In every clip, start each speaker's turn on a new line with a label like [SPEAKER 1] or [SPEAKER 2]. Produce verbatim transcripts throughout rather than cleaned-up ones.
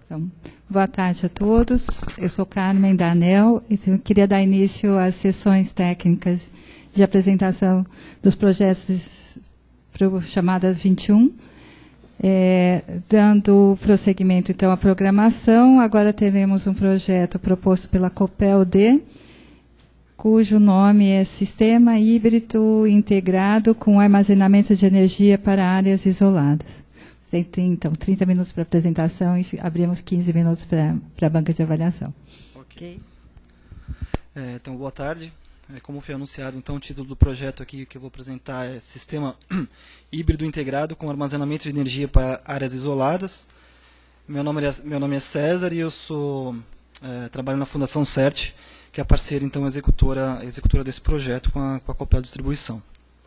[SPEAKER 1] Então, boa tarde a todos. Eu sou Carmen da ANEEL e eu queria dar início às sessões técnicas de apresentação dos projetos chamada vinte e um. É, dando prosseguimento, então, à programação, agora teremos um projeto proposto pela COPEL-D, cujo nome é Sistema Híbrido Integrado com Armazenamento de Energia para Áreas Isoladas. Você tem, então, trinta minutos para apresentação e abrimos quinze minutos para, para a banca de avaliação.
[SPEAKER 2] Ok. É, então, boa tarde. É, como foi anunciado, então, o título do projeto aqui que eu vou apresentar é Sistema Híbrido Integrado com Armazenamento de Energia para Áreas Isoladas. Meu nome é, meu nome é César e eu sou, é, trabalho na Fundação CERT, que é a parceira, então, executora, executora desse projeto com a, com a Copel Distribuição.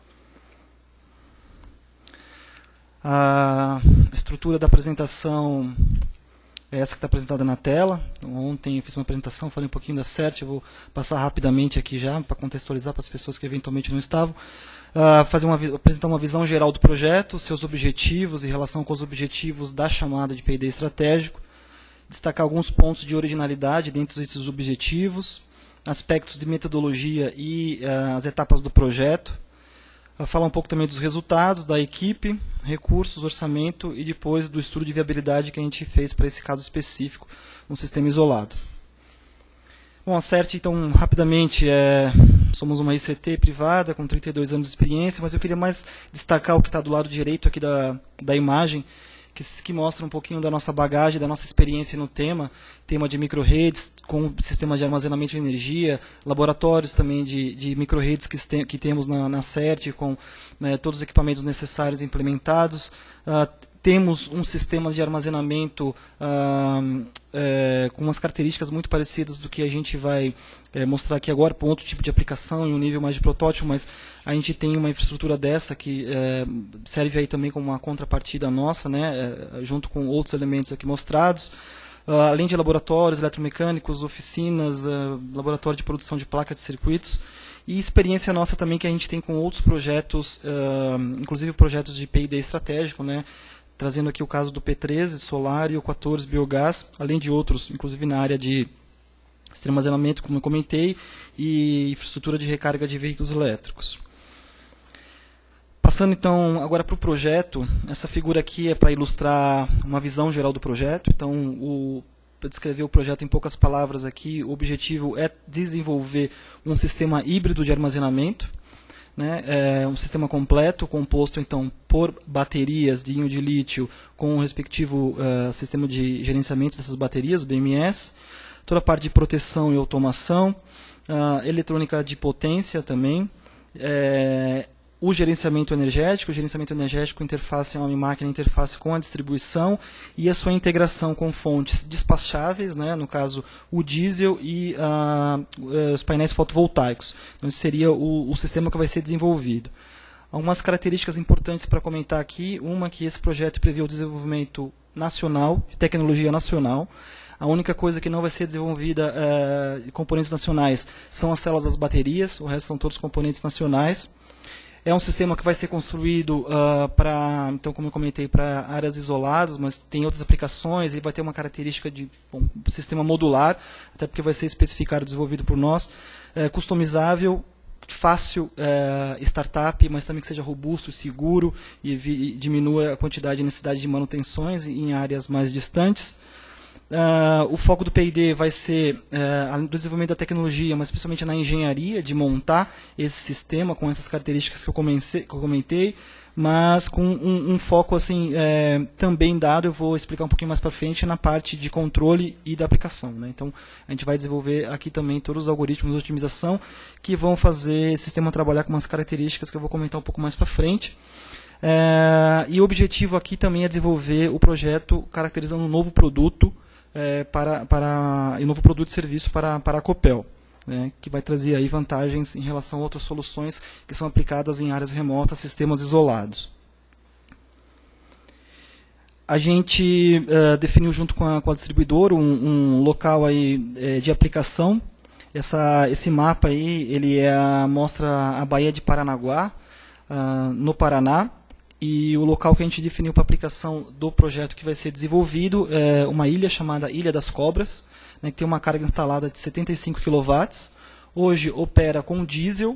[SPEAKER 2] A estrutura da apresentação é essa que está apresentada na tela. Então, ontem eu fiz uma apresentação, falei um pouquinho da CERT, eu vou passar rapidamente aqui já, para contextualizar para as pessoas que eventualmente não estavam. Uh, fazer uma, apresentar uma visão geral do projeto, seus objetivos em relação com os objetivos da chamada de P e D estratégico, destacar alguns pontos de originalidade dentro desses objetivos, aspectos de metodologia e uh, as etapas do projeto, uh, falar um pouco também dos resultados da equipe, recursos, orçamento e depois do estudo de viabilidade que a gente fez para esse caso específico, um sistema isolado. Bom, a CERT, então, rapidamente, é, somos uma I C T privada com trinta e dois anos de experiência, mas eu queria mais destacar o que está do lado direito aqui da, da imagem, que, que mostra um pouquinho da nossa bagagem, da nossa experiência no tema, tema de microredes, com sistema de armazenamento de energia, laboratórios também de, de microredes que, tem, que temos na, na CERT, com né, todos os equipamentos necessários implementados. Uh, temos um sistema de armazenamento uh, é, com umas características muito parecidas do que a gente vai é, mostrar aqui agora, para um outro tipo de aplicação, em um nível mais de protótipo, mas a gente tem uma infraestrutura dessa que é, serve aí também como uma contrapartida nossa, né, é, junto com outros elementos aqui mostrados. Uh, além de laboratórios eletromecânicos, oficinas, uh, laboratório de produção de placas de circuitos, e experiência nossa também que a gente tem com outros projetos, uh, inclusive projetos de P e D estratégico, né, trazendo aqui o caso do P treze, solar, e o quatorze, biogás, além de outros, inclusive na área de armazenamento, como eu comentei, e infraestrutura de recarga de veículos elétricos. Passando então agora para o projeto, essa figura aqui é para ilustrar uma visão geral do projeto. Então, para descrever o projeto em poucas palavras aqui, o objetivo é desenvolver um sistema híbrido de armazenamento, né, é um sistema completo, composto então por baterias de íon de lítio com o respectivo uh, sistema de gerenciamento dessas baterias, o B M S, toda a parte de proteção e automação, uh, eletrônica de potência também, é, o gerenciamento energético, o gerenciamento energético, interface homem-máquina, interface com a distribuição e a sua integração com fontes despacháveis, né, no caso o diesel e uh, os painéis fotovoltaicos. Então esse seria o, o sistema que vai ser desenvolvido. Algumas características importantes para comentar aqui, uma que esse projeto prevê o desenvolvimento nacional, de tecnologia nacional. A única coisa que não vai ser desenvolvida uh, de componentes nacionais são as células das baterias, o resto são todos componentes nacionais. É um sistema que vai ser construído uh, para, então, como eu comentei, para áreas isoladas, mas tem outras aplicações. Ele vai ter uma característica de bom, um sistema modular, até porque vai ser especificado, desenvolvido por nós, é, customizável, fácil, é, startup, mas também que seja robusto, seguro e, vi, e diminua a quantidade e necessidade de manutenções em áreas mais distantes. Uh, o foco do P e D vai ser uh, no desenvolvimento da tecnologia, mas principalmente na engenharia, de montar esse sistema com essas características que eu, comecei, que eu comentei, mas com um, um foco assim, é, também dado, eu vou explicar um pouquinho mais para frente, na parte de controle e da aplicação, né? Então, a gente vai desenvolver aqui também todos os algoritmos de otimização que vão fazer esse sistema trabalhar com umas características que eu vou comentar um pouco mais para frente. É, e o objetivo aqui também é desenvolver o projeto caracterizando um novo produto, É, para, para, e novo produto e serviço para, para a Copel, né, que vai trazer aí vantagens em relação a outras soluções que são aplicadas em áreas remotas, sistemas isolados. A gente uh, definiu junto com a, com a distribuidora um, um local aí, é, de aplicação. Essa, esse mapa aí, ele é a, mostra a Baía de Paranaguá, uh, no Paraná. E o local que a gente definiu para aplicação do projeto que vai ser desenvolvido é uma ilha chamada Ilha das Cobras, né, que tem uma carga instalada de setenta e cinco quilowatts. Hoje opera com diesel.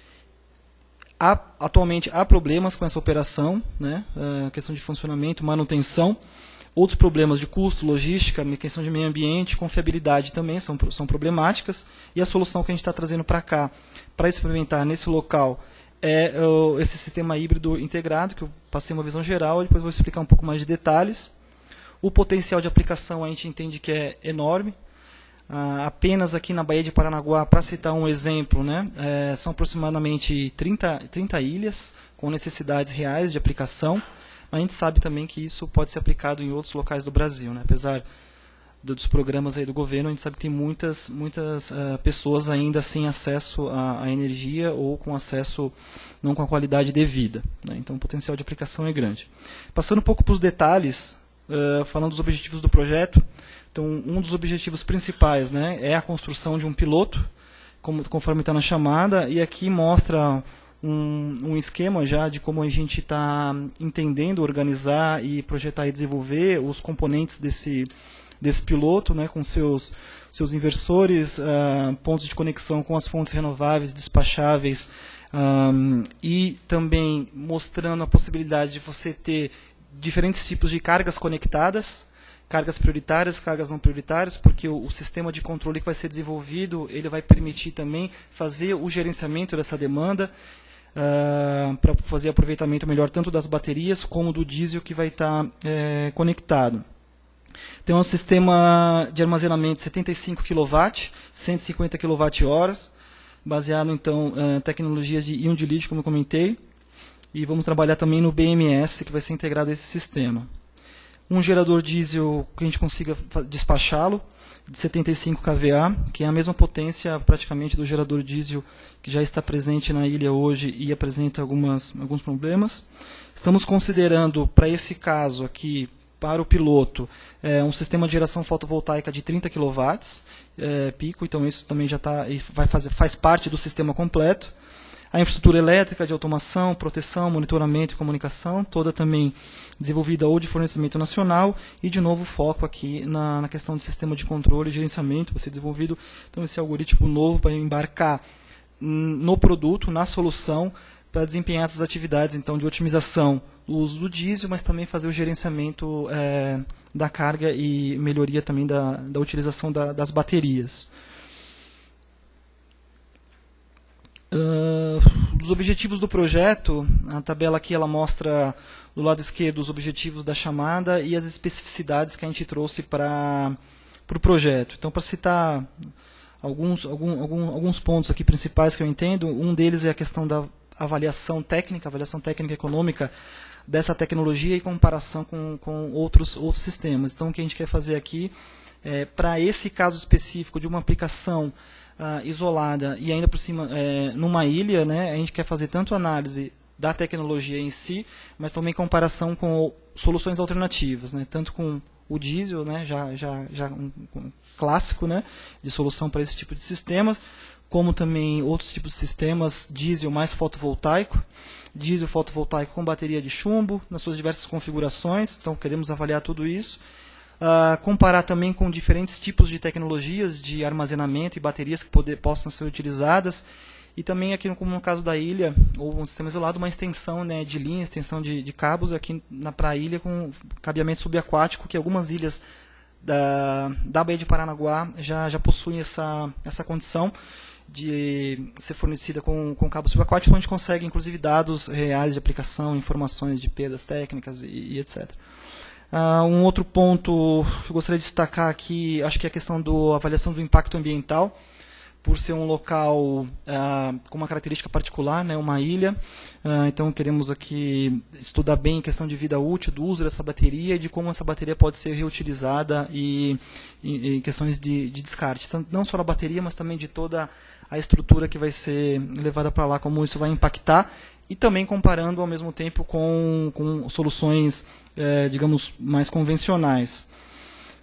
[SPEAKER 2] Há, atualmente há problemas com essa operação, né, a questão de funcionamento, manutenção. Outros problemas de custo, logística, questão de meio ambiente, confiabilidade também são, são problemáticas. E a solução que a gente está trazendo para cá, para experimentar nesse local, é uh, esse sistema híbrido integrado, que eu passei uma visão geral, e depois vou explicar um pouco mais de detalhes. O potencial de aplicação a gente entende que é enorme. Uh, apenas aqui na Baía de Paranaguá, para citar um exemplo, né, é, são aproximadamente trinta, trinta ilhas com necessidades reais de aplicação. A gente sabe também que isso pode ser aplicado em outros locais do Brasil, né? Apesar dos programas aí do governo, a gente sabe que tem muitas, muitas uh, pessoas ainda sem acesso à, à energia ou com acesso não com a qualidade devida, né? Então o potencial de aplicação é grande. Passando um pouco para os detalhes, uh, falando dos objetivos do projeto. Então, um dos objetivos principais, né, é a construção de um piloto, como, conforme está na chamada, e aqui mostra um, um esquema já de como a gente está entendendo, organizar e projetar e desenvolver os componentes desse, desse piloto, né, com seus, seus inversores, uh, pontos de conexão com as fontes renováveis, despacháveis, um, e também mostrando a possibilidade de você ter diferentes tipos de cargas conectadas, cargas prioritárias, cargas não prioritárias, porque o, o sistema de controle que vai ser desenvolvido, ele vai permitir também fazer o gerenciamento dessa demanda, uh, para fazer aproveitamento melhor tanto das baterias como do diesel que vai estar tá, é, conectado. Então, é um sistema de armazenamento de setenta e cinco quilowatts, cento e cinquenta quilowatt-horas, baseado então em tecnologias de íon de lítio, como eu comentei, e vamos trabalhar também no B M S, que vai ser integrado a esse sistema. Um gerador diesel que a gente consiga despachá-lo, de setenta e cinco kVA, que é a mesma potência praticamente do gerador diesel que já está presente na ilha hoje e apresenta algumas, alguns problemas. Estamos considerando, para esse caso aqui, para o piloto, é, um sistema de geração fotovoltaica de trinta quilowatts é, pico, então isso também já tá, vai fazer, faz parte do sistema completo. A infraestrutura elétrica de automação, proteção, monitoramento e comunicação, toda também desenvolvida ou de fornecimento nacional, e de novo foco aqui na, na questão do sistema de controle e gerenciamento, vai ser desenvolvido então esse algoritmo novo para embarcar no produto, na solução, para desempenhar essas atividades então de otimização do uso do diesel, mas também fazer o gerenciamento é, da carga e melhoria também da, da utilização da, das baterias. Uh, dos objetivos do projeto, a tabela aqui ela mostra do lado esquerdo os objetivos da chamada e as especificidades que a gente trouxe para o pro projeto. Então, para citar alguns, algum, algum, alguns pontos aqui principais que eu entendo, um deles é a questão da avaliação técnica, avaliação técnica econômica dessa tecnologia em comparação com, com outros, outros sistemas. Então, o que a gente quer fazer aqui, é, para esse caso específico de uma aplicação Uh, isolada e ainda por cima é, numa ilha, né, a gente quer fazer tanto análise da tecnologia em si, mas também comparação com soluções alternativas, né, tanto com o diesel, né, já, já, já um, um clássico, né, de solução para esse tipo de sistemas, como também outros tipos de sistemas, diesel mais fotovoltaico, diesel fotovoltaico com bateria de chumbo, nas suas diversas configurações, então queremos avaliar tudo isso. Uh, comparar também com diferentes tipos de tecnologias de armazenamento e baterias que poder, possam ser utilizadas, e também aqui, como no caso da ilha, ou um sistema isolado, uma extensão, né, de linha, extensão de, de cabos aqui na praia com cabeamento subaquático, que algumas ilhas da, da Baía de Paranaguá já, já possuem essa, essa condição de ser fornecida com, com cabo subaquático, onde a gente consegue inclusive dados reais de aplicação, informações de perdas técnicas e, e etcétera. Uh, um outro ponto que eu gostaria de destacar aqui, acho que é a questão da avaliação do impacto ambiental, por ser um local uh, com uma característica particular, né, uma ilha. Uh, então queremos aqui estudar bem a questão de vida útil, do uso dessa bateria e de como essa bateria pode ser reutilizada e, e, e questões de, de descarte. Então, não só da bateria, mas também de toda a estrutura que vai ser levada para lá, como isso vai impactar, e também comparando ao mesmo tempo com, com soluções, é, digamos, mais convencionais.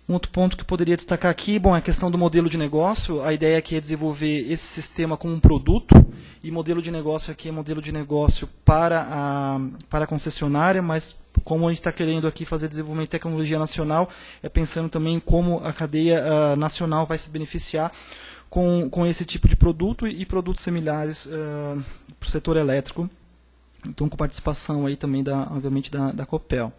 [SPEAKER 2] Um outro ponto que eu poderia destacar aqui, bom, é a questão do modelo de negócio. A ideia aqui é desenvolver esse sistema como um produto, e modelo de negócio aqui é modelo de negócio para a, para a concessionária, mas como a gente está querendo aqui fazer desenvolvimento de tecnologia nacional, é pensando também em como a cadeia uh, nacional vai se beneficiar com, com esse tipo de produto e produtos similares uh, para o setor elétrico. Então, com participação aí também, da, obviamente, da, da Copel.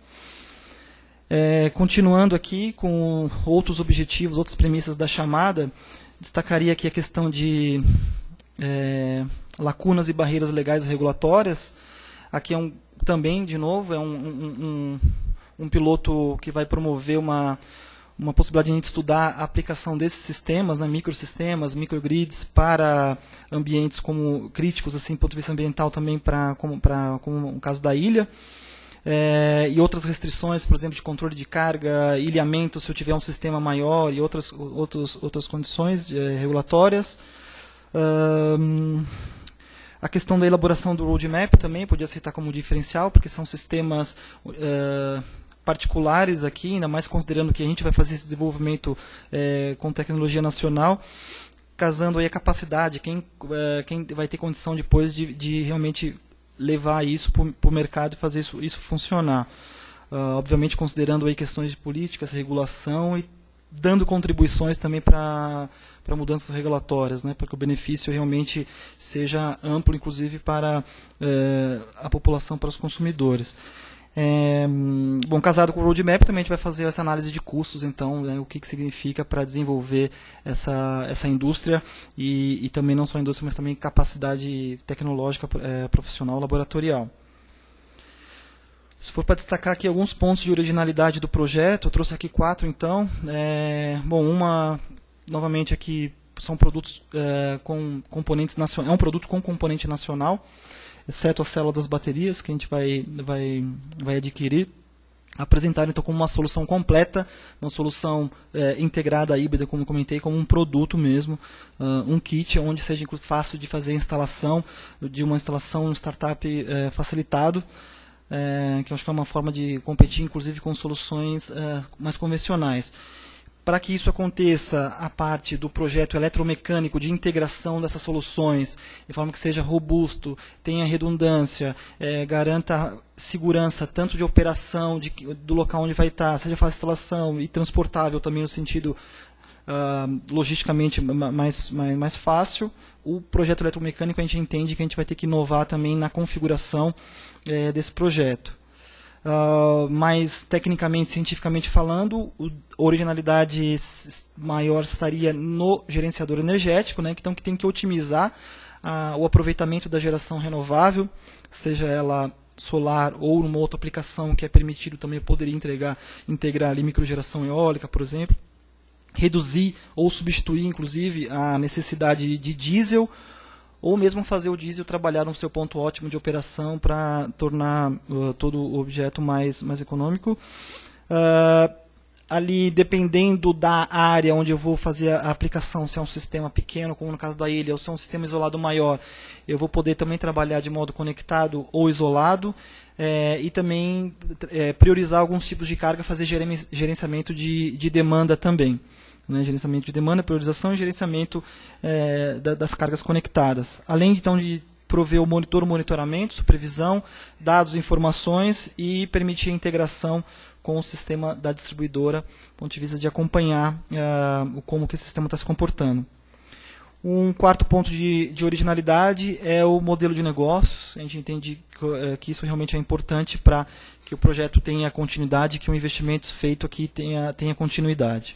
[SPEAKER 2] É, continuando aqui com outros objetivos, outras premissas da chamada, destacaria aqui a questão de é, lacunas e barreiras legais e regulatórias. Aqui é um, também, de novo, é um, um, um, um piloto que vai promover uma, uma possibilidade de a gente estudar a aplicação desses sistemas, né, microsistemas, microgrids, para ambientes como críticos, assim, do ponto de vista ambiental também, pra, como, pra, como o caso da ilha. É, e outras restrições, por exemplo, de controle de carga, ilhamento, se eu tiver um sistema maior, e outras, outros, outras condições é, regulatórias. Um, a questão da elaboração do roadmap também podia citar como diferencial, porque são sistemas uh, particulares aqui, ainda mais considerando que a gente vai fazer esse desenvolvimento é, com tecnologia nacional, casando aí a capacidade, quem, uh, quem vai ter condição depois de, de realmente levar isso para o mercado e fazer isso, isso funcionar. Uh, obviamente considerando aí questões de políticas, regulação e dando contribuições também para para mudanças regulatórias, né, para que o benefício realmente seja amplo, inclusive para eh, a população, para os consumidores. É, bom, casado com o roadmap, também a gente vai fazer essa análise de custos, então, né, o que, que significa para desenvolver essa, essa indústria, e, e também não só a indústria, mas também capacidade tecnológica, é, profissional, laboratorial. Se for para destacar aqui alguns pontos de originalidade do projeto, eu trouxe aqui quatro, então. É, bom, uma, novamente aqui, são produtos é, com componentes nacionais, é um produto com componente nacional, exceto a célula das baterias, que a gente vai, vai, vai adquirir. Apresentar, então, como uma solução completa, uma solução é, integrada, híbrida, como comentei, como um produto mesmo, uh, um kit, onde seja fácil de fazer a instalação, de uma instalação no startup é, facilitado, é, que eu acho que é uma forma de competir, inclusive, com soluções é, mais convencionais. Para que isso aconteça, a parte do projeto eletromecânico de integração dessas soluções, de forma que seja robusto, tenha redundância, é, garanta segurança tanto de operação, de, do local onde vai estar, seja fácil de instalação e transportável também no sentido uh, logisticamente mais, mais, mais fácil. O projeto eletromecânico, a gente entende que a gente vai ter que inovar também na configuração é, desse projeto. Uh, mas tecnicamente, cientificamente falando, a originalidade maior estaria no gerenciador energético, né? Então, que tem que otimizar uh, o aproveitamento da geração renovável, seja ela solar ou numa outra aplicação que é permitido também, poderia entregar, integrar ali microgeração eólica, por exemplo. Reduzir ou substituir, inclusive, a necessidade de diesel, ou mesmo fazer o diesel trabalhar no seu ponto ótimo de operação para tornar uh, todo o objeto mais, mais econômico. Uh, ali, dependendo da área onde eu vou fazer a aplicação, se é um sistema pequeno, como no caso da ilha, ou se é um sistema isolado maior, eu vou poder também trabalhar de modo conectado ou isolado, é, e também é, priorizar alguns tipos de carga, fazer gerenciamento de, de demanda também. Né, gerenciamento de demanda, priorização e gerenciamento é, da, das cargas conectadas. Além então de prover o monitor, o monitoramento, supervisão, dados, informações e permitir a integração com o sistema da distribuidora, do ponto de vista de acompanhar uh, como que esse sistema está se comportando. Um quarto ponto de, de originalidade é o modelo de negócios. A gente entende que, que isso realmente é importante para que o projeto tenha continuidade, que o investimento feito aqui tenha, tenha continuidade.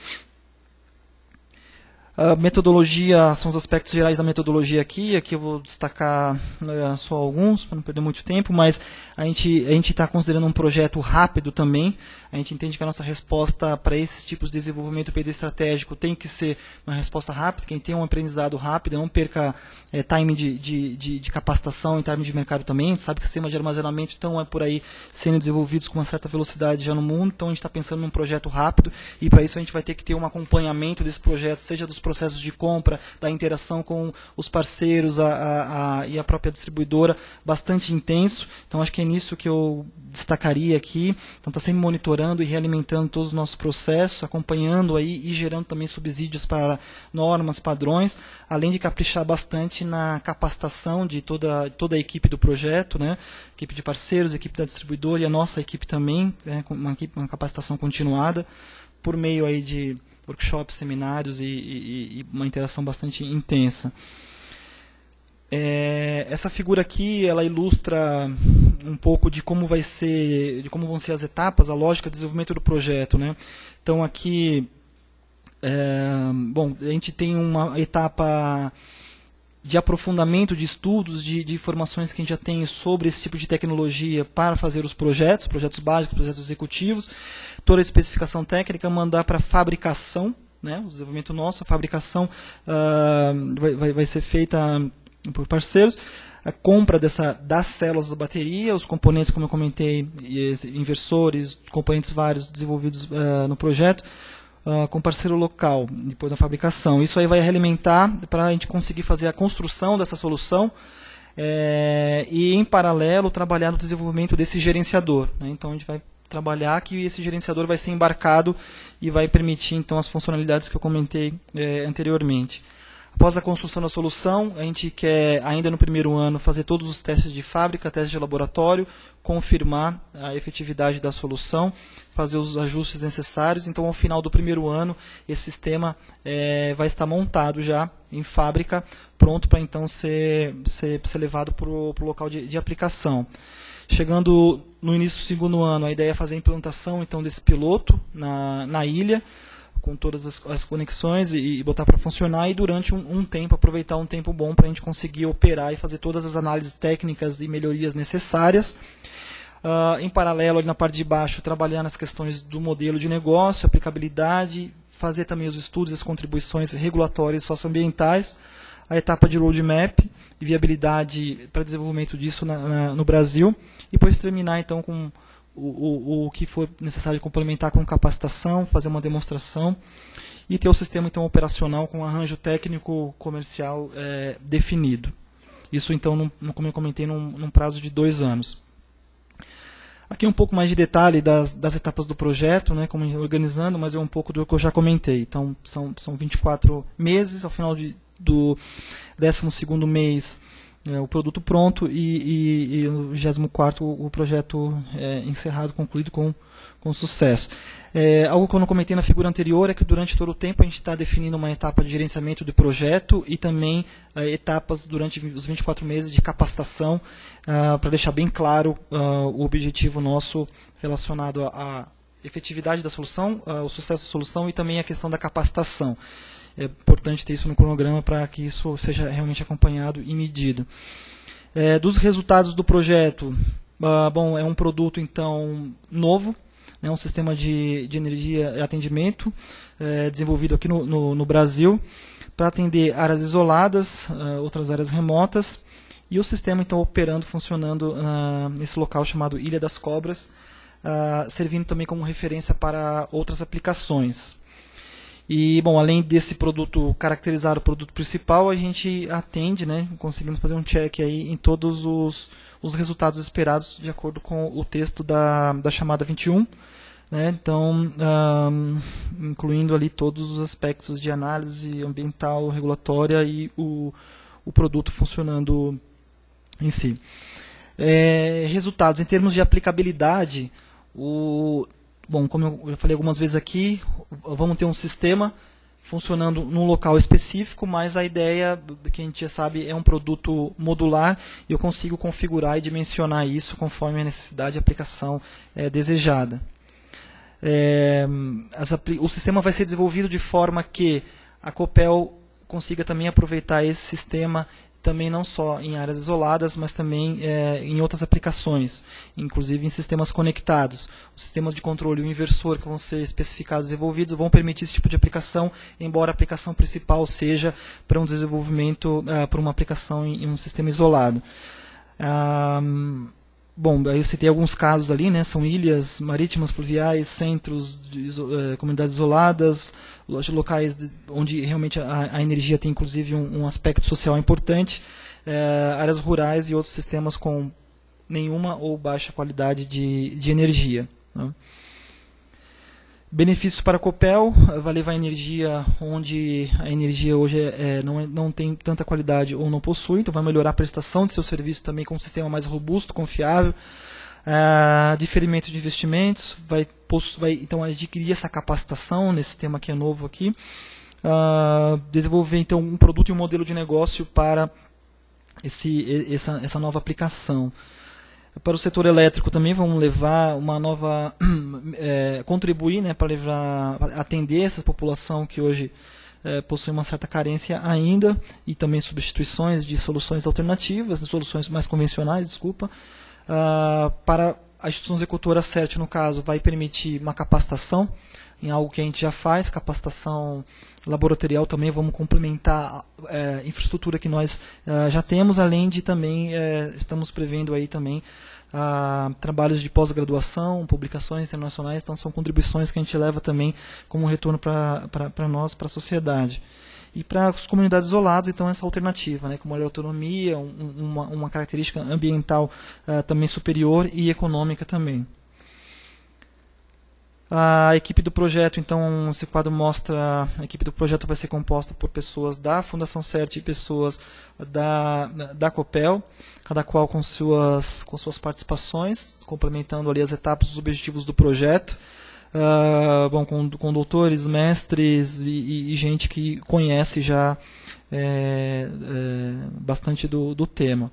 [SPEAKER 2] A metodologia, são os aspectos gerais da metodologia aqui. Aqui eu vou destacar uh, só alguns, para não perder muito tempo, mas a gente a gente está considerando um projeto rápido também. A gente entende que a nossa resposta para esses tipos de desenvolvimento P D estratégico tem que ser uma resposta rápida. Quem tem um aprendizado rápido, não perca é, time de, de, de, de capacitação em termos de mercado também. A gente sabe que o sistema de armazenamento estão é por aí sendo desenvolvidos com uma certa velocidade já no mundo. Então a gente está pensando num projeto rápido, e para isso a gente vai ter que ter um acompanhamento desse projeto, seja dos processos de compra, da interação com os parceiros a, a, a, e a própria distribuidora, bastante intenso. Então, acho que é nisso que eu destacaria aqui. Então, está sempre monitorando e realimentando todos os nossos processos, acompanhando aí e gerando também subsídios para normas, padrões, além de caprichar bastante na capacitação de toda, toda a equipe do projeto, né? Equipe de parceiros, equipe da distribuidora e a nossa equipe também, né? uma, uma capacitação continuada, por meio aí de workshops, seminários e, e, e uma interação bastante intensa. É, essa figura aqui, ela ilustra um pouco de como vai ser, de como vão ser as etapas, a lógica de desenvolvimento do projeto, né? Então aqui, é, bom, a gente tem uma etapa de aprofundamento de estudos, de, de informações que a gente já tem sobre esse tipo de tecnologia para fazer os projetos, projetos básicos, projetos executivos, toda a especificação técnica, mandar para fabricação, né? O desenvolvimento nosso, a fabricação uh, vai, vai, vai ser feita por parceiros, a compra dessa, das células da bateria, os componentes, como eu comentei, inversores, componentes vários desenvolvidos uh, no projeto, uh, com parceiro local, depois a fabricação. Isso aí vai alimentar para a gente conseguir fazer a construção dessa solução é, e, em paralelo, trabalhar no desenvolvimento desse gerenciador, né? Então, a gente vai trabalhar que esse gerenciador vai ser embarcado e vai permitir, então, as funcionalidades que eu comentei é, anteriormente. Após a construção da solução, a gente quer, ainda no primeiro ano, fazer todos os testes de fábrica, testes de laboratório, confirmar a efetividade da solução, fazer os ajustes necessários. Então, ao final do primeiro ano, esse sistema é, vai estar montado já em fábrica, pronto para então ser, ser, ser levado para o local de, de aplicação. Chegando no início do segundo ano, a ideia é fazer a implantação então, desse piloto na, na ilha, com todas as, as conexões e, e botar para funcionar, e durante um, um tempo, aproveitar um tempo bom para a gente conseguir operar e fazer todas as análises técnicas e melhorias necessárias. Uh, em paralelo, ali na parte de baixo, trabalhar nas questões do modelo de negócio, aplicabilidade, fazer também os estudos e as contribuições regulatórias e socioambientais, a etapa de roadmap e viabilidade para desenvolvimento disso na, na, no Brasil, e depois terminar então com O, o, o que for necessário complementar com capacitação, fazer uma demonstração e ter o sistema então operacional com arranjo técnico comercial é, definido. Isso então, num, como eu comentei, num, num prazo de dois anos. Aqui um pouco mais de detalhe das, das etapas do projeto, né, como organizando, mas é um pouco do que eu já comentei. Então, são, são vinte e quatro meses, ao final de, do décimo segundo mês, É, o produto pronto e, e, e no vigésimo quarto o, o projeto é, encerrado, concluído com, com sucesso. É, algo que eu não comentei na figura anterior é que durante todo o tempo a gente está definindo uma etapa de gerenciamento do projeto e também é, etapas durante os vinte e quatro meses de capacitação, ah, para deixar bem claro ah, o objetivo nosso relacionado à efetividade da solução, ah, o sucesso da solução e também a questão da capacitação. É importante ter isso no cronograma para que isso seja realmente acompanhado e medido. É, dos resultados do projeto, ah, bom, é um produto então novo, né, um sistema de, de energia e atendimento é, desenvolvido aqui no, no, no Brasil para atender áreas isoladas, ah, outras áreas remotas, e o sistema então operando, funcionando ah, nesse local chamado Ilha das Cobras, ah, servindo também como referência para outras aplicações. E, bom, além desse produto caracterizar o produto principal, a gente atende, né, conseguimos fazer um check aí em todos os, os resultados esperados de acordo com o texto da, da chamada vinte e um, né, então, um, incluindo ali todos os aspectos de análise ambiental, regulatória e o, o produto funcionando em si. É, resultados, em termos de aplicabilidade, o... Bom, como eu já falei algumas vezes aqui, vamos ter um sistema funcionando num local específico, mas a ideia, que a gente já sabe, é um produto modular e eu consigo configurar e dimensionar isso conforme a necessidade de aplicação é, desejada. É, as, o sistema vai ser desenvolvido de forma que a Copel consiga também aproveitar esse sistema também não só em áreas isoladas, mas também é, em outras aplicações, inclusive em sistemas conectados. Os sistemas de controle e o inversor que vão ser especificados e desenvolvidos vão permitir esse tipo de aplicação, embora a aplicação principal seja para um desenvolvimento, uh, para uma aplicação em, em um sistema isolado. Uh, bom, eu citei alguns casos ali, né? São ilhas marítimas, fluviais, centros, de, eh, comunidades isoladas, locais de, onde realmente a, a energia tem inclusive um, um aspecto social importante, eh, áreas rurais e outros sistemas com nenhuma ou baixa qualidade de, de energia. Né? Benefícios para a Copel: vai levar energia onde a energia hoje é, é, não, é, não tem tanta qualidade ou não possui, então vai melhorar a prestação de seu serviço também com um sistema mais robusto, confiável. Uh, diferimento de investimentos, vai, vai então adquirir essa capacitação nesse sistema que é novo aqui. Uh, desenvolver então um produto e um modelo de negócio para esse, essa, essa nova aplicação. Para o setor elétrico também vamos levar uma nova, é, contribuir, né, para levar, atender essa população que hoje é, possui uma certa carência ainda, e também substituições de soluções alternativas, de soluções mais convencionais, desculpa. Uh, para a instituição executora, a CERT, no caso, vai permitir uma capacitação em algo que a gente já faz, capacitação laboratorial também, vamos complementar a é, infraestrutura que nós é, já temos, além de também, é, estamos prevendo aí também a, trabalhos de pós-graduação, publicações internacionais, então são contribuições que a gente leva também como retorno para nós, para a sociedade. E para as comunidades isoladas, então, essa alternativa, né, com maior autonomia, um, uma, uma característica ambiental uh, também superior e econômica também. A equipe do projeto, então, esse quadro mostra, a equipe do projeto vai ser composta por pessoas da Fundação CERT e pessoas da, da Copel, cada qual com suas, com suas participações, complementando ali as etapas, os objetivos do projeto. Uh, bom, com, com doutores, mestres e, e, e gente que conhece já é, é, bastante do, do tema.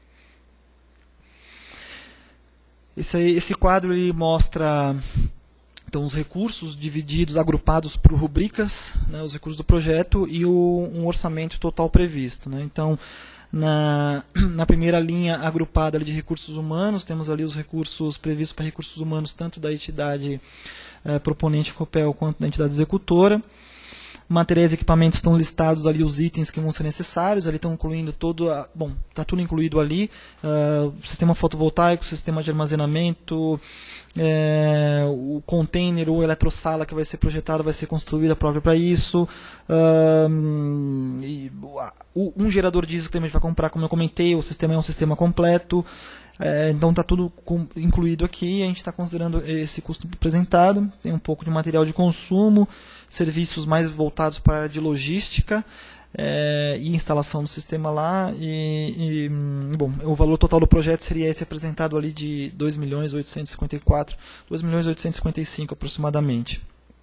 [SPEAKER 2] Esse, aí, esse quadro ele mostra então, os recursos divididos, agrupados por rubricas, né, os recursos do projeto e o, um orçamento total previsto. Né? Então, na, na primeira linha agrupada ali de recursos humanos, temos ali os recursos previstos para recursos humanos, tanto da entidade eh, proponente Copel quanto da entidade executora. Materiais e equipamentos estão listados ali, os itens que vão ser necessários, ali estão incluindo todo, a, bom, está tudo incluído ali, uh, sistema fotovoltaico, sistema de armazenamento, é, o container ou eletrossala que vai ser projetado, vai ser construída própria para isso, uh, e, uh, um gerador diesel que também a gente vai comprar, como eu comentei, o sistema é um sistema completo, é, então está tudo com, incluído aqui, a gente está considerando esse custo apresentado, tem um pouco de material de consumo, serviços mais voltados para a área de logística é, e instalação do sistema lá. E, e, bom, o valor total do projeto seria esse apresentado ali de dois milhões oitocentos e cinquenta e quatro, dois milhões oitocentos e cinquenta e cinco aproximadamente.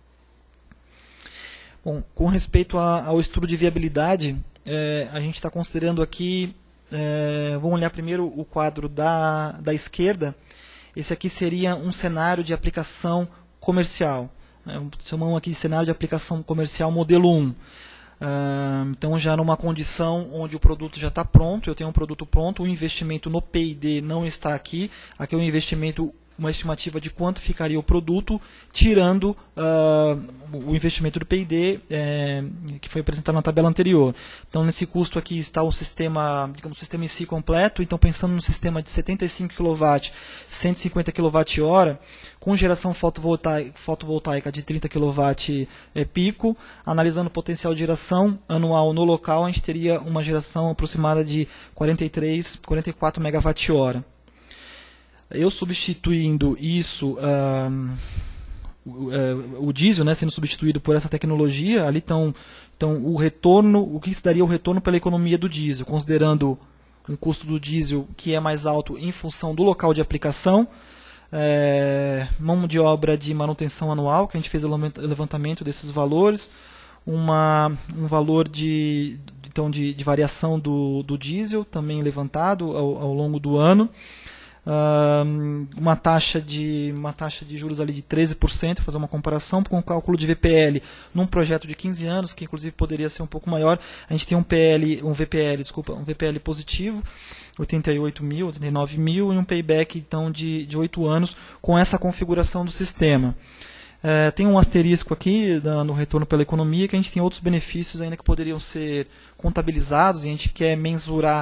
[SPEAKER 2] Bom, com respeito a, ao estudo de viabilidade, é, a gente está considerando aqui, é, vamos olhar primeiro o quadro da, da esquerda. Esse aqui seria um cenário de aplicação comercial. Chamamos aqui de cenário de aplicação comercial modelo um. Uh, então, já numa condição onde o produto já está pronto, eu tenho um produto pronto, o investimento no P e D não está aqui. Aqui é um investimento, uma estimativa de quanto ficaria o produto, tirando uh, o investimento do P e D, é, que foi apresentado na tabela anterior. Então, nesse custo aqui está o sistema, digamos, o sistema em si completo. Então, pensando no sistema de setenta e cinco quilowatt, cento e cinquenta quilowatt-hora, com geração fotovoltaica, fotovoltaica de trinta quilowatt é, pico, analisando o potencial de geração anual no local, a gente teria uma geração aproximada de quarenta e três, quarenta e quatro megawatt-hora. Eu substituindo isso, um, o, o diesel, né, sendo substituído por essa tecnologia, ali estão então, o retorno, o que se daria o retorno pela economia do diesel, considerando um custo do diesel que é mais alto em função do local de aplicação, é, mão de obra de manutenção anual, que a gente fez o levantamento desses valores, uma, um valor de, então, de, de variação do, do diesel, também levantado ao, ao longo do ano, uh, uma, taxa de, uma taxa de juros ali de treze por cento, fazer uma comparação com o cálculo de V P L num projeto de quinze anos, que inclusive poderia ser um pouco maior. A gente tem um, P L, um V P L, desculpa, um V P L positivo, oitenta e oito mil, oitenta e nove mil, e um payback então, de, de oito anos com essa configuração do sistema. É, tem um asterisco aqui da, no retorno pela economia, que a gente tem outros benefícios ainda que poderiam ser contabilizados, e a gente quer mensurar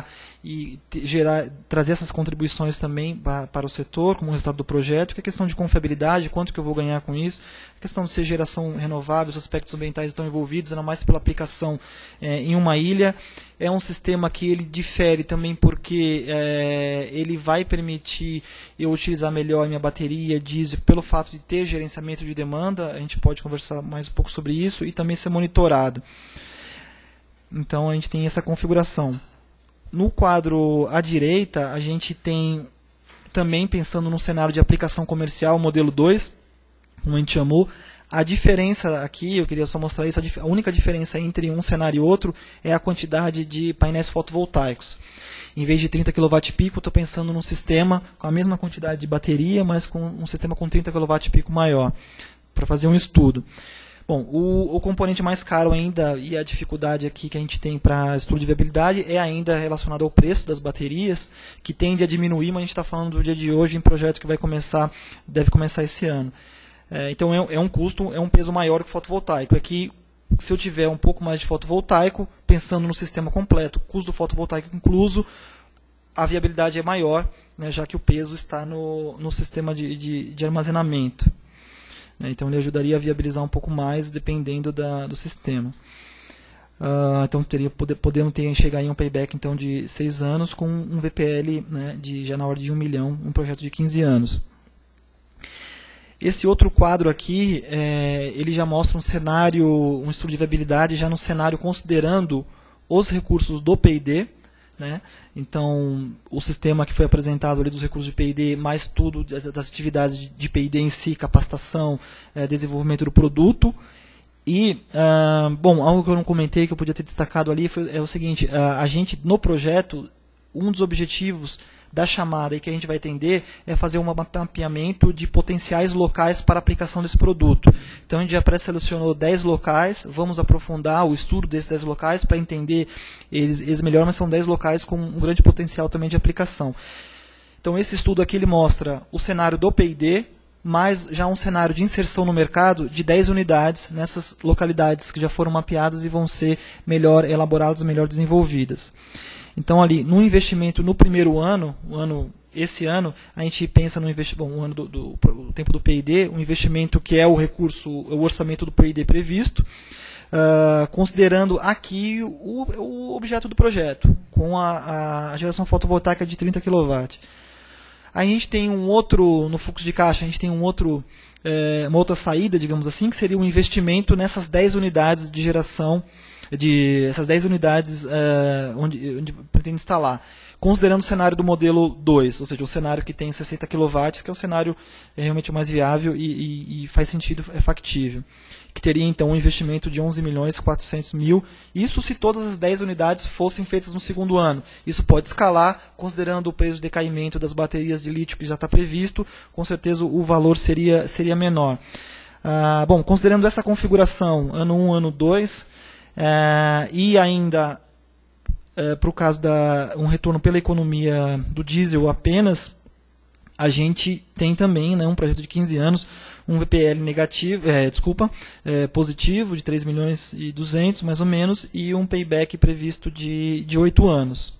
[SPEAKER 2] e gerar, trazer essas contribuições também para, para o setor, como resultado do projeto, que é a questão de confiabilidade, quanto que eu vou ganhar com isso, a questão de ser geração renovável, os aspectos ambientais estão envolvidos, ainda mais pela aplicação é, em uma ilha. É um sistema que ele difere também porque é, ele vai permitir eu utilizar melhor minha bateria diesel pelo fato de ter gerenciamento de demanda, a gente pode conversar mais um pouco sobre isso, e também ser monitorado. Então a gente tem essa configuração. No quadro à direita, a gente tem também, pensando no cenário de aplicação comercial, modelo dois, como a gente chamou. A diferença aqui, eu queria só mostrar isso, a, dif a única diferença entre um cenário e outro é a quantidade de painéis fotovoltaicos. Em vez de trinta quilowatt-pico, estou pensando num sistema com a mesma quantidade de bateria, mas com um sistema com trinta quilowatt-pico maior, para fazer um estudo. Bom, o, o componente mais caro ainda, e a dificuldade aqui que a gente tem para estudo de viabilidade, é ainda relacionado ao preço das baterias, que tende a diminuir, mas a gente está falando do dia de hoje em projeto que vai começar, deve começar esse ano. É, então é, é um custo, é um peso maior que o fotovoltaico. É que se eu tiver um pouco mais de fotovoltaico, pensando no sistema completo, custo do fotovoltaico incluso, a viabilidade é maior, né, já que o peso está no, no sistema de, de, de armazenamento. Então ele ajudaria a viabilizar um pouco mais, dependendo da, do sistema. Uh, então teria, poder, podemos ter, chegar em um payback então, de seis anos com um V P L, né, de, já na ordem de um milhão, um projeto de quinze anos. Esse outro quadro aqui, é, ele já mostra um cenário, um estudo de viabilidade, já no cenário considerando os recursos do P I D. Né? Então, o sistema que foi apresentado ali dos recursos de P I D, mais tudo das atividades de P I D em si, capacitação, é, desenvolvimento do produto. E, ah, bom, algo que eu não comentei, que eu podia ter destacado ali, foi, é o seguinte, a, a gente, no projeto, um dos objetivos da chamada e que a gente vai atender é fazer um mapeamento de potenciais locais para aplicação desse produto. Então a gente já pré-selecionou dez locais, vamos aprofundar o estudo desses dez locais para entender eles, eles melhor, mas são dez locais com um grande potencial também de aplicação. Então esse estudo aqui ele mostra o cenário do P I D, mais já um cenário de inserção no mercado de dez unidades nessas localidades que já foram mapeadas e vão ser melhor elaboradas, melhor desenvolvidas. Então, ali, no investimento no primeiro ano, o ano, esse ano, a gente pensa no investimento, bom, o ano do, do o tempo do P I D, o investimento que é o recurso, o orçamento do P I D previsto, uh, considerando aqui o, o objeto do projeto, com a, a geração fotovoltaica de trinta quilowatts. Aí a gente tem um outro, no fluxo de caixa, a gente tem um outro, é, uma outra saída, digamos assim, que seria um investimento nessas dez unidades de geração, de essas dez unidades uh, onde, onde pretende instalar, considerando o cenário do modelo dois, ou seja, o cenário que tem sessenta quilowatts, que é o cenário é realmente o mais viável e, e, e faz sentido, é factível, que teria então um investimento de onze milhões e quatrocentos mil, isso se todas as dez unidades fossem feitas no segundo ano. Isso pode escalar, considerando o preço de decaimento das baterias de lítio que já está previsto, com certeza o valor seria, seria menor. Uh, bom, considerando essa configuração, ano um, ano dois, Uh, e ainda, uh, para o caso de um retorno pela economia do diesel apenas, a gente tem também, né, um projeto de quinze anos, um V P L negativo, é, desculpa, é, positivo de três milhões e duzentos mais ou menos, e um payback previsto de, de oito anos.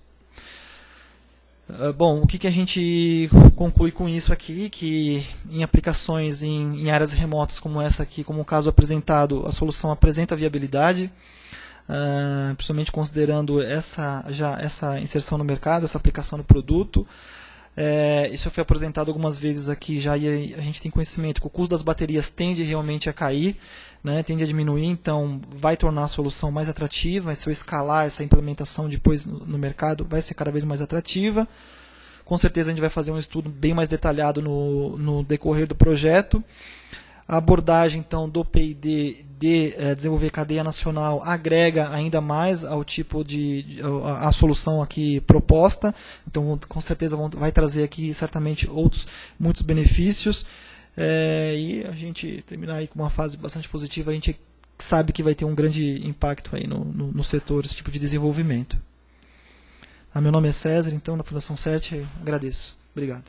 [SPEAKER 2] Uh, bom, o que, que a gente conclui com isso aqui, que em aplicações em, em áreas remotas como essa aqui, como o caso apresentado, a solução apresenta viabilidade, Uh, principalmente considerando essa, já, essa inserção no mercado, essa aplicação no produto. É, isso foi apresentado algumas vezes aqui já, e a gente tem conhecimento que o custo das baterias tende realmente a cair, né, tende a diminuir, então vai tornar a solução mais atrativa, mas se eu escalar essa implementação depois no, no mercado, vai ser cada vez mais atrativa. Com certeza a gente vai fazer um estudo bem mais detalhado no, no decorrer do projeto. A abordagem então do P I D de eh, desenvolver cadeia nacional agrega ainda mais ao tipo de, de a, a solução aqui proposta. Então com certeza vão, vai trazer aqui certamente outros muitos benefícios, é, e a gente terminar aí com uma fase bastante positiva. A gente sabe que vai ter um grande impacto aí no, no, no setor, esse tipo de desenvolvimento. Ah, meu nome é César, então da Fundação CERT, agradeço. Obrigado.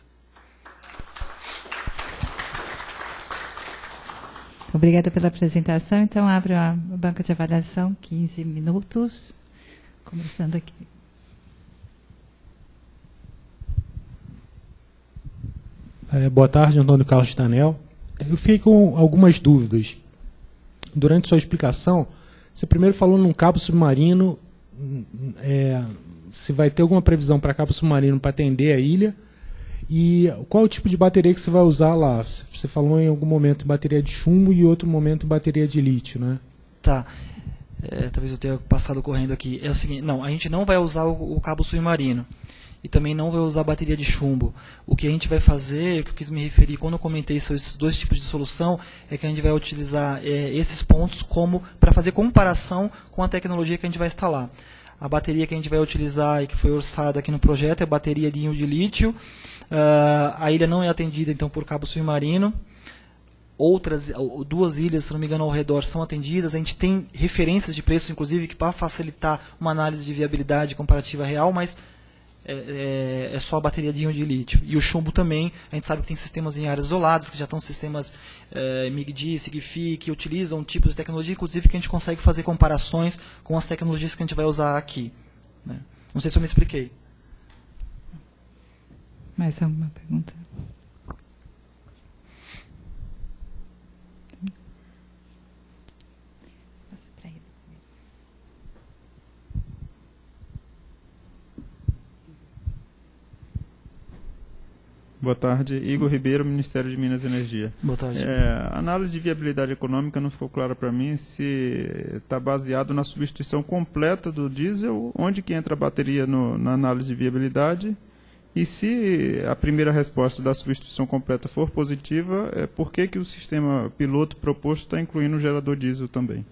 [SPEAKER 1] Obrigada pela apresentação. Então, abro a banca de avaliação, quinze minutos, começando aqui.
[SPEAKER 3] É, boa tarde, Antônio Carlos Tanel. Eu fiquei com algumas dúvidas. Durante sua explicação, você primeiro falou num cabo submarino, é, se vai ter alguma previsão para cabo submarino para atender a ilha, e qual é o tipo de bateria que você vai usar lá? Você falou em algum momento em bateria de chumbo e outro momento em bateria de lítio, né?
[SPEAKER 2] Tá. É, talvez eu tenha passado correndo aqui. É o seguinte, não, a gente não vai usar o, o cabo submarino. E também não vai usar bateria de chumbo. O que a gente vai fazer, o que eu quis me referir quando eu comentei sobre esses dois tipos de solução, é que a gente vai utilizar é, esses pontos como para fazer comparação com a tecnologia que a gente vai instalar. A bateria que a gente vai utilizar e que foi orçada aqui no projeto é a bateria de íon de lítio. Uh, a ilha não é atendida então por cabo submarino. Outras duas ilhas, se não me engano, ao redor são atendidas. A gente tem referências de preço, inclusive, que para facilitar uma análise de viabilidade comparativa real, mas é, é, é só a bateria de íon de lítio. E o chumbo também, a gente sabe que tem sistemas em áreas isoladas, que já estão sistemas é, M I G D, SIGFI, que utilizam tipos de tecnologia, inclusive que a gente consegue fazer comparações com as tecnologias que a gente vai usar aqui. Né? Não sei se eu me expliquei.
[SPEAKER 1] Mais alguma pergunta?
[SPEAKER 4] Boa tarde, Igor Ribeiro, Ministério de Minas e Energia.
[SPEAKER 2] Boa tarde.
[SPEAKER 4] É, a análise de viabilidade econômica não ficou clara para mim se está baseado na substituição completa do diesel, onde que entra a bateria no, na análise de viabilidade, e se a primeira resposta da substituição completa for positiva, é, por que, que o sistema piloto proposto está incluindo o gerador diesel também?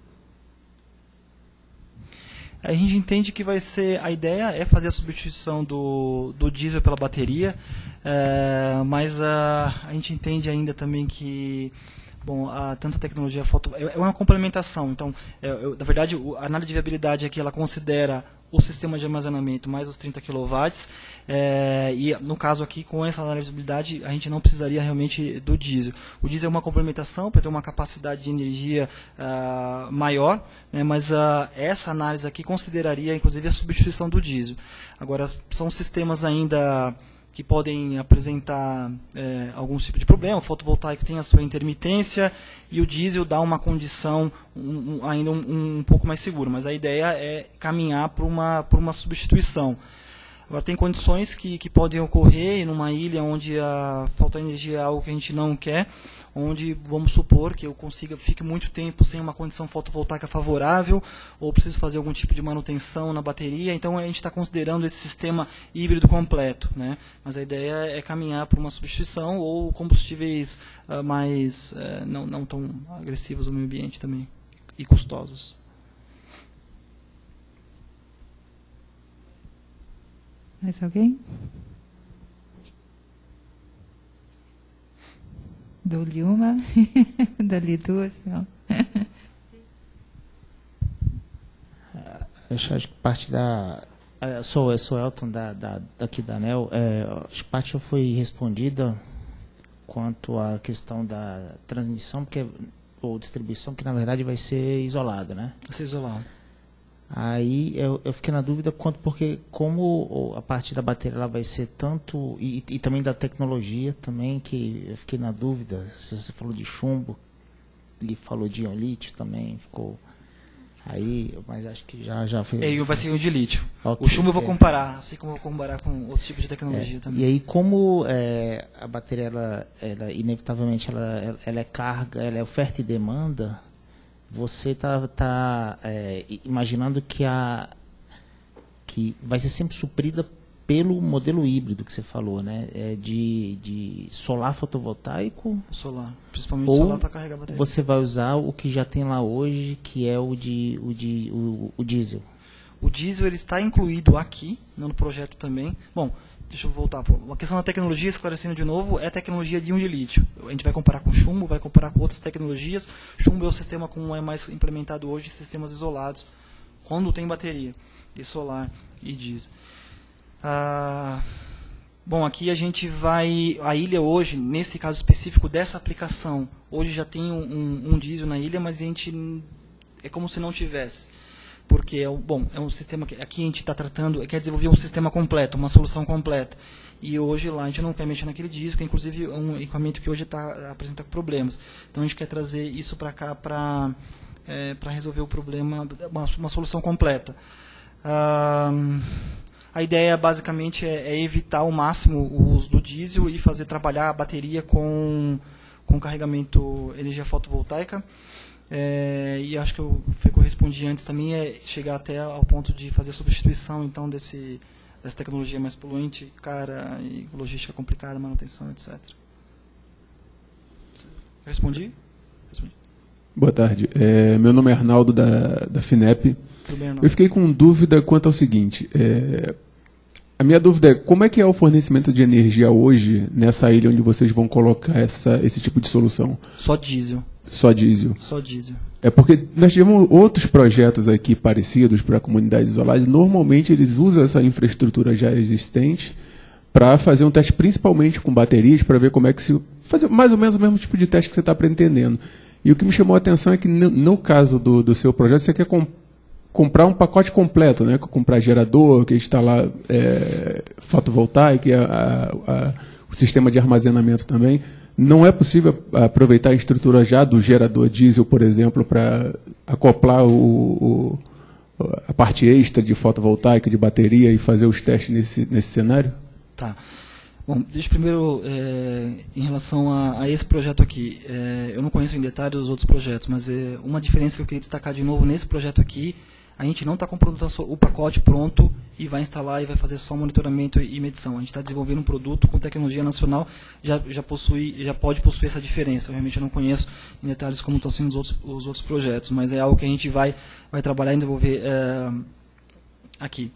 [SPEAKER 2] A gente entende que vai ser, a ideia é fazer a substituição do, do diesel pela bateria, é, mas a, a gente entende ainda também que, bom, a, tanto a tecnologia foto, é, é uma complementação. Então, é, eu, na verdade, a análise de viabilidade aqui ela considera o sistema de armazenamento mais os trinta quilowatts, é, e no caso aqui, com essa análise de viabilidade, a gente não precisaria realmente do diesel. O diesel é uma complementação para ter uma capacidade de energia uh, maior, né, mas uh, essa análise aqui consideraria, inclusive, a substituição do diesel. Agora, são sistemas ainda que podem apresentar é, algum tipo de problema. O fotovoltaico tem a sua intermitência e o diesel dá uma condição um, um, ainda um, um pouco mais segura. Mas a ideia é caminhar para uma, para uma substituição. Agora, tem condições que, que podem ocorrer numa ilha onde a falta de energia é algo que a gente não quer, onde vamos supor que eu consiga fique muito tempo sem uma condição fotovoltaica favorável, ou preciso fazer algum tipo de manutenção na bateria. Então, a gente está considerando esse sistema híbrido completo, né? Mas a ideia é caminhar para uma substituição ou combustíveis uh, mais uh, não, não tão agressivos no meio ambiente também, e custosos.
[SPEAKER 1] Mais alguém? Dou-lhe uma, dou-lhe duas, não.
[SPEAKER 5] Acho, acho que parte da... Eu sou, eu sou Elton, da, da, daqui da ANEEL. É, acho que parte já foi respondida quanto à questão da transmissão, porque, ou distribuição, que na verdade vai ser isolada, né?
[SPEAKER 2] Vai ser isolado.
[SPEAKER 5] Aí eu, eu fiquei na dúvida quanto, porque como a parte da bateria ela vai ser tanto, e, e também da tecnologia também, que eu fiquei na dúvida, se você falou de chumbo, ele falou de íon lítio também, ficou aí, mas acho que já, já foi...
[SPEAKER 2] É, vai ser íon de lítio.
[SPEAKER 5] Okay,
[SPEAKER 2] o chumbo eu vou
[SPEAKER 5] é.
[SPEAKER 2] comparar, assim como eu vou comparar com outros tipos de tecnologia
[SPEAKER 5] é,
[SPEAKER 2] também.
[SPEAKER 5] E aí como é, a bateria, ela, ela inevitavelmente, ela, ela é carga, ela é oferta e demanda, você está tá, é, imaginando que, a, que vai ser sempre suprida pelo modelo híbrido que você falou, né? É de, de solar fotovoltaico?
[SPEAKER 2] Solar, principalmente
[SPEAKER 5] ou
[SPEAKER 2] solar para carregar a bateria.
[SPEAKER 5] Você vai usar o que já tem lá hoje, que é o, de, o, de, o, o diesel?
[SPEAKER 2] O diesel ele está incluído aqui, no projeto também. Bom, deixa eu voltar. A questão da tecnologia, esclarecendo de novo, é tecnologia de íon de lítio. A gente vai comparar com chumbo, vai comparar com outras tecnologias. Chumbo é o sistema como é mais implementado hoje, sistemas isolados, quando tem bateria, e solar e diesel. Ah, bom, aqui a gente vai... A ilha hoje, nesse caso específico dessa aplicação, hoje já tem um, um, um diesel na ilha, mas a gente... É como se não tivesse. Porque é, bom, é um sistema que aqui a gente está tratando, quer desenvolver um sistema completo, uma solução completa. e hoje lá a gente não quer mexer naquele disco, inclusive é um equipamento que hoje tá, apresenta problemas. Então a gente quer trazer isso para cá para é, para resolver o problema, uma, uma solução completa. Ah, a ideia basicamente é, é evitar ao máximo o uso do diesel e fazer trabalhar a bateria com, com carregamento energia fotovoltaica. É, e acho que eu, foi que eu respondi antes também, é chegar até ao ponto de fazer a substituição então desse, dessa tecnologia mais poluente, cara, e logística complicada, manutenção, etcétera. Respondi? Respondi.
[SPEAKER 6] Boa tarde. É, meu nome é Arnaldo, da, da FINEP.
[SPEAKER 2] Tudo bem, Arnaldo?
[SPEAKER 6] Eu fiquei com dúvida quanto ao seguinte. É, a minha dúvida é como é que é o fornecimento de energia hoje nessa ilha onde vocês vão colocar essa, esse tipo de solução?
[SPEAKER 2] Só diesel.
[SPEAKER 6] Só diesel?
[SPEAKER 2] Só diesel.
[SPEAKER 6] É porque nós tivemos outros projetos aqui parecidos para comunidades isoladas. Normalmente eles usam essa infraestrutura já existente para fazer um teste principalmente com baterias, para ver como é que se... fazer mais ou menos o mesmo tipo de teste que você está pretendendo. E o que me chamou a atenção é que no, no caso do, do seu projeto, você quer comp comprar um pacote completo, né? Comprar gerador, que instalar é, fotovoltaica, a, a, a, o sistema de armazenamento também. Não é possível aproveitar a estrutura já do gerador diesel, por exemplo, para acoplar o, o, a parte extra de fotovoltaica, de bateria e fazer os testes nesse, nesse cenário?
[SPEAKER 2] Tá. Bom, deixa eu primeiro, é, em relação a, a esse projeto aqui, é, eu não conheço em detalhe os outros projetos, mas é, uma diferença que eu queria destacar de novo nesse projeto aqui, a gente não está comprando o pacote pronto e vai instalar e vai fazer só monitoramento e medição. A gente está desenvolvendo um produto com tecnologia nacional, já, já, possui, já pode possuir essa diferença. Eu realmente não conheço em detalhes como estão sendo os outros, os outros projetos, mas é algo que a gente vai, vai trabalhar e desenvolver é, aqui.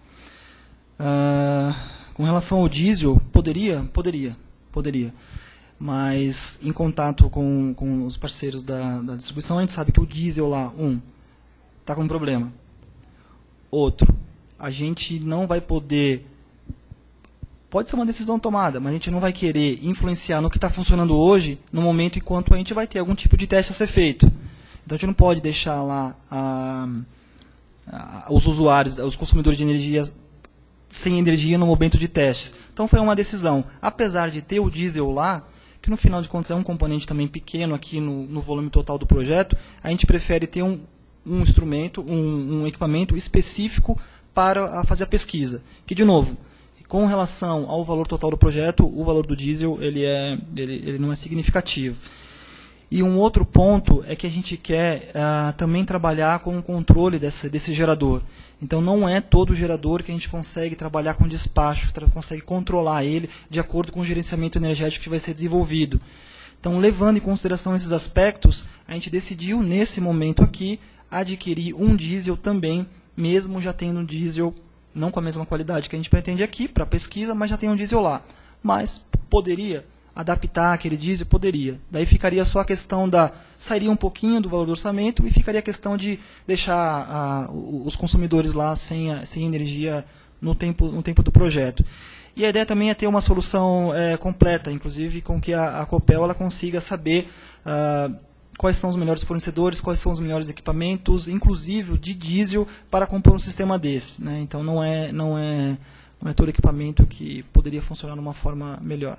[SPEAKER 2] Uh, com relação ao diesel, poderia? Poderia, poderia. Mas em contato com, com os parceiros da, da distribuição, a gente sabe que o diesel lá, um, está com um problema. Outro, a gente não vai poder, pode ser uma decisão tomada, mas a gente não vai querer influenciar no que está funcionando hoje, no momento enquanto a gente vai ter algum tipo de teste a ser feito. Então a gente não pode deixar lá a, a, os usuários, os consumidores de energia sem energia no momento de testes. Então foi uma decisão, apesar de ter o diesel lá, que no final de contas é um componente também pequeno aqui no, no volume total do projeto, a gente prefere ter um um instrumento, um, um equipamento específico para a fazer a pesquisa. Que, de novo, com relação ao valor total do projeto, o valor do diesel ele é, ele, ele não é significativo. E um outro ponto é que a gente quer uh, também trabalhar com o controle desse, desse gerador. Então, não é todo gerador que a gente consegue trabalhar com despacho, consegue controlar ele de acordo com o gerenciamento energético que vai ser desenvolvido. Então, levando em consideração esses aspectos, a gente decidiu, nesse momento aqui, adquirir um diesel também, mesmo já tendo um diesel, não com a mesma qualidade que a gente pretende aqui, para pesquisa, mas já tem um diesel lá. Mas poderia adaptar aquele diesel? Poderia. Daí ficaria só a questão da... Sairia um pouquinho do valor do orçamento e ficaria a questão de deixar a, os consumidores lá sem, a, sem energia no tempo, no tempo do projeto. E a ideia também é ter uma solução é, completa, inclusive com que a, a Copel ela consiga saber... Uh, quais são os melhores fornecedores, quais são os melhores equipamentos, inclusive de diesel, para compor um sistema desse. Né? Então, não é, não, é, não é todo equipamento que poderia funcionar de uma forma melhor.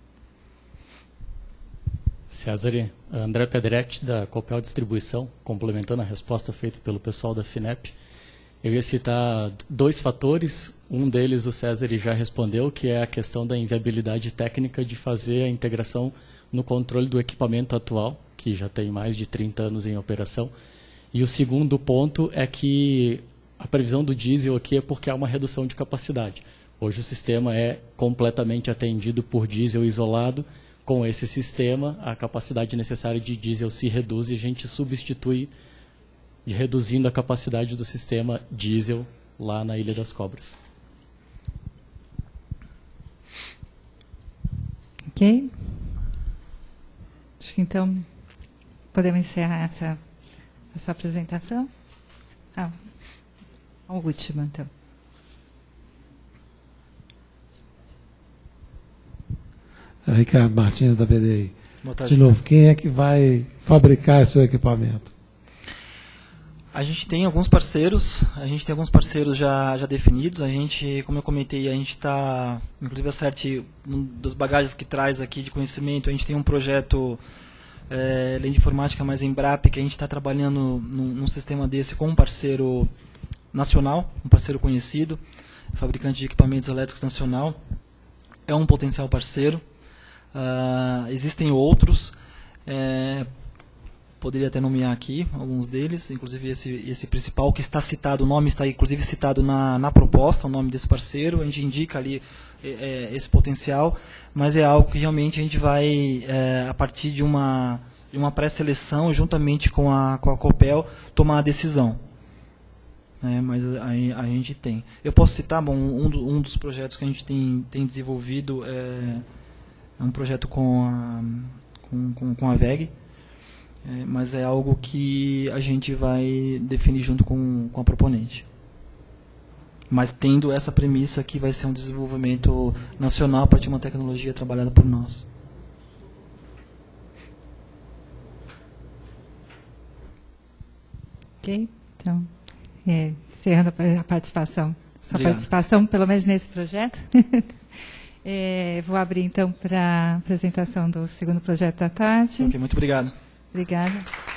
[SPEAKER 7] César, André Pedretti, da Copel Distribuição, complementando a resposta feita pelo pessoal da FINEP. Eu ia citar dois fatores, um deles o César já respondeu, que é a questão da inviabilidade técnica de fazer a integração no controle do equipamento atual, que já tem mais de trinta anos em operação. E o segundo ponto é que a previsão do diesel aqui é porque há uma redução de capacidade. Hoje o sistema é completamente atendido por diesel isolado. Com esse sistema, a capacidade necessária de diesel se reduz e a gente substitui, reduzindo a capacidade do sistema diesel lá na Ilha das Cobras.
[SPEAKER 1] Ok. Acho que então podemos encerrar essa, a sua apresentação. Ah, a última, então.
[SPEAKER 8] Ricardo Martins, da B D I.
[SPEAKER 2] Boa tarde.
[SPEAKER 8] De novo, quem é que vai fabricar esse equipamento?
[SPEAKER 2] A A gente tem alguns parceiros, a gente tem alguns parceiros já, já definidos. A gente, como eu comentei, a gente está, inclusive a CERT, uma das bagagens que traz aqui de conhecimento, a gente tem um projeto, é, além de informática, mais Embrapa, que a gente está trabalhando num, num sistema desse com um parceiro nacional, um parceiro conhecido, fabricante de equipamentos elétricos nacional. É um potencial parceiro. Uh, existem outros. É, poderia até nomear aqui alguns deles, inclusive esse, esse principal que está citado, o nome está inclusive citado na, na proposta, o nome desse parceiro, a gente indica ali é, esse potencial, mas é algo que realmente a gente vai, é, a partir de uma, de uma pré-seleção, juntamente com a, com a Copel, tomar a decisão. É, mas a, a gente tem. Eu posso citar, bom, um, do, um dos projetos que a gente tem, tem desenvolvido é, é um projeto com a, com, com, com a V E G, É, mas é algo que a gente vai definir junto com, com a proponente. Mas tendo essa premissa que vai ser um desenvolvimento nacional a partir de uma tecnologia trabalhada por nós.
[SPEAKER 1] Ok, então, é, encerrando a participação, sua
[SPEAKER 2] Obrigado.
[SPEAKER 1] participação, pelo menos nesse projeto. é, vou abrir, então, para a apresentação do segundo projeto da tarde.
[SPEAKER 2] Ok, muito obrigado.
[SPEAKER 1] Obrigada.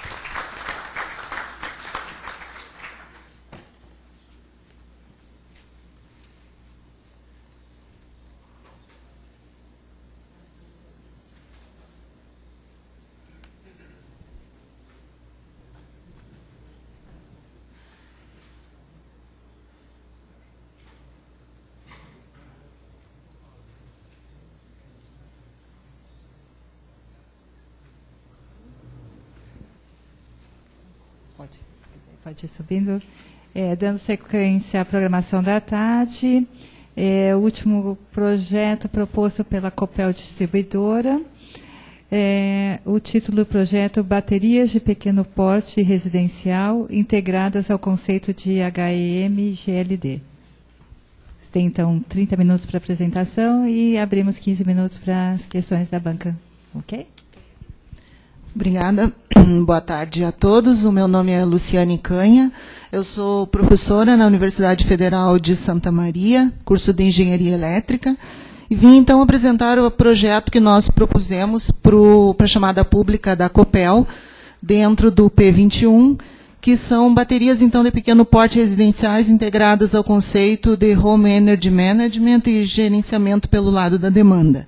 [SPEAKER 1] Pode ir subindo. É, dando sequência à programação da tarde, é, o último projeto proposto pela Copel Distribuidora, é, o título do projeto Baterias de Pequeno Porte Residencial integradas ao conceito de H E M G L D. Tem, então, trinta minutos para a apresentação e abrimos quinze minutos para as questões da banca. Ok?
[SPEAKER 9] Obrigada. Boa tarde a todos. O meu nome é Luciane Canha. Eu sou professora na Universidade Federal de Santa Maria, curso de Engenharia Elétrica, e vim, então, apresentar o projeto que nós propusemos para a chamada pública da Copel, dentro do P vinte e um, que são baterias, então, de pequeno porte residenciais integradas ao conceito de Home Energy Management e gerenciamento pelo lado da demanda.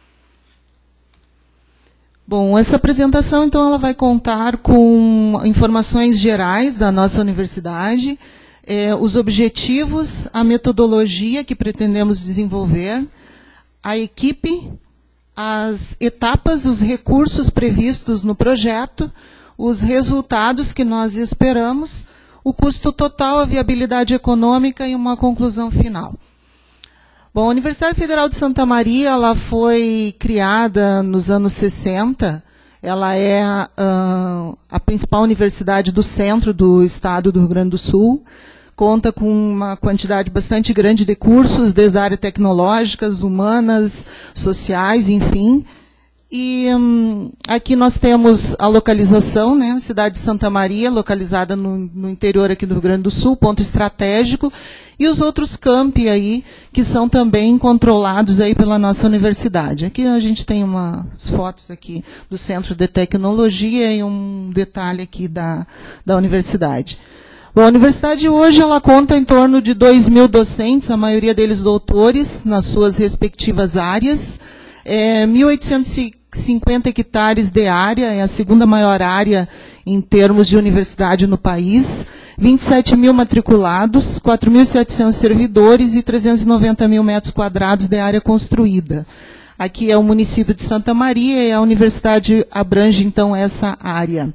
[SPEAKER 9] Bom, essa apresentação, então, ela vai contar com informações gerais da nossa universidade, eh, os objetivos, a metodologia que pretendemos desenvolver, a equipe, as etapas, os recursos previstos no projeto, os resultados que nós esperamos, o custo total, a viabilidade econômica e uma conclusão final. Bom, a Universidade Federal de Santa Maria, ela foi criada nos anos sessenta, ela é uh, a principal universidade do centro do estado do Rio Grande do Sul, conta com uma quantidade bastante grande de cursos, desde a área tecnológicas, humanas, sociais, enfim. E hum, aqui nós temos a localização, né, a cidade de Santa Maria, localizada no, no interior aqui do Rio Grande do Sul, ponto estratégico, e os outros campi aí, que são também controlados aí pela nossa universidade. Aqui a gente tem umas fotos aqui do Centro de Tecnologia e um detalhe aqui da, da universidade. Bom, a universidade hoje ela conta em torno de dois mil docentes, a maioria deles doutores, nas suas respectivas áreas, é, mil oitocentos e cinquenta hectares de área, é a segunda maior área em termos de universidade no país, vinte e sete mil matriculados, quatro mil e setecentos servidores e trezentos e noventa mil metros quadrados de área construída. Aqui é o município de Santa Maria e a universidade abrange, então, essa área.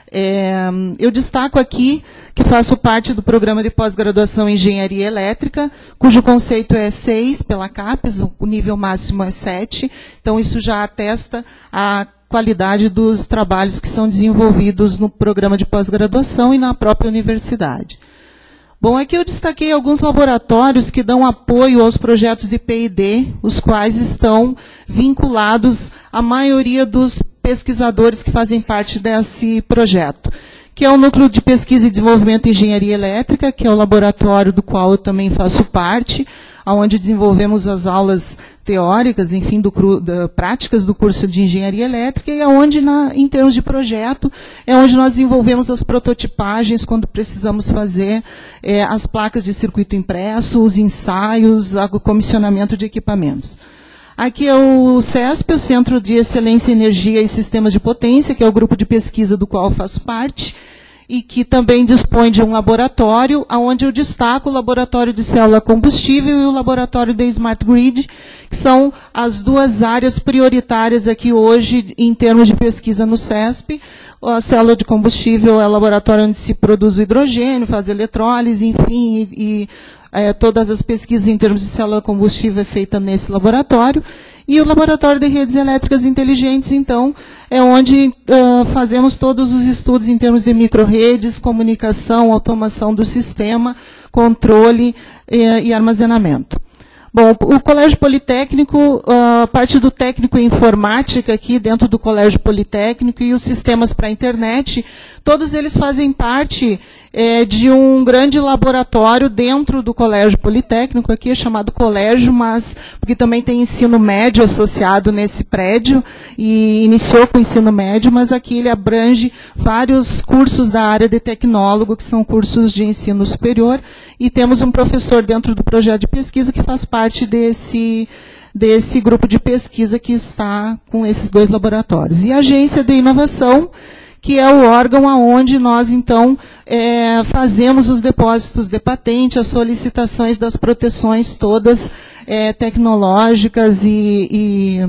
[SPEAKER 9] É, eu destaco aqui que faço parte do programa de pós-graduação em Engenharia Elétrica, cujo conceito é seis pela CAPES, o nível máximo é sete, então isso já atesta a qualidade dos trabalhos que são desenvolvidos no programa de pós-graduação e na própria universidade. Bom, aqui eu destaquei alguns laboratórios que dão apoio aos projetos de P e D, os quais estão vinculados à maioria dos pesquisadores que fazem parte desse projeto, que é o Núcleo de Pesquisa e Desenvolvimento em Engenharia Elétrica, que é o laboratório do qual eu também faço parte, onde desenvolvemos as aulas teóricas, enfim, do, da, práticas do curso de Engenharia Elétrica, e é onde, na, em termos de projeto, é onde nós desenvolvemos as prototipagens, quando precisamos fazer é, as placas de circuito impresso, os ensaios, o comissionamento de equipamentos. Aqui é o CESP, o Centro de Excelência em Energia e Sistemas de Potência, que é o grupo de pesquisa do qual eu faço parte, e que também dispõe de um laboratório, onde eu destaco o laboratório de célula combustível e o laboratório da Smart Grid, que são as duas áreas prioritárias aqui hoje em termos de pesquisa no CESP. A célula de combustível é o laboratório onde se produz o hidrogênio, faz eletrólise, enfim, e, e é, todas as pesquisas em termos de célula combustível é feita nesse laboratório. E o Laboratório de Redes Elétricas Inteligentes, então, é onde uh, fazemos todos os estudos em termos de micro-redes, comunicação, automação do sistema, controle eh, e armazenamento. Bom, o Colégio Politécnico, a parte do técnico em informática aqui dentro do Colégio Politécnico e os sistemas para a internet, todos eles fazem parte é, de um grande laboratório dentro do Colégio Politécnico, aqui é chamado colégio, mas porque também tem ensino médio associado nesse prédio, e iniciou com o ensino médio, mas aqui ele abrange vários cursos da área de tecnólogo, que são cursos de ensino superior, e temos um professor dentro do projeto de pesquisa que faz parte desse, desse grupo de pesquisa que está com esses dois laboratórios. E a Agência de Inovação, que é o órgão onde nós, então, é, fazemos os depósitos de patente, as solicitações das proteções todas é, tecnológicas e... e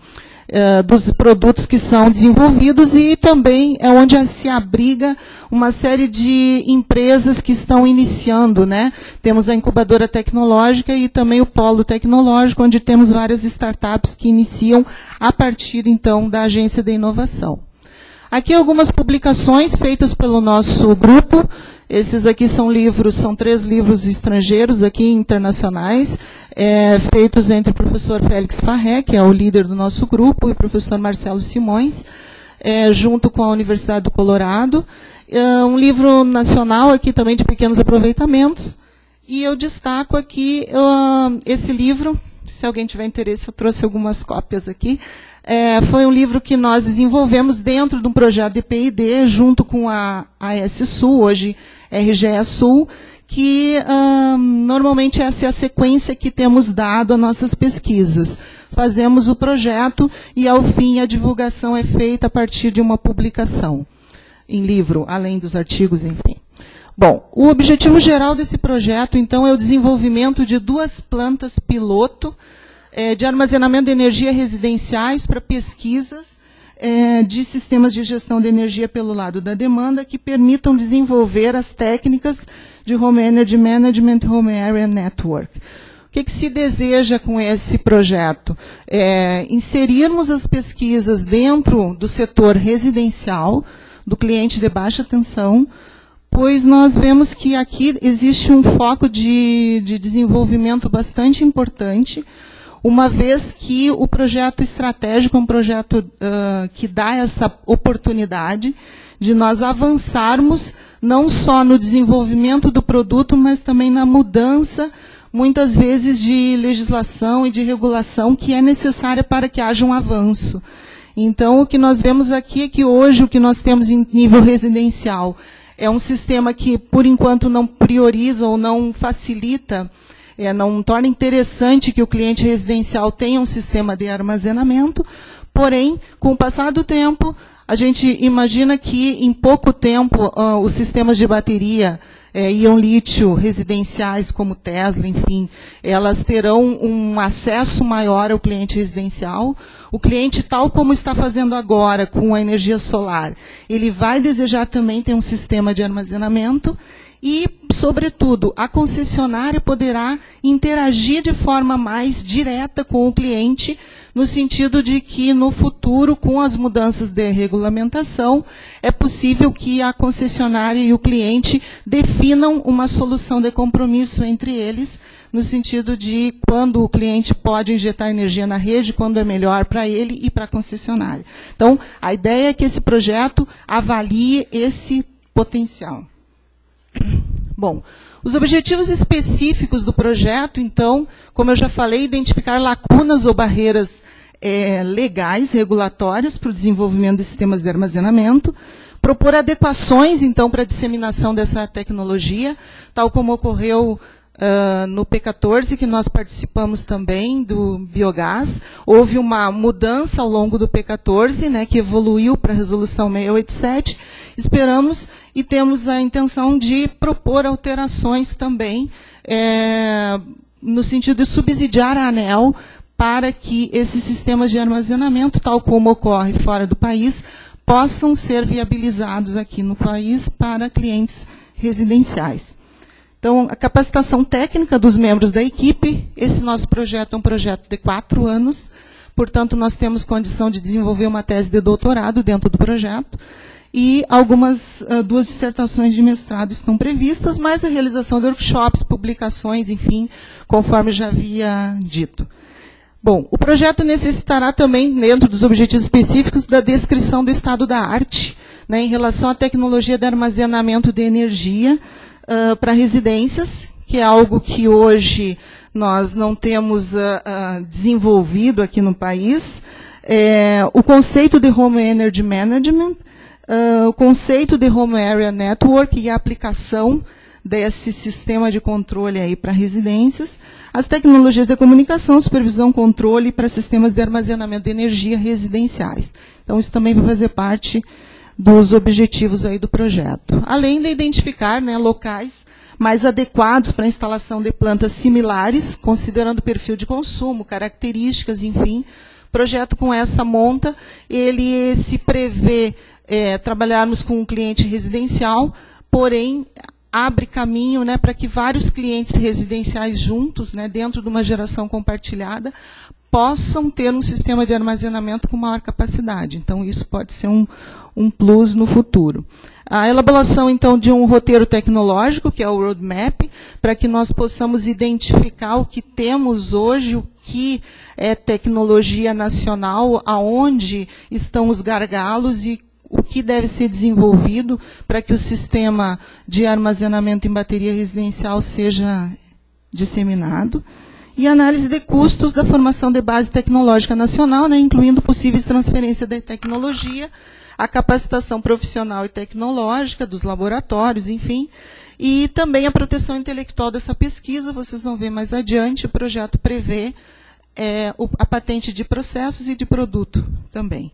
[SPEAKER 9] Uh, dos produtos que são desenvolvidos, e também é onde se abriga uma série de empresas que estão iniciando, né? Temos a incubadora tecnológica e também o polo tecnológico, onde temos várias startups que iniciam a partir, então, da Agência de Inovação. Aqui algumas publicações feitas pelo nosso grupo. Esses aqui são livros, são três livros estrangeiros aqui, internacionais, é, feitos entre o professor Félix Farré, que é o líder do nosso grupo, e o professor Marcelo Simões, é, junto com a Universidade do Colorado. É, um livro nacional aqui também de pequenos aproveitamentos. E eu destaco aqui uh, esse livro, se alguém tiver interesse, eu trouxe algumas cópias aqui. É, foi um livro que nós desenvolvemos dentro de um projeto de P I D, junto com a A S Sul, hoje R G E Sul, que hum, normalmente essa é a sequência que temos dado às nossas pesquisas. Fazemos o projeto e, ao fim, a divulgação é feita a partir de uma publicação em livro, além dos artigos, enfim. Bom, o objetivo geral desse projeto, então, é o desenvolvimento de duas plantas piloto é, de armazenamento de energia residenciais para pesquisas é, de sistemas de gestão de energia pelo lado da demanda que permitam desenvolver as técnicas de Home Energy Management, Home Area Network. O que, que se deseja com esse projeto? É, inserirmos as pesquisas dentro do setor residencial, do cliente de baixa tensão, pois nós vemos que aqui existe um foco de, de desenvolvimento bastante importante, uma vez que o projeto estratégico é um projeto uh, que dá essa oportunidade de nós avançarmos não só no desenvolvimento do produto, mas também na mudança, muitas vezes, de legislação e de regulação que é necessária para que haja um avanço. Então, o que nós vemos aqui é que hoje o que nós temos em nível residencial é um sistema que, por enquanto, não prioriza ou não facilita, é, não torna interessante que o cliente residencial tenha um sistema de armazenamento, porém, com o passar do tempo, a gente imagina que, em pouco tempo, uh, os sistemas de bateria é, íon-lítio residenciais, como Tesla, enfim, elas terão um acesso maior ao cliente residencial. O cliente, tal como está fazendo agora com a energia solar, ele vai desejar também ter um sistema de armazenamento e, sobretudo, a concessionária poderá interagir de forma mais direta com o cliente, no sentido de que, no futuro, com as mudanças de regulamentação, é possível que a concessionária e o cliente definam uma solução de compromisso entre eles, no sentido de quando o cliente pode injetar energia na rede, quando é melhor para ele e para a concessionária. Então, a ideia é que esse projeto avalie esse potencial. Bom, os objetivos específicos do projeto, então, como eu já falei, identificar lacunas ou barreiras é, legais, regulatórias, para o desenvolvimento de sistemas de armazenamento, propor adequações, então, para a disseminação dessa tecnologia, tal como ocorreu uh, no P quatorze, que nós participamos também do biogás. Houve uma mudança ao longo do P quatorze, né, que evoluiu para a resolução seiscentos e oitenta e sete. Esperamos e temos a intenção de propor alterações também, é, no sentido de subsidiar a ANEEL para que esses sistemas de armazenamento, tal como ocorre fora do país, possam ser viabilizados aqui no país para clientes residenciais. Então, a capacitação técnica dos membros da equipe, esse nosso projeto é um projeto de quatro anos, portanto, nós temos condição de desenvolver uma tese de doutorado dentro do projeto, e algumas, uh, duas dissertações de mestrado estão previstas, mais a realização de workshops, publicações, enfim, conforme já havia dito. Bom, o projeto necessitará também, dentro dos objetivos específicos, da descrição do estado da arte, né, em relação à tecnologia de armazenamento de energia uh, para residências, que é algo que hoje nós não temos uh, uh, desenvolvido aqui no país. É, o conceito de Home Energy Management, uh, o conceito de Home Area Network e a aplicação desse sistema de controle aí para residências, as tecnologias de comunicação, supervisão, controle para sistemas de armazenamento de energia residenciais. Então, isso também vai fazer parte dos objetivos aí do projeto. Além de identificar, né, locais mais adequados para a instalação de plantas similares, considerando o perfil de consumo, características, enfim. Projeto com essa monta, ele se prevê é, trabalharmos com um cliente residencial, porém abre caminho, né, para que vários clientes residenciais juntos, né, dentro de uma geração compartilhada, possam ter um sistema de armazenamento com maior capacidade. Então, isso pode ser um, um plus no futuro. A elaboração, então, de um roteiro tecnológico, que é o roadmap, para que nós possamos identificar o que temos hoje, o que é tecnologia nacional, aonde estão os gargalos e o que deve ser desenvolvido para que o sistema de armazenamento em bateria residencial seja disseminado. E análise de custos da formação de base tecnológica nacional, né, incluindo possíveis transferência de tecnologia, a capacitação profissional e tecnológica dos laboratórios, enfim, e também a proteção intelectual dessa pesquisa. Vocês vão ver mais adiante, o projeto prevê é, a patente de processos e de produto também.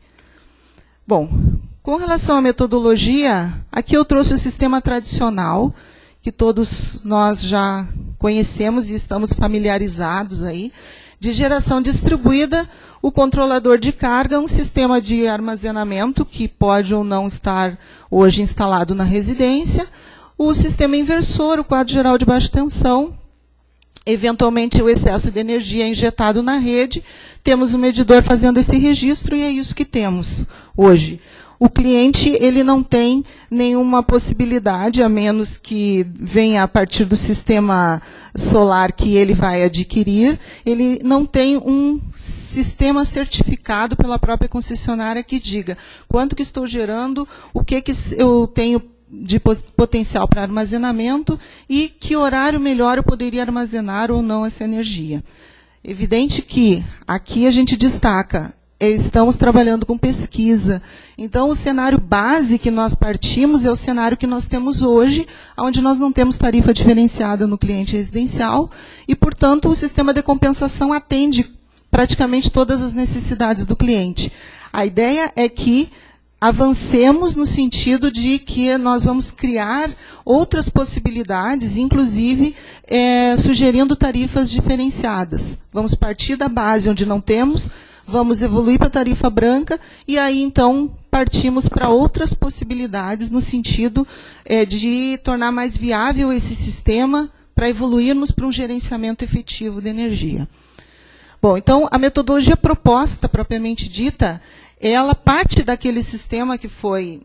[SPEAKER 9] Bom, com relação à metodologia, aqui eu trouxe o sistema tradicional, que todos nós já conhecemos e estamos familiarizados aí, de geração distribuída, o controlador de carga, um sistema de armazenamento que pode ou não estar hoje instalado na residência, o sistema inversor, o quadro geral de baixa tensão, eventualmente o excesso de energia injetado na rede, temos um medidor fazendo esse registro e é isso que temos hoje. O cliente ele não tem nenhuma possibilidade, a menos que venha a partir do sistema solar que ele vai adquirir, ele não tem um sistema certificado pela própria concessionária que diga quanto que estou gerando, o que, que eu tenho de potencial para armazenamento e que horário melhor eu poderia armazenar ou não essa energia. Evidente que aqui a gente destaca, estamos trabalhando com pesquisa. Então, o cenário base que nós partimos é o cenário que nós temos hoje, onde nós não temos tarifa diferenciada no cliente residencial e, portanto, o sistema de compensação atende praticamente todas as necessidades do cliente. A ideia é que avancemos no sentido de que nós vamos criar outras possibilidades, inclusive é, sugerindo tarifas diferenciadas. Vamos partir da base onde não temos, vamos evoluir para a tarifa branca e aí, então, partimos para outras possibilidades no sentido é, de tornar mais viável esse sistema para evoluirmos para um gerenciamento efetivo de energia. Bom, então, a metodologia proposta, propriamente dita, ela parte daquele sistema que foi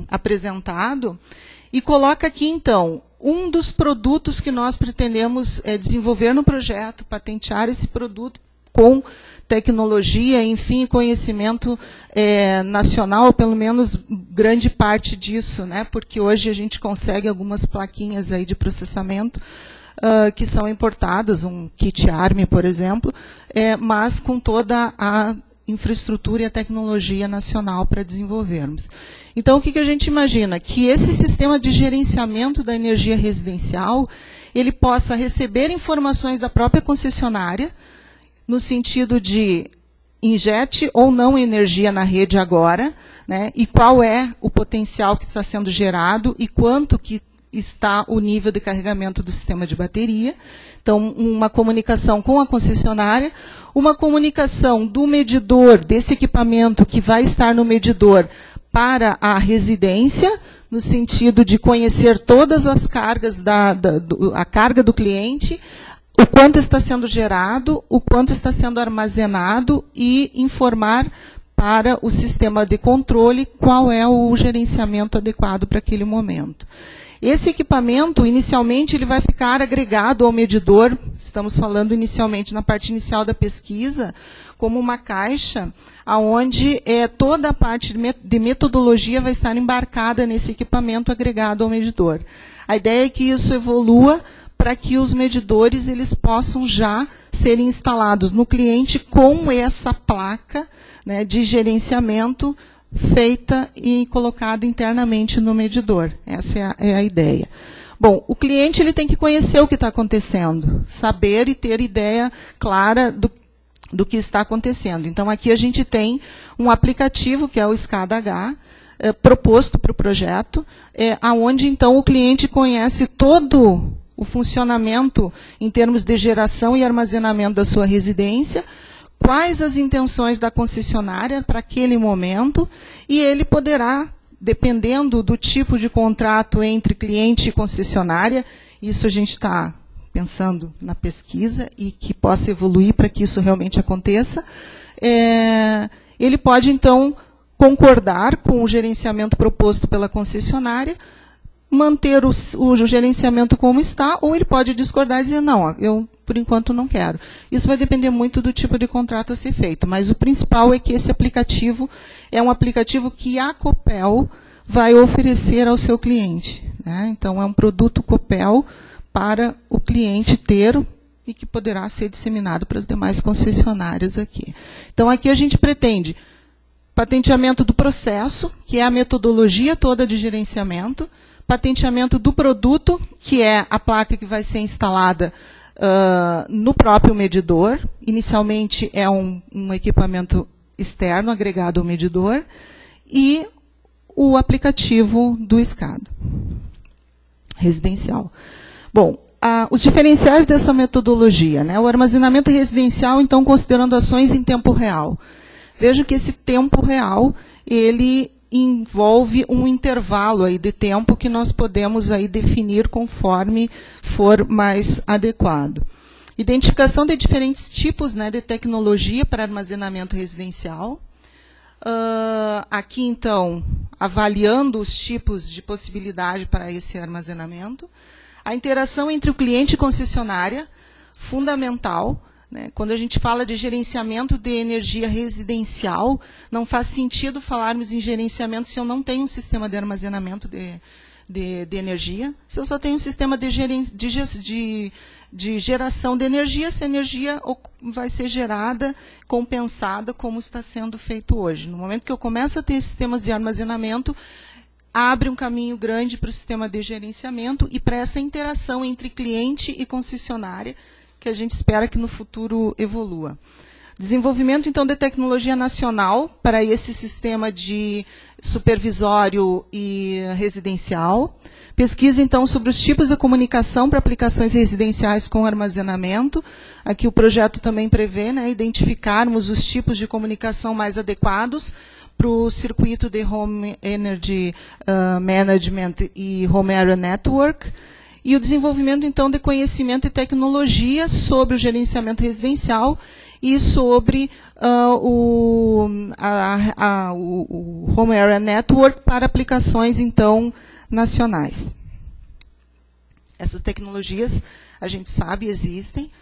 [SPEAKER 9] apresentado e coloca aqui, então, um dos produtos que nós pretendemos é, desenvolver no projeto, patentear esse produto, com tecnologia, enfim, conhecimento é, nacional, pelo menos grande parte disso, né? Porque hoje a gente consegue algumas plaquinhas aí de processamento uh, que são importadas, um kit ARM, por exemplo, é, mas com toda a infraestrutura e a tecnologia nacional para desenvolvermos. Então, o que, que a gente imagina? Que esse sistema de gerenciamento da energia residencial, ele possa receber informações da própria concessionária, no sentido de injete ou não energia na rede agora, né, e qual é o potencial que está sendo gerado e quanto que está o nível de carregamento do sistema de bateria. Então, uma comunicação com a concessionária, uma comunicação do medidor, desse equipamento que vai estar no medidor para a residência, no sentido de conhecer todas as cargas, da, da do, a carga do cliente, o quanto está sendo gerado, o quanto está sendo armazenado e informar para o sistema de controle qual é o gerenciamento adequado para aquele momento. Esse equipamento, inicialmente, ele vai ficar agregado ao medidor, estamos falando inicialmente na parte inicial da pesquisa, como uma caixa, onde é, toda a parte de metodologia vai estar embarcada nesse equipamento agregado ao medidor. A ideia é que isso evolua para que os medidores eles possam já serem instalados no cliente com essa placa, né, de gerenciamento feita e colocada internamente no medidor. Essa é a, é a ideia. Bom, o cliente ele tem que conhecer o que está acontecendo, saber e ter ideia clara do, do que está acontecendo. Então, aqui a gente tem um aplicativo, que é o SCADA-H, é, proposto para o projeto, é, onde, então, o cliente conhece todo o funcionamento em termos de geração e armazenamento da sua residência, quais as intenções da concessionária para aquele momento, e ele poderá, dependendo do tipo de contrato entre cliente e concessionária, isso a gente está pensando na pesquisa e que possa evoluir para que isso realmente aconteça, é, ele pode, então, concordar com o gerenciamento proposto pela concessionária, manter o, o gerenciamento como está, ou ele pode discordar e dizer, não, eu, por enquanto, não quero. Isso vai depender muito do tipo de contrato a ser feito, mas o principal é que esse aplicativo é um aplicativo que a Copel vai oferecer ao seu cliente, né? Então, é um produto Copel para o cliente ter e que poderá ser disseminado para as demais concessionárias aqui. Então, aqui a gente pretende patenteamento do processo, que é a metodologia toda de gerenciamento, patenteamento do produto, que é a placa que vai ser instalada uh, no próprio medidor. Inicialmente é um, um equipamento externo agregado ao medidor, e o aplicativo do SCADA residencial. Bom, uh, os diferenciais dessa metodologia, né? O armazenamento residencial, então, considerando ações em tempo real. Vejo que esse tempo real, ele envolve um intervalo aí de tempo que nós podemos aí definir conforme for mais adequado. Identificação de diferentes tipos, né, de tecnologia para armazenamento residencial. Uh, aqui, então, avaliando os tipos de possibilidade para esse armazenamento. A interação entre o cliente e concessionária, fundamental. Né? Quando a gente fala de gerenciamento de energia residencial, não faz sentido falarmos em gerenciamento se eu não tenho um sistema de armazenamento de, de, de energia, se eu só tenho um sistema de, geren, de, de, de geração de energia, se a energia vai ser gerada, compensada, como está sendo feito hoje. No momento que eu começo a ter sistemas de armazenamento, abre um caminho grande para o sistema de gerenciamento e para essa interação entre cliente e concessionária, que a gente espera que no futuro evolua. Desenvolvimento, então, de tecnologia nacional para esse sistema de supervisório e residencial. Pesquisa, então, sobre os tipos de comunicação para aplicações residenciais com armazenamento. Aqui o projeto também prevê, né, identificarmos os tipos de comunicação mais adequados para o circuito de Home Energy uh, Management e Home Area Network. E o desenvolvimento, então, de conhecimento e tecnologia sobre o gerenciamento residencial e sobre uh, o, a, a, o, o Home Area Network para aplicações, então, nacionais. Essas tecnologias, a gente sabe, existem.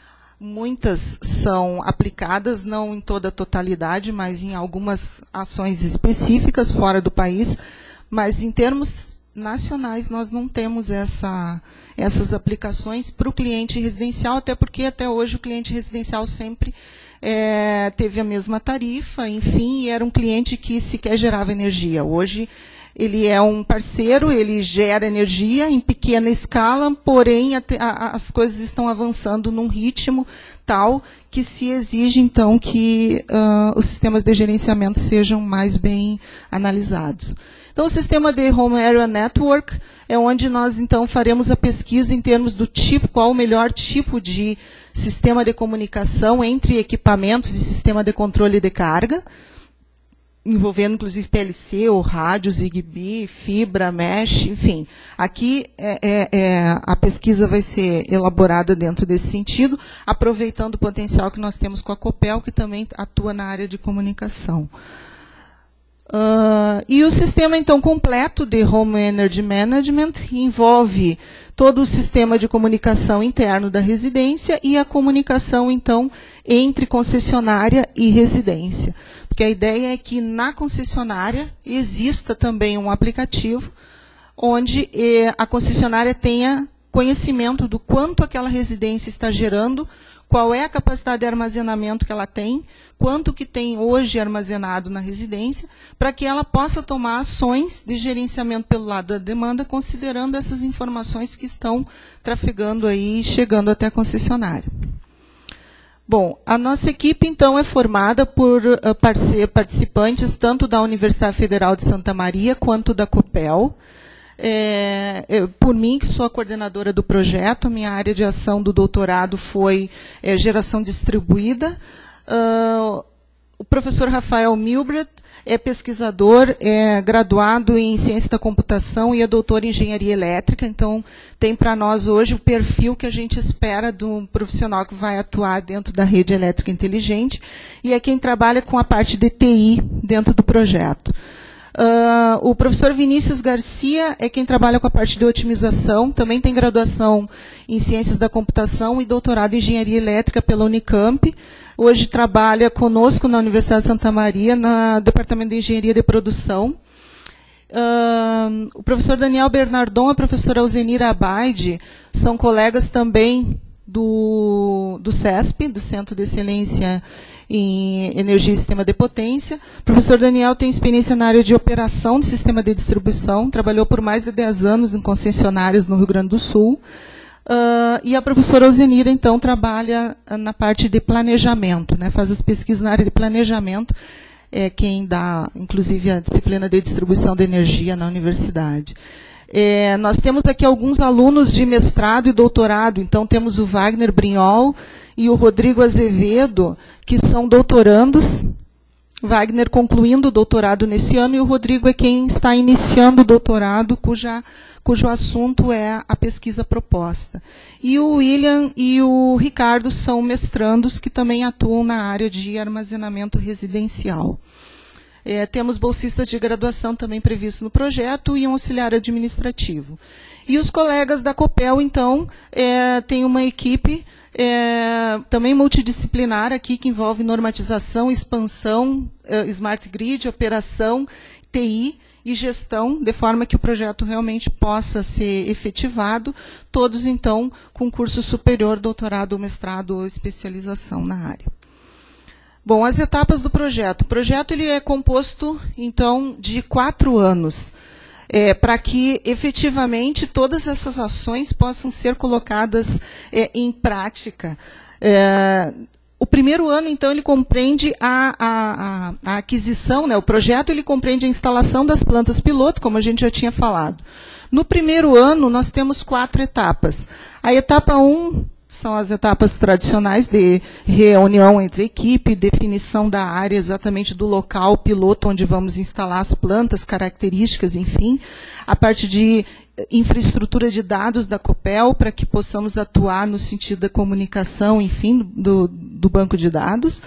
[SPEAKER 9] muitas são aplicadas, não em toda a totalidade, mas em algumas ações específicas fora do país, mas em termos nacionais nós não temos essa, essas aplicações para o cliente residencial, até porque até hoje o cliente residencial sempre é, teve a mesma tarifa, enfim, e era um cliente que sequer gerava energia. Hoje ele é um parceiro, ele gera energia em pequena escala, porém a, a, as coisas estão avançando num ritmo tal que se exige, então, que uh, os sistemas de gerenciamento sejam mais bem analisados. Então, o sistema de Home Area Network é onde nós, então, faremos a pesquisa em termos do tipo, qual o melhor tipo de sistema de comunicação entre equipamentos e sistema de controle de carga, envolvendo, inclusive, P L C, ou rádio, Zigbee, fibra, mesh, enfim. Aqui é, é, é, a pesquisa vai ser elaborada dentro desse sentido, aproveitando o potencial que nós temos com a Copel, que também atua na área de comunicação. Uh, e o sistema, então, completo de Home Energy Management envolve todo o sistema de comunicação interno da residência e a comunicação, então, entre concessionária e residência. Porque a ideia é que na concessionária exista também um aplicativo onde eh, a concessionária tenha conhecimento do quanto aquela residência está gerando, qual é a capacidade de armazenamento que ela tem, quanto que tem hoje armazenado na residência, para que ela possa tomar ações de gerenciamento pelo lado da demanda, considerando essas informações que estão trafegando aí e chegando até a concessionária. Bom, a nossa equipe, então, é formada por uh, participantes tanto da Universidade Federal de Santa Maria quanto da Copel. É, eu, por mim, que sou a coordenadora do projeto, minha área de ação do doutorado foi é, geração distribuída. Uh, o professor Rafael Milbrecht é pesquisador, é graduado em ciência da computação e é doutor em engenharia elétrica, então tem para nós hoje o perfil que a gente espera do profissional que vai atuar dentro da rede elétrica inteligente, e é quem trabalha com a parte de T I dentro do projeto. Uh, o professor Vinícius Garcia é quem trabalha com a parte de otimização, também tem graduação em ciências da computação e doutorado em engenharia elétrica pela Unicamp. Hoje trabalha conosco na Universidade de Santa Maria, no Departamento de Engenharia de Produção. Uh, o professor Daniel Bernardon e a professora Alzenira Abaide são colegas também do, do CESP, do Centro de Excelência em Energia e Sistema de Potência. O professor Daniel tem experiência na área de operação de sistema de distribuição, trabalhou por mais de dez anos em concessionárias no Rio Grande do Sul. Uh, e a professora Alzenira, então, trabalha na parte de planejamento, né, faz as pesquisas na área de planejamento, é quem dá, inclusive, a disciplina de distribuição de energia na universidade. É, nós temos aqui alguns alunos de mestrado e doutorado, então temos o Wagner Brinhol e o Rodrigo Azevedo, que são doutorandos. Wagner concluindo o doutorado nesse ano, e o Rodrigo é quem está iniciando o doutorado, cuja, cujo assunto é a pesquisa proposta. E o William e o Ricardo são mestrandos que também atuam na área de armazenamento residencial. É, temos bolsistas de graduação também previstos no projeto e um auxiliar administrativo. E os colegas da Copel, então, é, têm uma equipe é, também multidisciplinar aqui, que envolve normatização, expansão, é, smart grid, operação, T I e gestão, de forma que o projeto realmente possa ser efetivado, todos, então, com curso superior, doutorado, mestrado ou especialização na área. Bom, as etapas do projeto. O projeto ele é composto, então, de quatro anos, é, para que, efetivamente, todas essas ações possam ser colocadas é, em prática. É, o primeiro ano, então, ele compreende a, a, a, a aquisição, né, o projeto ele compreende a instalação das plantas piloto, como a gente já tinha falado. No primeiro ano, nós temos quatro etapas. A etapa um... são as etapas tradicionais de reunião entre a equipe, definição da área, exatamente do local piloto onde vamos instalar as plantas, características, enfim. A parte de infraestrutura de dados da Copel, para que possamos atuar no sentido da comunicação, enfim, do, do banco de dados.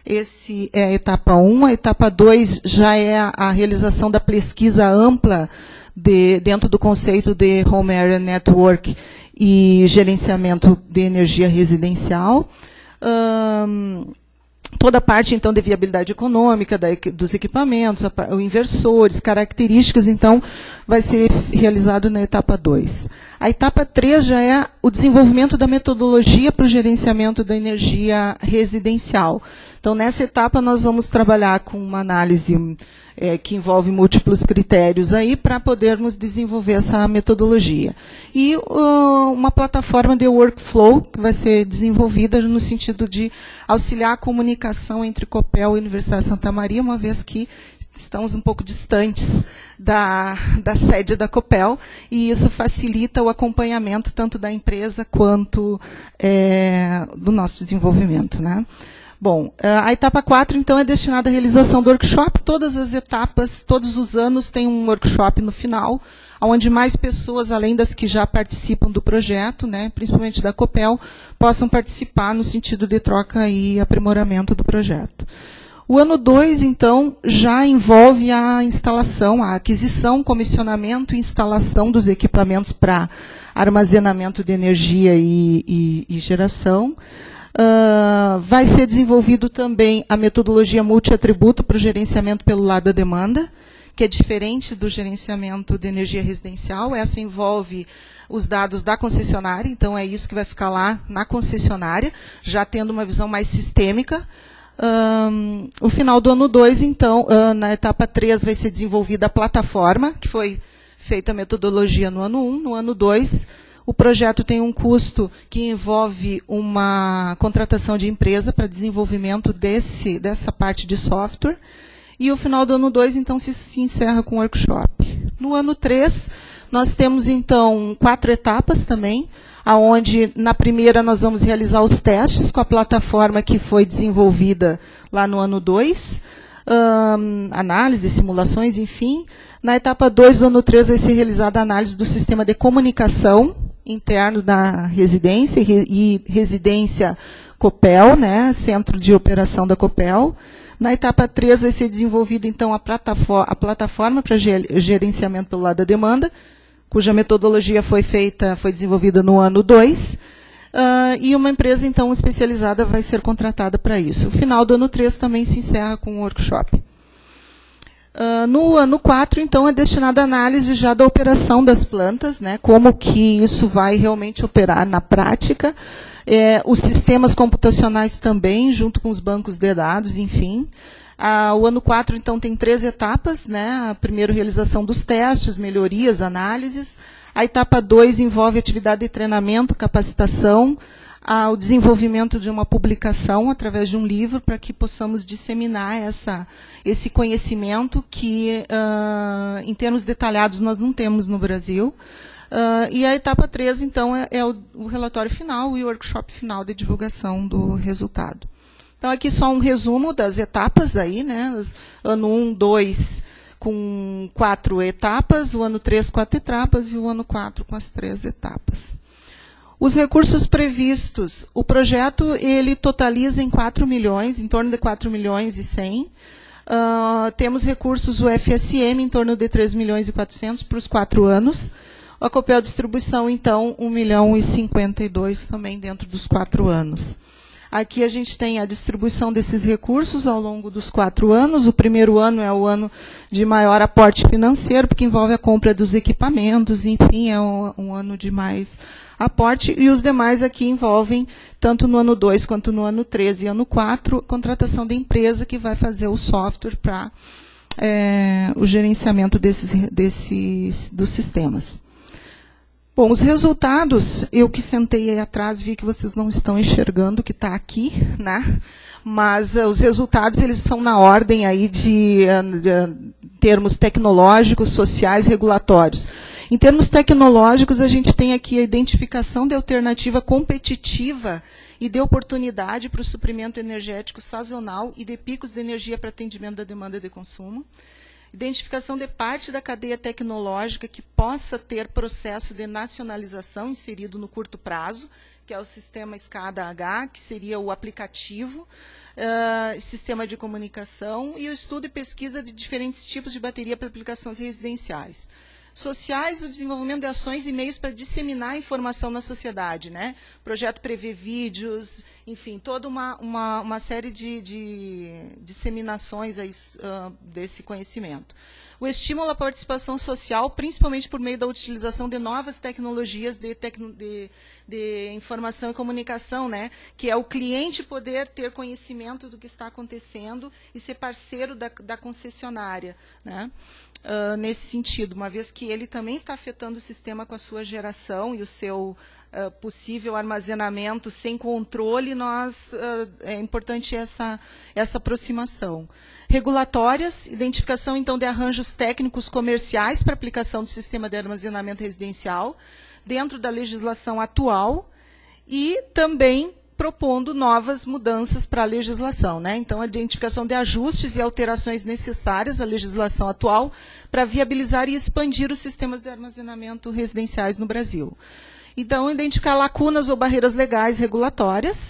[SPEAKER 9] Esse é a etapa um. A etapa dois já é a, a realização da pesquisa ampla de, dentro do conceito de Home Area Network e gerenciamento de energia residencial. Hum, toda a parte, então, de viabilidade econômica da, dos equipamentos, a, os inversores, características, então, vai ser realizado na etapa dois. A etapa três já é o desenvolvimento da metodologia para o gerenciamento da energia residencial. Então, nessa etapa, nós vamos trabalhar com uma análise é, que envolve múltiplos critérios aí para podermos desenvolver essa metodologia. E uh, uma plataforma de workflow que vai ser desenvolvida no sentido de auxiliar a comunicação entre Copel e Universidade de Santa Maria, uma vez que estamos um pouco distantes da, da sede da Copel, e isso facilita o acompanhamento tanto da empresa quanto é, do nosso desenvolvimento, né? Bom, a etapa quatro, então, é destinada à realização do workshop. Todas as etapas, todos os anos, tem um workshop no final, onde mais pessoas, além das que já participam do projeto, né, principalmente da Copel, possam participar no sentido de troca e aprimoramento do projeto. O ano dois, então, já envolve a instalação, a aquisição, comissionamento e instalação dos equipamentos para armazenamento de energia e, e, e geração. Uh, vai ser desenvolvido também a metodologia multiatributo para o gerenciamento pelo lado da demanda, que é diferente do gerenciamento de energia residencial. Essa envolve os dados da concessionária, então é isso que vai ficar lá na concessionária, já tendo uma visão mais sistêmica. Um, o final do ano dois, então, uh, na etapa três, vai ser desenvolvida a plataforma, que foi feita a metodologia no ano um. No ano dois, o projeto tem um custo que envolve uma contratação de empresa para desenvolvimento desse, dessa parte de software. E o final do ano dois, então, se, se encerra com o workshop. No ano três, nós temos, então, quatro etapas também, onde, na primeira, nós vamos realizar os testes com a plataforma que foi desenvolvida lá no ano dois, um, análise, simulações, enfim. Na etapa dois do ano três, vai ser realizada a análise do sistema de comunicação interno da residência e residência Copel, né, centro de operação da Copel. Na etapa três vai ser desenvolvida, então, a plataforma, a plataforma para gerenciamento pelo lado da demanda, cuja metodologia foi feita, foi desenvolvida no ano dois, uh, e uma empresa, então, especializada vai ser contratada para isso. O final do ano três também se encerra com o workshop. Uh, no ano quatro, então, é destinado à análise já da operação das plantas, né, como que isso vai realmente operar na prática, é, os sistemas computacionais também, junto com os bancos de dados, enfim. Ah, o ano quatro, então, tem três etapas, né, a primeira, realização dos testes, melhorias, análises. A etapa dois envolve atividade de treinamento, capacitação, ah, o desenvolvimento de uma publicação através de um livro para que possamos disseminar essa, esse conhecimento que, uh, em termos detalhados, nós não temos no Brasil. Uh, e a etapa três, então, é, é o, o relatório final e o workshop final de divulgação do resultado. Então, aqui só um resumo das etapas aí, né? Ano um, dois, com quatro etapas, o ano três, quatro etapas, e o ano quatro com as três etapas. Os recursos previstos, o projeto ele totaliza em quatro milhões, em torno de quatro milhões e cem. Uh, temos recursos U F S M em torno de três milhões e quatrocentos para os quatro anos. A Copel Distribuição, então, um milhão e cinquenta e dois também dentro dos quatro anos. Aqui a gente tem a distribuição desses recursos ao longo dos quatro anos. O primeiro ano é o ano de maior aporte financeiro, porque envolve a compra dos equipamentos, enfim, é um, um ano de mais aporte. E os demais aqui envolvem, tanto no ano dois quanto no ano três e ano quatro, contratação da empresa que vai fazer o software para é, o gerenciamento desses, desses, dos sistemas. Bom, os resultados, eu que sentei aí atrás, vi que vocês não estão enxergando o que está aqui, né? Mas uh, os resultados, eles são na ordem aí de, de termos tecnológicos, sociais, regulatórios. Em termos tecnológicos, a gente tem aqui a identificação de alternativa competitiva e de oportunidade para o suprimento energético sazonal e de picos de energia para atendimento da demanda de consumo. Identificação de parte da cadeia tecnológica que possa ter processo de nacionalização inserido no curto prazo, que é o sistema SCADA H, que seria o aplicativo, uh, sistema de comunicação, e o estudo e pesquisa de diferentes tipos de bateria para aplicações residenciais. sociais do desenvolvimento de ações e meios para disseminar a informação na sociedade, né? Projeto prevê vídeos, enfim, toda uma, uma, uma série de, de disseminações aí, uh, desse conhecimento. O estímulo à participação social, principalmente por meio da utilização de novas tecnologias de, tecno, de, de informação e comunicação, né? Que é o cliente poder ter conhecimento do que está acontecendo e ser parceiro da, da concessionária, né? Uh, nesse sentido, uma vez que ele também está afetando o sistema com a sua geração e o seu uh, possível armazenamento sem controle, nós, uh, é importante essa, essa aproximação. Regulatórias, identificação, então, de arranjos técnicos comerciais para aplicação do sistema de armazenamento residencial dentro da legislação atual e também propondo novas mudanças para a legislação, né? Então, a identificação de ajustes e alterações necessárias à legislação atual para viabilizar e expandir os sistemas de armazenamento residenciais no Brasil. Então, identificar lacunas ou barreiras legais regulatórias.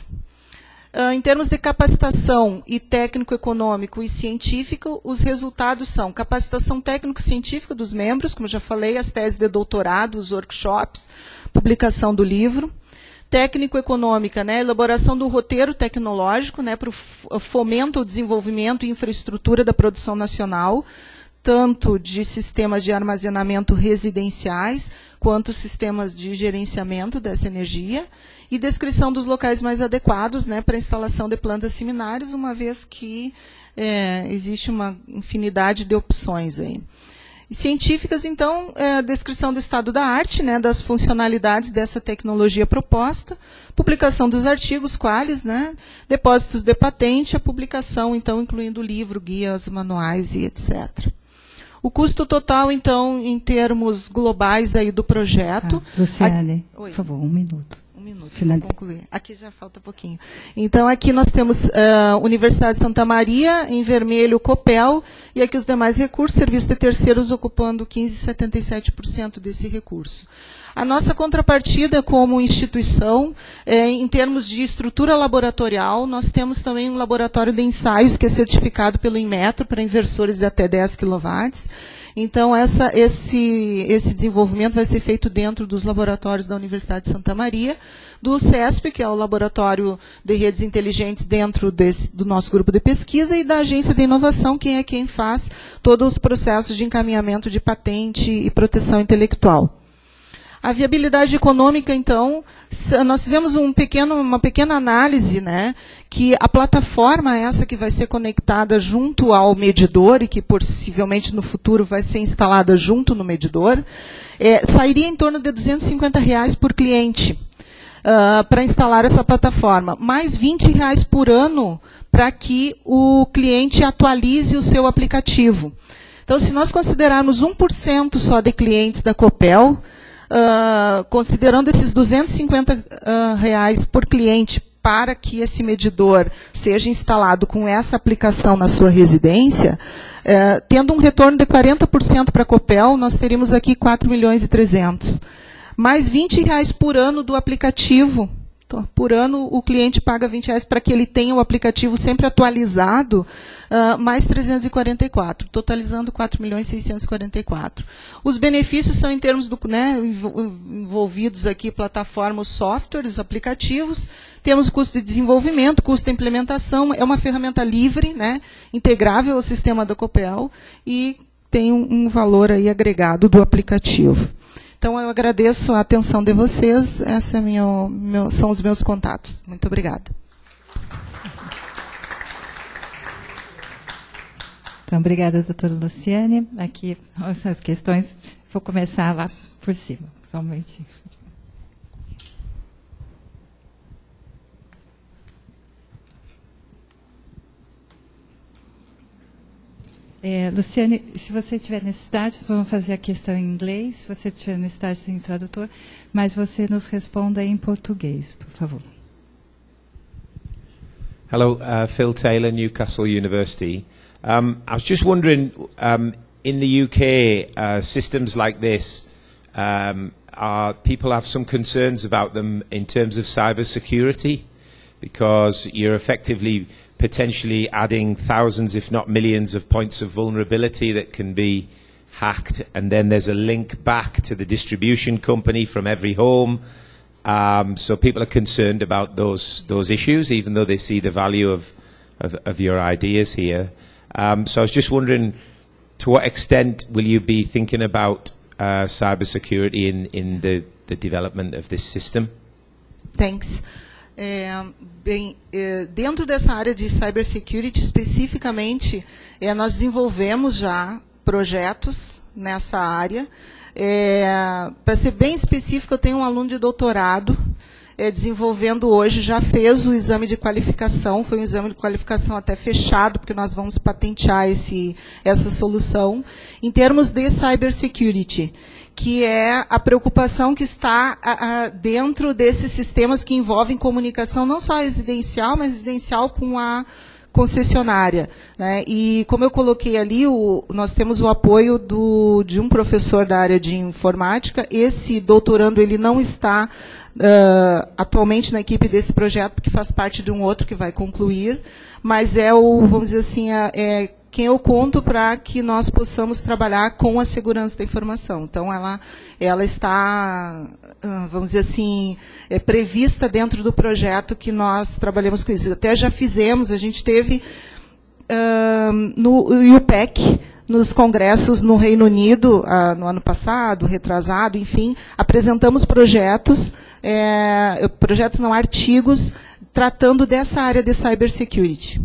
[SPEAKER 9] Uh, em termos de capacitação e técnico-econômico e científico, os resultados são capacitação técnico-científica dos membros, como já falei, as teses de doutorado, os workshops, publicação do livro. Técnico-econômica, né, elaboração do roteiro tecnológico, né, para o fomento, o desenvolvimento e infraestrutura da produção nacional, tanto de sistemas de armazenamento residenciais, quanto sistemas de gerenciamento dessa energia, e descrição dos locais mais adequados, né, para a instalação de plantas similares, uma vez que é, existe uma infinidade de opções aí. E científicas, então, é a descrição do estado da arte, né, das funcionalidades dessa tecnologia proposta, publicação dos artigos, quais, né, depósitos de patente, a publicação, então, incluindo livro, guias, manuais e etcétera. O custo total, então, em termos globais aí do projeto...
[SPEAKER 1] Ah, Luciane, a... por favor, um minuto.
[SPEAKER 9] Um minuto, para concluir. Aqui já falta pouquinho. Então, aqui nós temos uh, Universidade de Santa Maria, em vermelho, Copel, e aqui os demais recursos, serviço de terceiros ocupando quinze vírgula setenta e sete por cento desse recurso. A nossa contrapartida como instituição, é, em termos de estrutura laboratorial, nós temos também um laboratório de ensaios que é certificado pelo Inmetro para inversores de até dez quilowatts. Então, essa, esse, esse desenvolvimento vai ser feito dentro dos laboratórios da Universidade de Santa Maria, do CESP, que é o Laboratório de Redes Inteligentes dentro desse, do nosso grupo de pesquisa, e da Agência de Inovação, que é quem faz todos os processos de encaminhamento de patente e proteção intelectual. A viabilidade econômica, então, nós fizemos um pequeno, uma pequena análise, né, que a plataforma essa que vai ser conectada junto ao medidor e que possivelmente no futuro vai ser instalada junto no medidor, é, sairia em torno de duzentos e cinquenta reais por cliente uh, para instalar essa plataforma, mais vinte reais por ano para que o cliente atualize o seu aplicativo. Então, se nós considerarmos um por cento só de clientes da Copel, Uh, considerando esses duzentos e cinquenta uh, reais por cliente para que esse medidor seja instalado com essa aplicação na sua residência, uh, tendo um retorno de quarenta por cento para a Copel, nós teríamos aqui quatro milhões e trezentos. Mais vinte reais por ano do aplicativo. Então, por ano, o cliente paga vinte reais para que ele tenha o aplicativo sempre atualizado, uh, mais trezentos e quarenta e quatro, totalizando quatro milhões seiscentos e quarenta e quatro. Os benefícios são em termos do, né, envolvidos aqui, plataforma, os softwares, os aplicativos, temos custo de desenvolvimento, custo de implementação, é uma ferramenta livre, né, integrável ao sistema da Copel, e tem um, um valor aí agregado do aplicativo. Então, eu agradeço a atenção de vocês. Essa é minha, meu, são os meus contatos. Muito obrigada.
[SPEAKER 1] Então, obrigada, doutora Luciane. Aqui, essas questões, vou começar lá por cima. Realmente. É, Luciane, se você tiver necessidade, vamos fazer a questão em inglês. Se você tiver necessidade, tem um tradutor, mas você nos responda em português, por favor.
[SPEAKER 10] Hello, uh, Phil Taylor, Newcastle University. Um, I was just wondering, um, in the U K, uh, systems like this, um, are, people have some concerns about them in terms of cyber security, because you're effectively potentially adding thousands, if not millions, of points of vulnerability that can be hacked, and then there's a link back to the distribution company from every home. Um, so people are concerned about those those issues, even though they see the value of of, of your ideas here. Um, so I was just wondering, to what extent will you be thinking about uh, cybersecurity in in the the development of this system?
[SPEAKER 9] Thanks. É, bem, é, dentro dessa área de cybersecurity, especificamente, é, nós desenvolvemos já projetos nessa área. É, para ser bem específico, eu tenho um aluno de doutorado é, desenvolvendo hoje, já fez o exame de qualificação, foi um exame de qualificação até fechado, porque nós vamos patentear esse, essa solução, em termos de cybersecurity, que é a preocupação que está a, a, dentro desses sistemas que envolvem comunicação, não só residencial, mas residencial com a concessionária, né? E como eu coloquei ali, o, nós temos o apoio do, de um professor da área de informática. Esse doutorando ele não está uh, atualmente na equipe desse projeto, porque faz parte de um outro que vai concluir, mas é o, vamos dizer assim, é, é quem eu conto para que nós possamos trabalhar com a segurança da informação. Então, ela, ela está, vamos dizer assim, é, prevista dentro do projeto que nós trabalhamos com isso. Até já fizemos, a gente teve uh, no U P E C, nos congressos no Reino Unido, uh, no ano passado, retrasado, enfim, apresentamos projetos, é, projetos não, artigos, tratando dessa área de cybersecurity.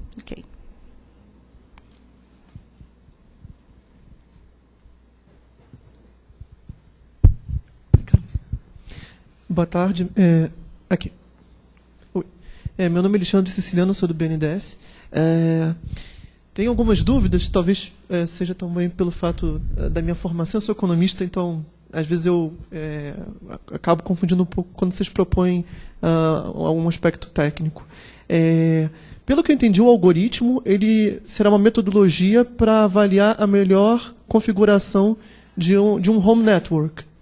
[SPEAKER 11] Boa tarde. É, aqui. Oi. É, meu nome é Alexandre Siciliano, sou do B N D E S. É, tenho algumas dúvidas, talvez é, seja também pelo fato da minha formação. Eu sou economista, então, às vezes eu é, acabo confundindo um pouco quando vocês propõem uh, algum aspecto técnico. É, pelo que eu entendi, o algoritmo ele será uma metodologia para avaliar a melhor configuração de um, de um home network.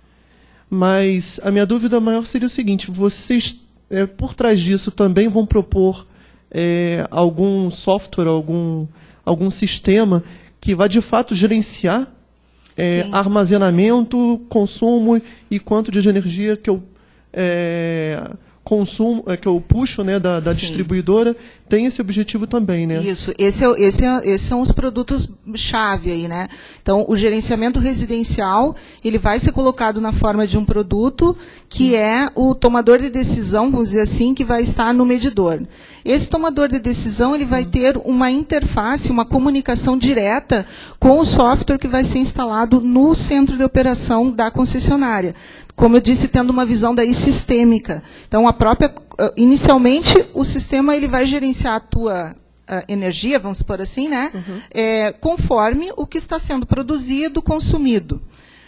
[SPEAKER 11] Mas a minha dúvida maior seria o seguinte: vocês, é, por trás disso, também vão propor é, algum software, algum, algum sistema que vá, de fato, gerenciar é, armazenamento, consumo e quanto de energia que eu é, consumo, é, que eu puxo, né, da, da distribuidora, tem esse objetivo também, né?
[SPEAKER 9] Isso, esse é, esse é, esses são os produtos-chave aí, né? Então, o gerenciamento residencial, ele vai ser colocado na forma de um produto que é o tomador de decisão, vamos dizer assim, que vai estar no medidor. Esse tomador de decisão, ele vai ter uma interface, uma comunicação direta com o software que vai ser instalado no centro de operação da concessionária. Como eu disse, tendo uma visão daí sistêmica. Então, a própria, inicialmente, o sistema ele vai gerenciar a tua a energia, vamos supor assim, né? Uhum. É, conforme o que está sendo produzido, consumido.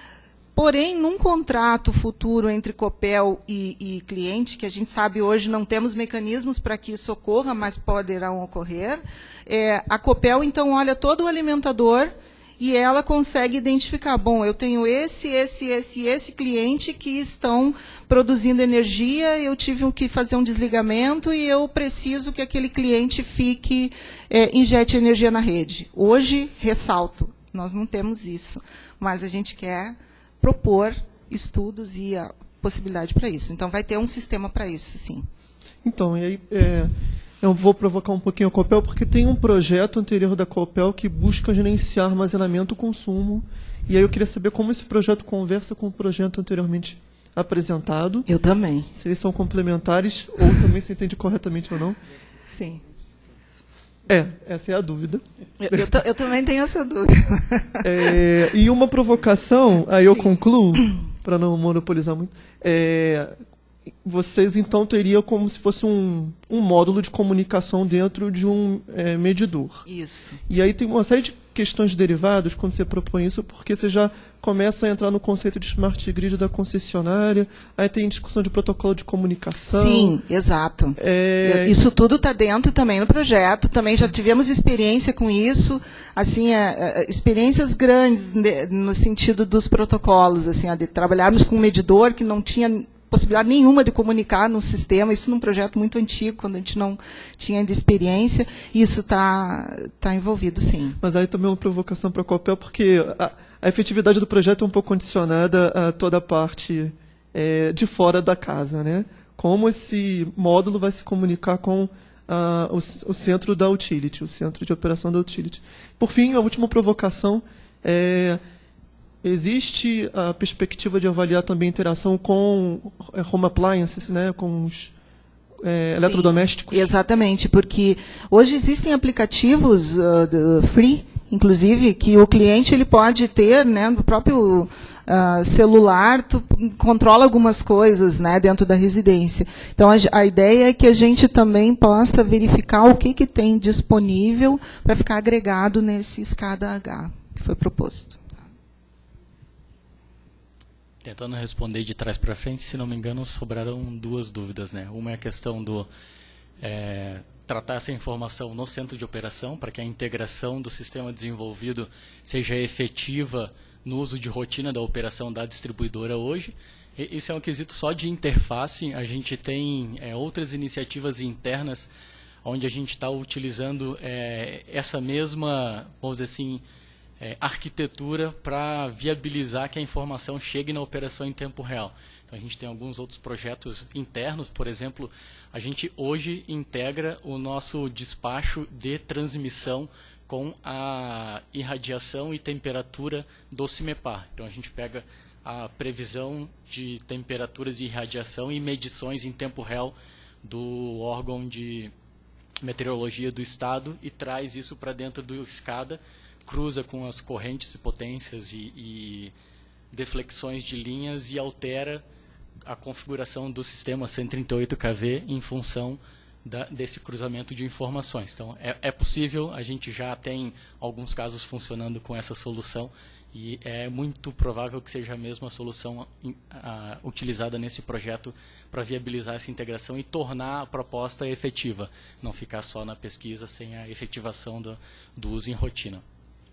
[SPEAKER 9] Porém, num contrato futuro entre Copel e, e cliente, que a gente sabe hoje não temos mecanismos para que isso ocorra, mas poderão ocorrer, é, a Copel, então, olha todo o alimentador e ela consegue identificar, bom, eu tenho esse, esse, esse, esse cliente que estão produzindo energia, eu tive que fazer um desligamento e eu preciso que aquele cliente fique, é, injete energia na rede. Hoje, ressalto, nós não temos isso, mas a gente quer propor estudos e a possibilidade para isso. Então, vai ter um sistema para isso, sim.
[SPEAKER 11] Então, e aí... É... Eu vou provocar um pouquinho a Copel, porque tem um projeto anterior da Copel que busca gerenciar armazenamento e consumo. E aí eu queria saber como esse projeto conversa com o projeto anteriormente apresentado.
[SPEAKER 9] Eu também.
[SPEAKER 11] Se eles são complementares, ou também se eu entendi corretamente ou não.
[SPEAKER 9] Sim.
[SPEAKER 11] É, essa é a dúvida.
[SPEAKER 9] Eu, eu, eu também tenho essa dúvida.
[SPEAKER 11] É, e uma provocação, aí eu Sim. concluo, para não monopolizar muito. É, vocês, então, teriam como se fosse um, um módulo de comunicação dentro de um é, medidor.
[SPEAKER 9] Isso.
[SPEAKER 11] E aí tem uma série de questões derivadas quando você propõe isso, porque você já começa a entrar no conceito de smart grid da concessionária, aí tem discussão de protocolo de comunicação.
[SPEAKER 9] Sim, exato. É... Isso tudo está dentro também no projeto, também já tivemos experiência com isso, assim, é, é, experiências grandes no sentido dos protocolos, assim, de trabalharmos com um medidor que não tinha possibilidade nenhuma de comunicar no sistema, isso num projeto muito antigo, quando a gente não tinha ainda experiência, isso está tá envolvido, sim.
[SPEAKER 11] Mas aí também é uma provocação para a Copel, porque a, a efetividade do projeto é um pouco condicionada a toda a parte é, de fora da casa, né? Como esse módulo vai se comunicar com uh, o, o centro da utility, o centro de operação da utility. Por fim, a última provocação é... Existe a perspectiva de avaliar também a interação com home appliances, né, com os é, eletrodomésticos?
[SPEAKER 9] Exatamente, porque hoje existem aplicativos uh, do free, inclusive, que o cliente ele pode ter, né, no próprio uh, celular, tu controla algumas coisas, né, dentro da residência. Então, a, a ideia é que a gente também possa verificar o que, que tem disponível para ficar agregado nesse SCADA H que foi proposto.
[SPEAKER 7] Tentando responder de trás para frente, se não me engano, sobraram duas dúvidas, né? Uma é a questão do é, tratar essa informação no centro de operação, para que a integração do sistema desenvolvido seja efetiva no uso de rotina da operação da distribuidora hoje. E, isso é um quesito só de interface. A gente tem é, outras iniciativas internas onde a gente está utilizando é, essa mesma, vamos dizer assim, É, arquitetura para viabilizar que a informação chegue na operação em tempo real. Então, a gente tem alguns outros projetos internos, por exemplo, a gente hoje integra o nosso despacho de transmissão com a irradiação e temperatura do CIMEPAR. Então, a gente pega a previsão de temperaturas e irradiação e medições em tempo real do órgão de meteorologia do Estado e traz isso para dentro do SCADA, cruza com as correntes e potências e, e deflexões de linhas e altera a configuração do sistema cento e trinta e oito kV em função da, desse cruzamento de informações. Então, é, é possível, a gente já tem alguns casos funcionando com essa solução e é muito provável que seja a mesma solução in, a, utilizada nesse projeto para viabilizar essa integração e tornar a proposta efetiva, não ficar só na pesquisa sem a efetivação do, do uso em rotina.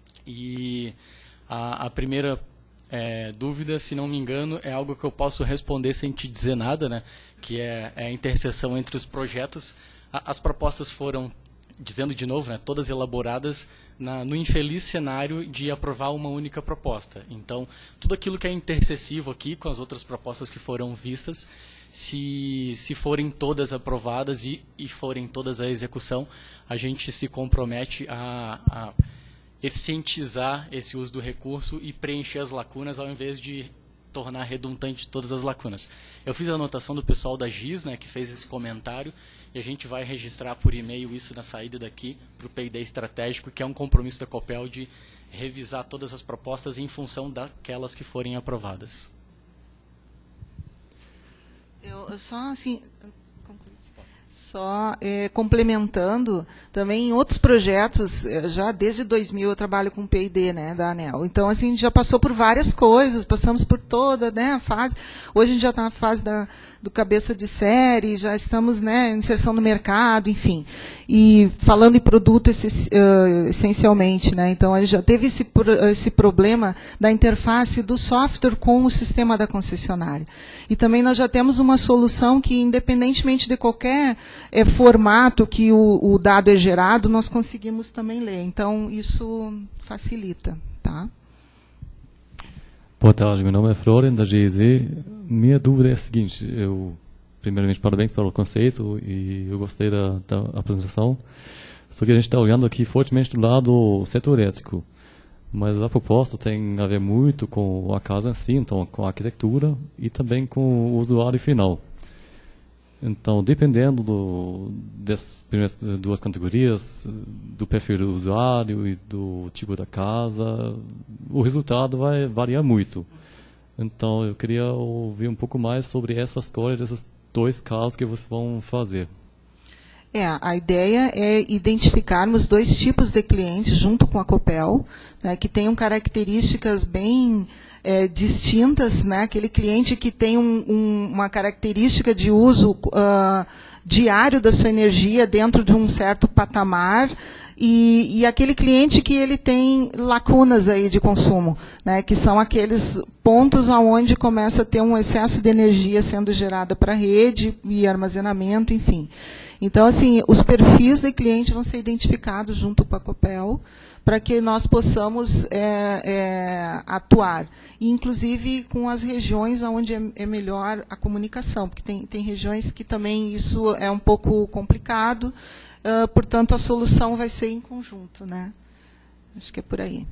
[SPEAKER 7] E a, a primeira é, dúvida, se não me engano, é algo que eu posso responder sem te dizer nada, né? Que é, é a interseção entre os projetos. A, as propostas foram, dizendo de novo, né, todas elaboradas na, no infeliz cenário de aprovar uma única proposta. Então, tudo aquilo que é intercessivo aqui com as outras propostas que foram vistas, se, se forem todas aprovadas e, e forem todas a execução, a gente se compromete a... a eficientizar esse uso do recurso e preencher as lacunas ao invés de tornar redundante todas as lacunas. Eu fiz a anotação do pessoal da G I S, né, que fez esse comentário, e a gente vai registrar por e-mail isso na saída daqui para o P I D estratégico, que é um compromisso da Copel de revisar todas as propostas em função daquelas que forem aprovadas.
[SPEAKER 9] Eu só assim... Só é, complementando, também em outros projetos, já desde dois mil eu trabalho com P I D, né, da ANEEL. Então, assim, a gente já passou por várias coisas, passamos por toda, né, a fase. Hoje a gente já está na fase da, do cabeça de série, já estamos, né, inserção no mercado, enfim. E falando em produto esse, uh, essencialmente, né, então a gente já teve esse, esse problema da interface do software com o sistema da concessionária. E também nós já temos uma solução que, independentemente de qualquer é, formato que o, o dado é gerado, nós conseguimos também ler. Então, isso facilita. Tá?
[SPEAKER 12] Boa tarde, meu nome é Florian, da G Z. Minha dúvida é a seguinte, eu, primeiramente, parabéns pelo conceito e eu gostei da, da apresentação. Só que a gente está olhando aqui fortemente do lado setor ético. Mas a proposta tem a ver muito com a casa em si, então com a arquitetura e também com o usuário final. Então, dependendo do, dessas primeiras duas categorias, do perfil do usuário e do tipo da casa, o resultado vai variar muito. Então, eu queria ouvir um pouco mais sobre essa escolha desses dois casos que vocês vão fazer.
[SPEAKER 9] É, a ideia é identificarmos dois tipos de clientes junto com a Copel, né, que tenham características bem é, distintas, né, aquele cliente que tem um, um, uma característica de uso uh, diário da sua energia dentro de um certo patamar, e, e aquele cliente que ele tem lacunas aí de consumo, né, que são aqueles pontos aonde começa a ter um excesso de energia sendo gerada para a rede e armazenamento, enfim. Então, assim, os perfis de cliente vão ser identificados junto com a Copel para que nós possamos é, é, atuar. E, inclusive, com as regiões onde é, é melhor a comunicação, porque tem, tem regiões que também isso é um pouco complicado, uh, portanto, a solução vai ser em conjunto, né? Acho que é por aí.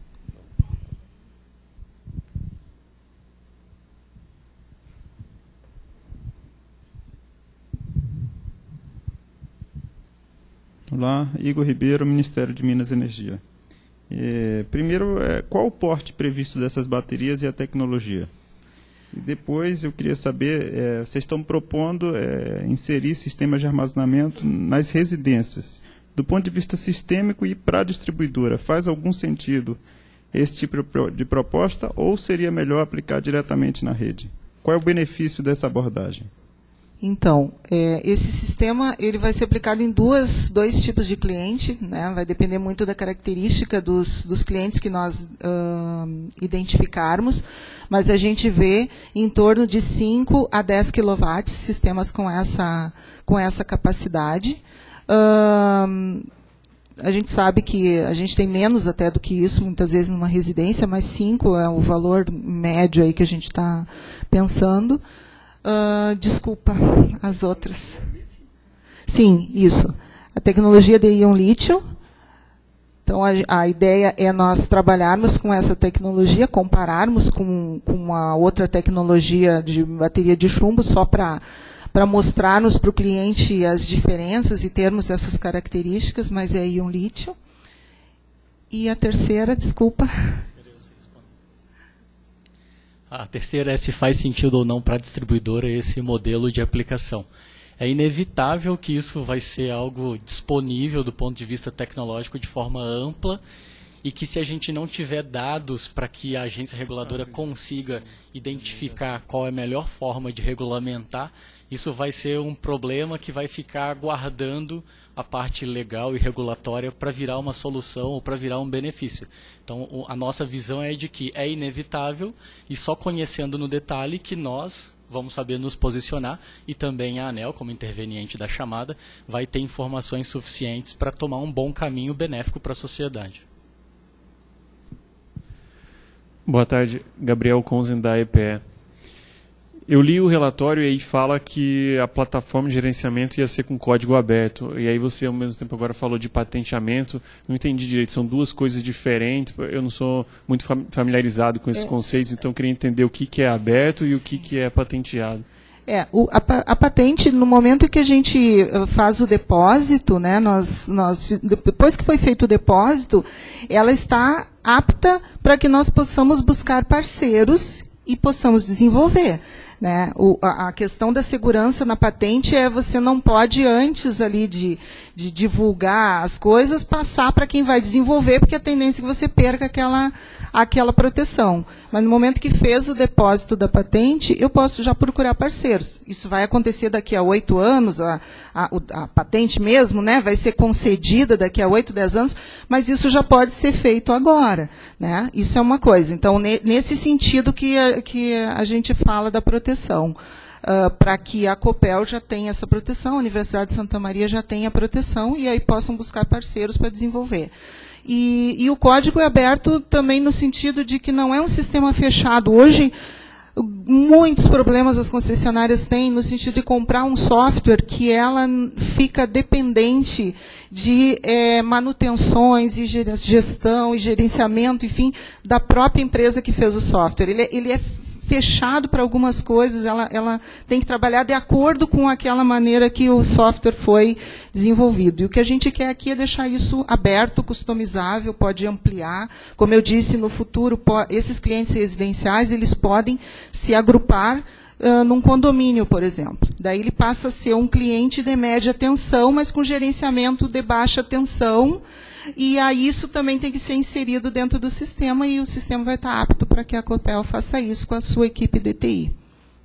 [SPEAKER 4] Olá, Igor Ribeiro, Ministério de Minas e Energia. É, primeiro, é, qual o porte previsto dessas baterias e a tecnologia? E depois, eu queria saber, é, vocês estão propondo é, inserir sistemas de armazenamento nas residências. Do ponto de vista sistêmico e para a distribuidora, faz algum sentido esse tipo de proposta ou seria melhor aplicar diretamente na rede? Qual é o benefício dessa abordagem?
[SPEAKER 9] Então, é, esse sistema ele vai ser aplicado em duas, dois tipos de cliente, né? Vai depender muito da característica dos, dos clientes que nós uh, identificarmos, mas a gente vê em torno de cinco a dez quilowatts, sistemas com essa, com essa capacidade. Uh, a gente sabe que a gente tem menos até do que isso, muitas vezes numa residência, mas cinco é o valor médio aí que a gente está pensando. Uh, desculpa, as outras. Sim, isso. A tecnologia de íon lítio. Então, a, a ideia é nós trabalharmos com essa tecnologia, compararmos com, com uma outra tecnologia de bateria de chumbo, só para para mostrarmos para o cliente as diferenças e termos essas características, mas é íon lítio. E a terceira, desculpa...
[SPEAKER 7] A terceira é se faz sentido ou não para a distribuidora esse modelo de aplicação. É inevitável que isso vai ser algo disponível do ponto de vista tecnológico de forma ampla e que se a gente não tiver dados para que a agência reguladora consiga identificar qual é a melhor forma de regulamentar, isso vai ser um problema que vai ficar aguardando a parte legal e regulatória para virar uma solução ou para virar um benefício. Então, a nossa visão é de que é inevitável e só conhecendo no detalhe que nós vamos saber nos posicionar e também a ANEEL, como interveniente da chamada, vai ter informações suficientes para tomar um bom caminho benéfico para a sociedade.
[SPEAKER 13] Boa tarde, Gabriel Conzen, da E P E. Eu li o relatório e aí fala que a plataforma de gerenciamento ia ser com código aberto. E aí você, ao mesmo tempo, agora falou de patenteamento. Não entendi direito, são duas coisas diferentes. Eu não sou muito familiarizado com esses é. conceitos, então eu queria entender o que, que é aberto e o que, que é patenteado.
[SPEAKER 9] É, o, a, a patente, no momento que a gente faz o depósito, né, nós, nós, depois que foi feito o depósito, ela está apta para que nós possamos buscar parceiros e possamos desenvolver. Né? O, a, a questão da segurança na patente é você não pode, antes ali de, de divulgar as coisas, passar para quem vai desenvolver, porque a tendência é que você perca aquela, aquela proteção. Mas no momento que fez o depósito da patente, eu posso já procurar parceiros. Isso vai acontecer daqui a oito anos, a, a, a patente mesmo, né, vai ser concedida daqui a oito, dez anos, mas isso já pode ser feito agora. Né? Isso é uma coisa. Então, ne, nesse sentido que a, que a gente fala da proteção. Uh, para que a Copel já tenha essa proteção, a Universidade de Santa Maria já tenha proteção, e aí possam buscar parceiros para desenvolver. E, e o código é aberto também no sentido de que não é um sistema fechado. Hoje, muitos problemas as concessionárias têm no sentido de comprar um software que ela fica dependente de é, manutenções e gestão e gerenciamento, enfim, da própria empresa que fez o software. Ele é, ele é fechado para algumas coisas, ela, ela tem que trabalhar de acordo com aquela maneira que o software foi desenvolvido. E o que a gente quer aqui é deixar isso aberto, customizável, pode ampliar. Como eu disse, no futuro, esses clientes residenciais, eles podem se agrupar uh, num condomínio, por exemplo. Daí ele passa a ser um cliente de média tensão, mas com gerenciamento de baixa tensão. E aí isso também tem que ser inserido dentro do sistema, e o sistema vai estar apto para que a Copel faça isso com a sua equipe de T I.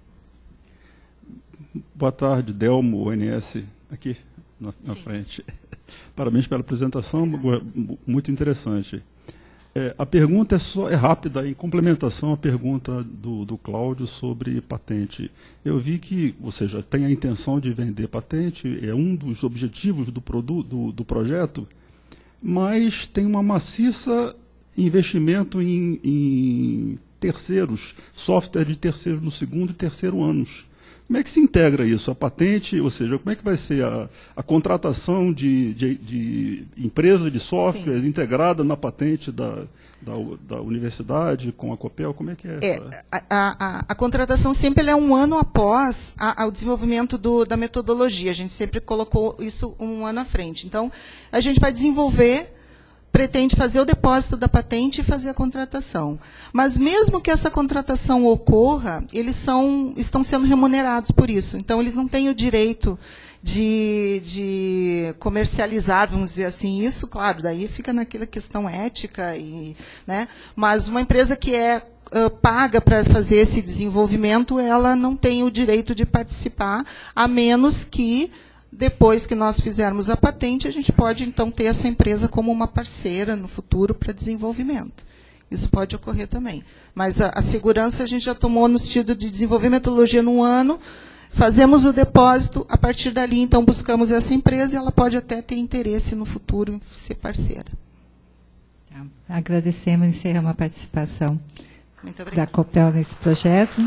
[SPEAKER 14] Boa tarde, Delmo, O N S, aqui na, na frente. Parabéns pela apresentação, muito interessante. É, a pergunta é, só, é rápida, em complementação à pergunta do, do Cláudio sobre patente. Eu vi que, ou seja, tem a intenção de vender patente, é um dos objetivos do, produto, do, do projeto, mas tem uma maciça investimento em, em terceiros, software de terceiro no segundo e terceiro anos. Como é que se integra isso? A patente, ou seja, como é que vai ser a, a contratação de, de, de empresa de software Sim. integrada na patente da, da, da universidade com a Copel? Como é que é?
[SPEAKER 9] é a, a, a contratação sempre é um ano após a, o desenvolvimento do, da metodologia. A gente sempre colocou isso um ano à frente. Então, a gente vai desenvolver, pretende fazer o depósito da patente e fazer a contratação. Mas mesmo que essa contratação ocorra, eles são, estão sendo remunerados por isso. Então, eles não têm o direito de, de comercializar, vamos dizer assim, isso, claro, daí fica naquela questão ética, e, né, mas uma empresa que é uh, paga para fazer esse desenvolvimento, ela não tem o direito de participar, a menos que depois que nós fizermos a patente, a gente pode, então, ter essa empresa como uma parceira no futuro para desenvolvimento. Isso pode ocorrer também. Mas a, a segurança a gente já tomou no sentido de desenvolver metodologia num ano, fazemos o depósito, a partir dali, então, buscamos essa empresa e ela pode até ter interesse no futuro em ser parceira.
[SPEAKER 1] Agradecemos e encerramos a participação da Copel nesse projeto.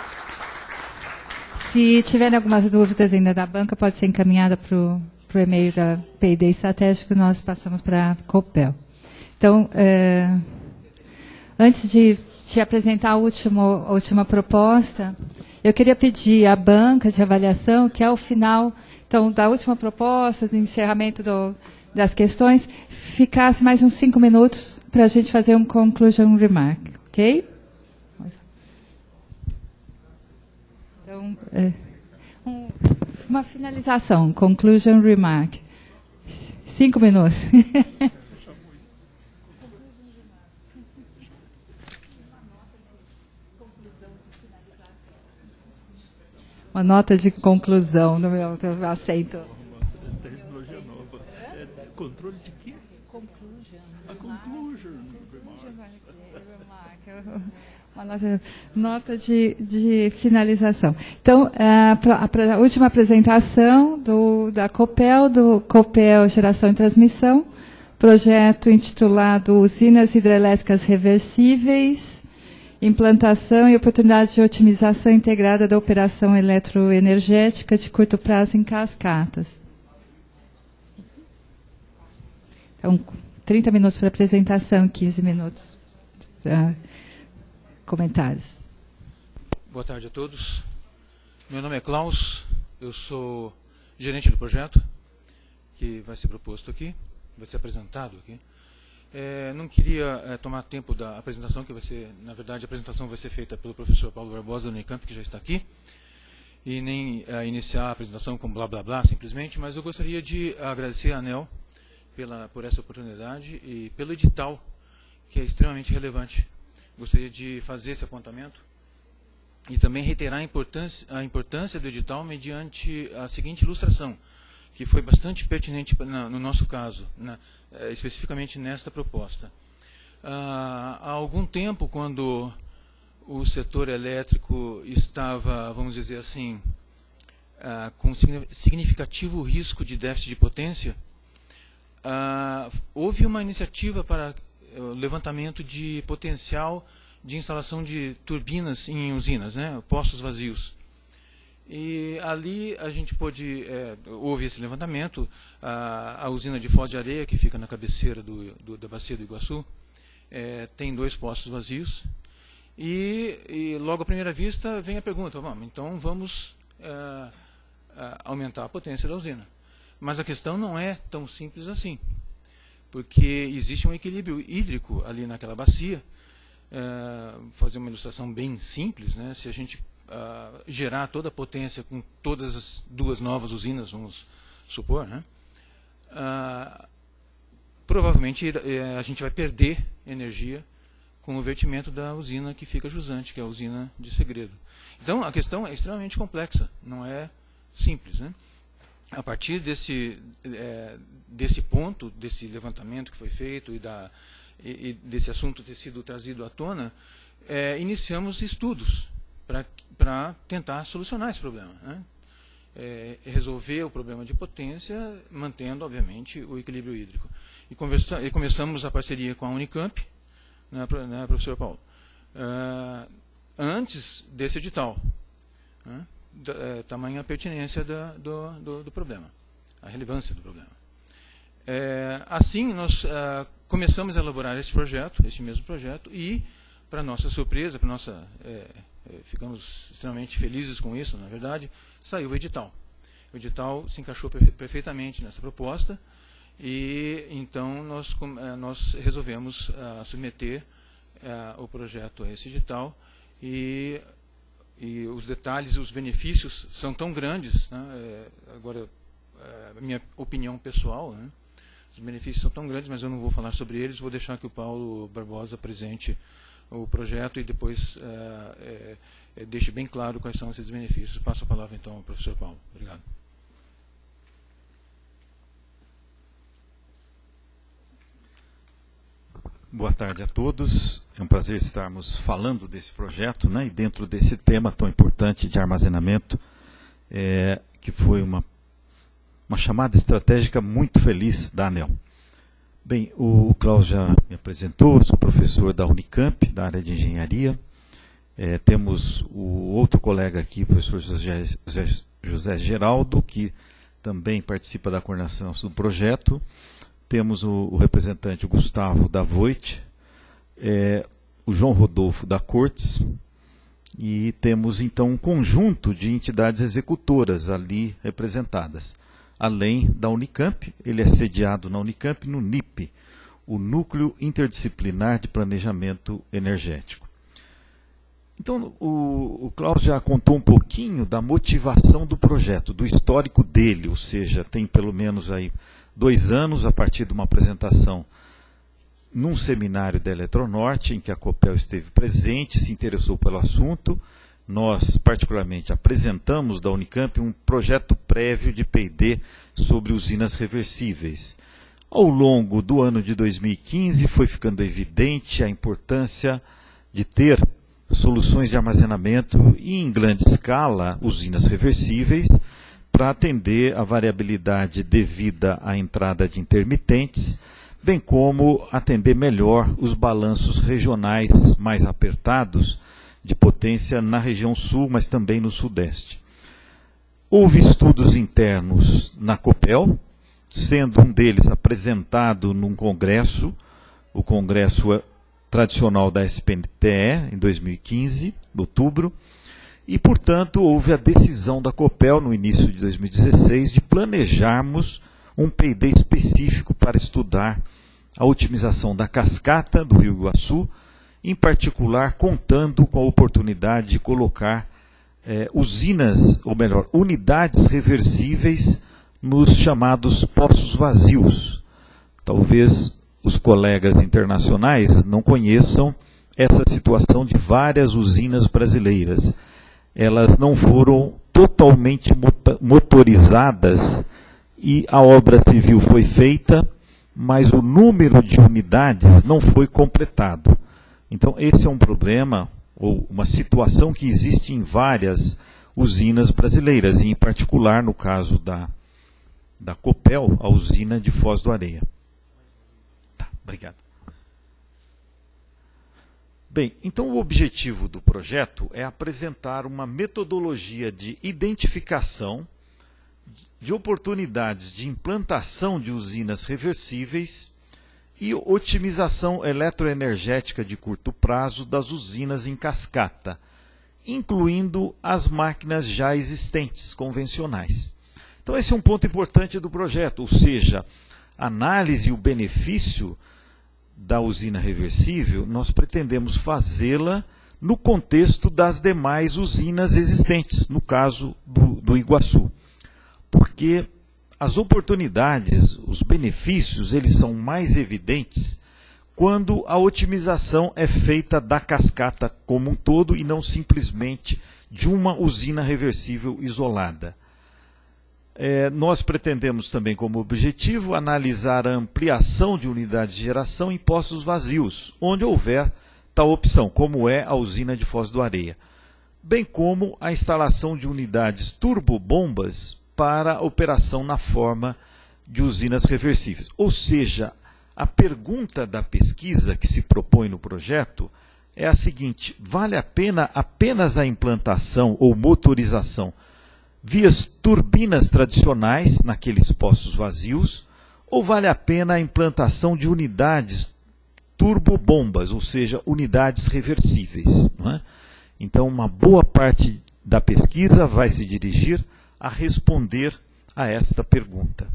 [SPEAKER 1] Se tiverem algumas dúvidas ainda da banca, pode ser encaminhada para o e-mail da P I D Estratégico, que nós passamos para a Copel. Então, é, antes de te apresentar a última, a última proposta, eu queria pedir à banca de avaliação que, ao final então, da última proposta, do encerramento do, das questões, ficasse mais uns cinco minutos para a gente fazer um conclusion remark, ok? Então, é, um, uma finalização, conclusion remark. Cinco minutos. Uma nota de conclusão no meu, no meu assento.
[SPEAKER 14] Terminologia nova. É, controle de quê?
[SPEAKER 1] Conclusion.
[SPEAKER 14] A conclusion.
[SPEAKER 1] Uma nota, nota de, de finalização. Então, a, a, a última apresentação do, da Copel, do Copel Geração e Transmissão, projeto intitulado Usinas Hidrelétricas Reversíveis, implantação e oportunidades de otimização integrada da operação eletroenergética de curto prazo em cascatas. Então, trinta minutos para apresentação, quinze minutos para comentários.
[SPEAKER 15] Boa tarde a todos. Meu nome é Klaus, eu sou gerente do projeto que vai ser proposto aqui, vai ser apresentado aqui. É, não queria é, tomar tempo da apresentação, que vai ser, na verdade, a apresentação vai ser feita pelo professor Paulo Barbosa da Unicamp, que já está aqui, e nem é, iniciar a apresentação com blá blá blá, simplesmente, mas eu gostaria de agradecer a ANEEL pela, por essa oportunidade e pelo edital, que é extremamente relevante. Gostaria de fazer esse apontamento e também reiterar a importância, a importância do edital mediante a seguinte ilustração, que foi bastante pertinente na, no nosso caso, na, especificamente nesta proposta. Ah, há algum tempo, quando o setor elétrico estava, vamos dizer assim, ah, com significativo risco de déficit de potência, ah, houve uma iniciativa para o levantamento de potencial de instalação de turbinas em usinas, né, postos vazios. E ali a gente pôde, é, houve esse levantamento, a, a usina de Foz de Areia, que fica na cabeceira do, do, da bacia do Iguaçu, é, tem dois postos vazios, e, e logo à primeira vista vem a pergunta, vamos, então vamos é, é, aumentar a potência da usina. Mas a questão não é tão simples assim, porque existe um equilíbrio hídrico ali naquela bacia. É, fazer uma ilustração bem simples, né? Se a gente uh, gerar toda a potência com todas as duas novas usinas, vamos supor, né? Uh, provavelmente uh, a gente vai perder energia com o vertimento da usina que fica jusante, que é a usina de Segredo. Então a questão é extremamente complexa, não é simples, né? a partir desse, é, desse ponto, desse levantamento que foi feito e, da, e, e desse assunto ter sido trazido à tona, é, iniciamos estudos para tentar solucionar esse problema, né? É, resolver o problema de potência, mantendo, obviamente, o equilíbrio hídrico. E, conversa, e começamos a parceria com a Unicamp, né, né, professor Paulo, uh, antes desse edital, né, da, é, tamanha a pertinência da, do, do, do problema, a relevância do problema. É, assim, nós uh, começamos a elaborar esse projeto, esse mesmo projeto, e, para nossa surpresa, para nossa... É, ficamos extremamente felizes com isso, na verdade, saiu o edital. O edital se encaixou perfeitamente nessa proposta e então nós, nós resolvemos uh, submeter uh, o projeto a esse edital e, e os detalhes e os benefícios são tão grandes, né? É, agora, a minha opinião pessoal, né? Os benefícios são tão grandes, mas eu não vou falar sobre eles, vou deixar que o Paulo Barbosa apresente o projeto e depois é, é, deixe bem claro quais são esses benefícios. Passo a palavra então ao professor Paulo. Obrigado.
[SPEAKER 16] Boa tarde a todos. É um prazer estarmos falando desse projeto, né, e dentro desse tema tão importante de armazenamento, é, que foi uma, uma chamada estratégica muito feliz da ANEEL. Bem, o Klaus já me apresentou, sou professor da Unicamp, da área de engenharia. É, temos o outro colega aqui, o professor José, José, José Geraldo, que também participa da coordenação do projeto. Temos o, o representante o Gustavo da Voit, é, o João Rodolfo da Cortes, e temos então um conjunto de entidades executoras ali representadas. Além da Unicamp, ele é sediado na Unicamp no N I P, o Núcleo Interdisciplinar de Planejamento Energético. Então, o, o Klaus já contou um pouquinho da motivação do projeto, do histórico dele, ou seja, tem pelo menos aí dois anos a partir de uma apresentação num seminário da Eletronorte, em que a Copel esteve presente, se interessou pelo assunto. Nós, particularmente, apresentamos da Unicamp um projeto prévio de P e D sobre usinas reversíveis. Ao longo do ano de dois mil e quinze, foi ficando evidente a importância de ter soluções de armazenamento e, em grande escala, usinas reversíveis, para atender a variabilidade devida à entrada de intermitentes, bem como atender melhor os balanços regionais mais apertados de potência na região sul, mas também no sudeste. Houve estudos internos na Copel, sendo um deles apresentado num congresso, o congresso tradicional da S P N T E, em dois mil e quinze, em outubro, e, portanto, houve a decisão da Copel, no início de dois mil e dezesseis, de planejarmos um P e D específico para estudar a otimização da cascata do Rio Iguaçu, em particular contando com a oportunidade de colocar eh, usinas, ou melhor, unidades reversíveis nos chamados poços vazios. Talvez os colegas internacionais não conheçam essa situação de várias usinas brasileiras. Elas não foram totalmente motorizadas e a obra civil foi feita, mas o número de unidades não foi completado. Então, esse é um problema, ou uma situação que existe em várias usinas brasileiras, e em particular, no caso da, da Copel, a usina de Foz do Areia. Tá, obrigado. Bem, então o objetivo do projeto é apresentar uma metodologia de identificação de oportunidades de implantação de usinas reversíveis e otimização eletroenergética de curto prazo das usinas em cascata, incluindo as máquinas já existentes, convencionais. Então esse é um ponto importante do projeto, ou seja, a análise e o benefício da usina reversível, nós pretendemos fazê-la no contexto das demais usinas existentes, no caso do, do Iguaçu. Porque as oportunidades, os benefícios, eles são mais evidentes quando a otimização é feita da cascata como um todo e não simplesmente de uma usina reversível isolada. É, nós pretendemos também, como objetivo, analisar a ampliação de unidades de geração em postos vazios, onde houver tal opção, como é a usina de Foz do Areia, bem como a instalação de unidades turbobombas para operação na forma de usinas reversíveis. Ou seja, a pergunta da pesquisa que se propõe no projeto é a seguinte: vale a pena apenas a implantação ou motorização vias turbinas tradicionais naqueles postos vazios, ou vale a pena a implantação de unidades turbobombas, ou seja, unidades reversíveis, não é? Então, uma boa parte da pesquisa vai se dirigir a responder a esta pergunta.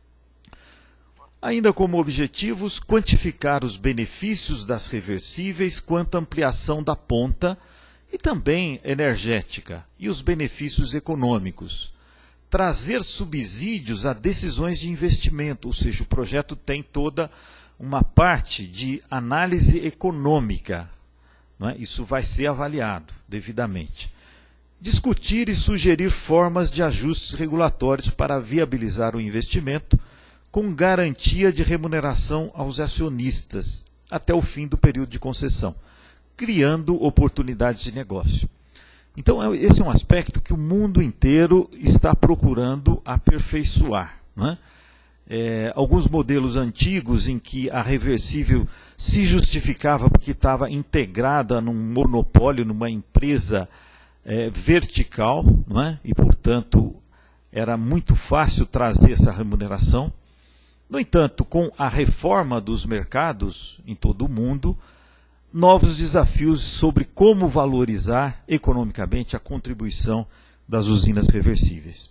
[SPEAKER 16] Ainda como objetivos, quantificar os benefícios das reversíveis quanto à ampliação da ponta e também energética, e os benefícios econômicos. Trazer subsídios a decisões de investimento, ou seja, o projeto tem toda uma parte de análise econômica, não é? Isso vai ser avaliado devidamente. Discutir e sugerir formas de ajustes regulatórios para viabilizar o investimento, com garantia de remuneração aos acionistas até o fim do período de concessão, criando oportunidades de negócio. Então, esse é um aspecto que o mundo inteiro está procurando aperfeiçoar, não é? É, alguns modelos antigos em que a reversível se justificava porque estava integrada num monopólio, numa empresa é, vertical, não é? E, portanto, era muito fácil trazer essa remuneração. No entanto, com a reforma dos mercados em todo o mundo, novos desafios sobre como valorizar economicamente a contribuição das usinas reversíveis.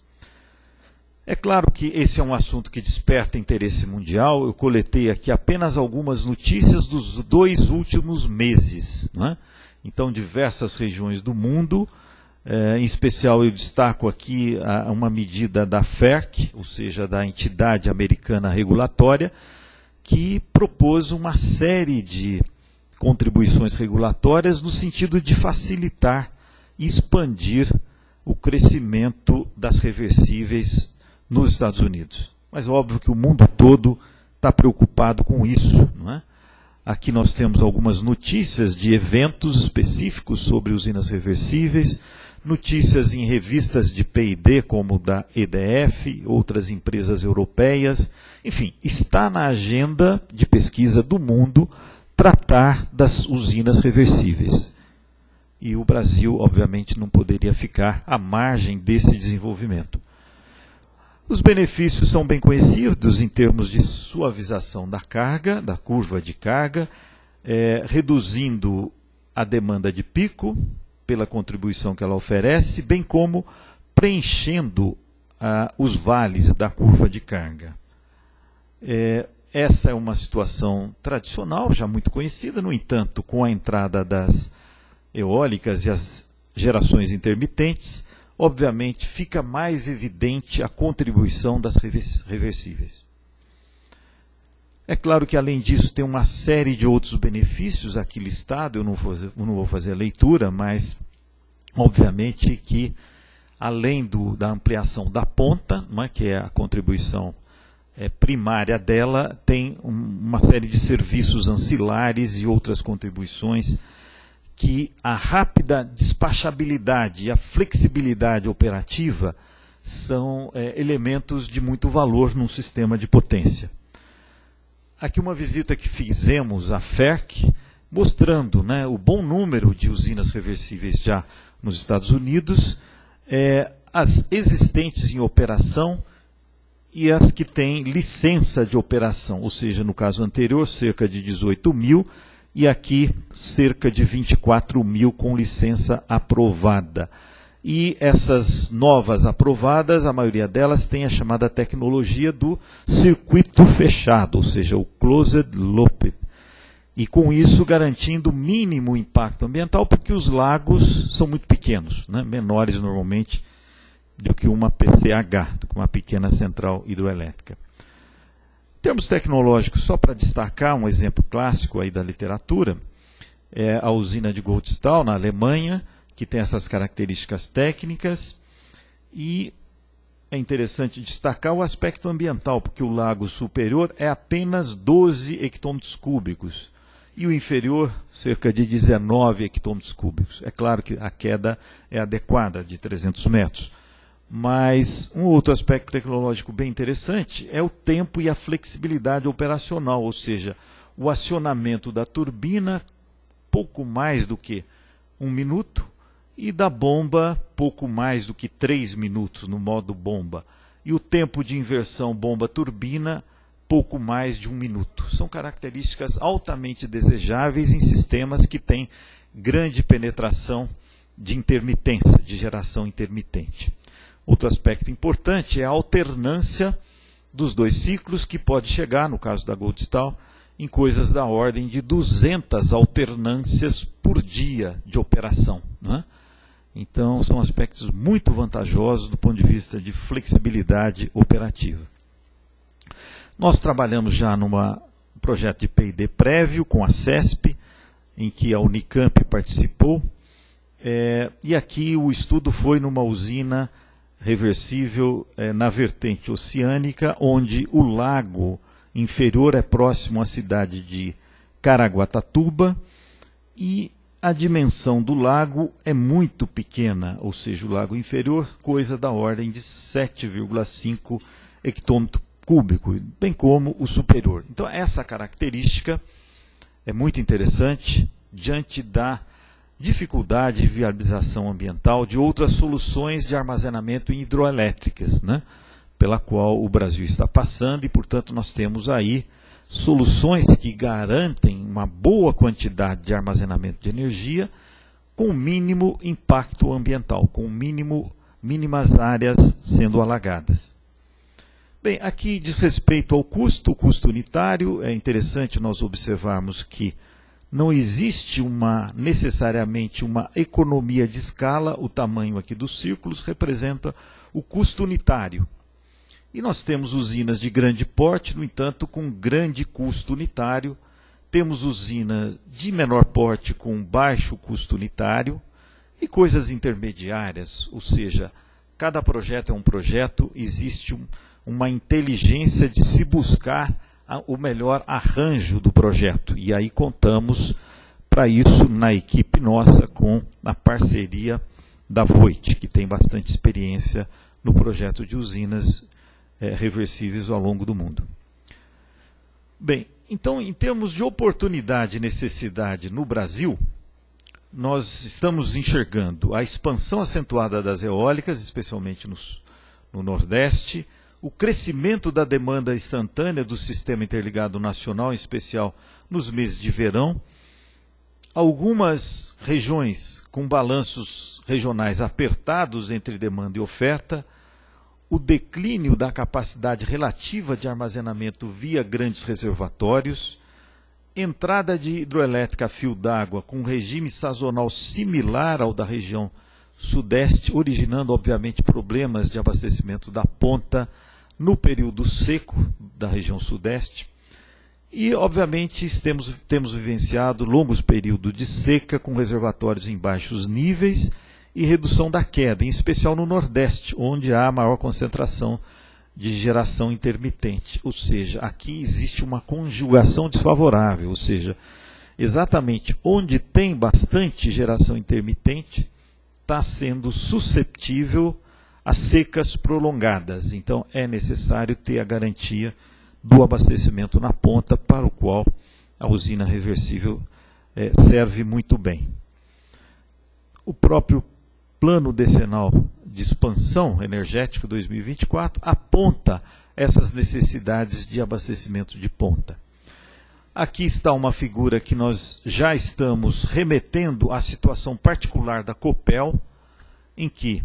[SPEAKER 16] É claro que esse é um assunto que desperta interesse mundial. Eu coletei aqui apenas algumas notícias dos dois últimos meses, não é? Então, diversas regiões do mundo, eh, em especial eu destaco aqui a, uma medida da F E R C, ou seja, da entidade americana regulatória, que propôs uma série de contribuições regulatórias no sentido de facilitar e expandir o crescimento das reversíveis nos Estados Unidos. Mas óbvio que o mundo todo está preocupado com isso, não é? Aqui nós temos algumas notícias de eventos específicos sobre usinas reversíveis, notícias em revistas de P e D, como da E D F, outras empresas europeias. Enfim, está na agenda de pesquisa do mundo tratar das usinas reversíveis. E o Brasil, obviamente, não poderia ficar à margem desse desenvolvimento. Os benefícios são bem conhecidos em termos de suavização da carga, da curva de carga, é, reduzindo a demanda de pico pela contribuição que ela oferece, bem como preenchendo ah, os vales da curva de carga. É, essa é uma situação tradicional, já muito conhecida. No entanto, com a entrada das eólicas e as gerações intermitentes, obviamente fica mais evidente a contribuição das reversíveis. É claro que, além disso, tem uma série de outros benefícios aqui listados. Eu não vou, eu não vou fazer a leitura, mas, obviamente, que, além do, da ampliação da ponta, não é, que é a contribuição é, primária dela, tem um, uma série de serviços ancilares e outras contribuições que a rápida despachabilidade e a flexibilidade operativa são é, elementos de muito valor num sistema de potência. Aqui uma visita que fizemos à F E R C, mostrando, né, o bom número de usinas reversíveis já nos Estados Unidos, é, as existentes em operação e as que têm licença de operação, ou seja, no caso anterior, cerca de dezoito mil, e aqui cerca de vinte e quatro mil com licença aprovada. E essas novas aprovadas, a maioria delas tem a chamada tecnologia do circuito fechado, ou seja, o closed loop. E com isso garantindo mínimo impacto ambiental, porque os lagos são muito pequenos, né, menores normalmente do que uma P C H, do que uma pequena central hidroelétrica. Em termos tecnológicos, só para destacar um exemplo clássico aí da literatura, é a usina de Goldstall, na Alemanha, que tem essas características técnicas, e é interessante destacar o aspecto ambiental, porque o lago superior é apenas doze hectômetros cúbicos e o inferior cerca de dezenove hectômetros cúbicos. É claro que a queda é adequada, de trezentos metros. Mas um outro aspecto tecnológico bem interessante é o tempo e a flexibilidade operacional, ou seja, o acionamento da turbina pouco mais do que um minuto e da bomba pouco mais do que três minutos no modo bomba. E o tempo de inversão bomba-turbina pouco mais de um minuto. São características altamente desejáveis em sistemas que têm grande penetração de intermitência, de geração intermitente. Outro aspecto importante é a alternância dos dois ciclos, que pode chegar, no caso da Goldstal, em coisas da ordem de duzentas alternâncias por dia de operação, não é? Então, são aspectos muito vantajosos do ponto de vista de flexibilidade operativa. Nós trabalhamos já num projeto de P e D prévio com a CESP, em que a Unicamp participou, é, e aqui o estudo foi numa usina reversível é, na vertente oceânica, onde o lago inferior é próximo à cidade de Caraguatatuba e a dimensão do lago é muito pequena, ou seja, o lago inferior, coisa da ordem de sete vírgula cinco hectômetro cúbico, bem como o superior. Então, essa característica é muito interessante diante da dificuldade de viabilização ambiental de outras soluções de armazenamento em hidroelétricas, né, pela qual o Brasil está passando, e, portanto, nós temos aí soluções que garantem uma boa quantidade de armazenamento de energia com mínimo impacto ambiental, com mínimo, mínimas áreas sendo alagadas. Bem, aqui diz respeito ao custo, o custo unitário, é interessante nós observarmos que não existe uma, necessariamente uma economia de escala, o tamanho aqui dos círculos representa o custo unitário. E nós temos usinas de grande porte, no entanto, com grande custo unitário. Temos usinas de menor porte com baixo custo unitário e coisas intermediárias, ou seja, cada projeto é um projeto, existe um, uma inteligência de se buscar a, o melhor arranjo do projeto. E aí contamos para isso na equipe nossa com a parceria da Voit, que tem bastante experiência no projeto de usinas É, reversíveis ao longo do mundo. Bem, então, em termos de oportunidade e necessidade no Brasil, nós estamos enxergando a expansão acentuada das eólicas, especialmente nos, no Nordeste, o crescimento da demanda instantânea do Sistema Interligado Nacional, em especial nos meses de verão, algumas regiões com balanços regionais apertados entre demanda e oferta, o declínio da capacidade relativa de armazenamento via grandes reservatórios, entrada de hidroelétrica a fio d'água com regime sazonal similar ao da região sudeste, originando, obviamente, problemas de abastecimento da ponta no período seco da região sudeste. E, obviamente, temos, temos vivenciado longos períodos de seca com reservatórios em baixos níveis e redução da queda, em especial no Nordeste, onde há maior concentração de geração intermitente. Ou seja, aqui existe uma conjugação desfavorável, ou seja, exatamente onde tem bastante geração intermitente, está sendo susceptível a secas prolongadas. Então, é necessário ter a garantia do abastecimento na ponta, para o qual a usina reversível é, serve muito bem. O próprio Plano Decenal de Expansão Energética dois mil e vinte e quatro aponta essas necessidades de abastecimento de ponta. Aqui está uma figura que nós já estamos remetendo à situação particular da Copel, em que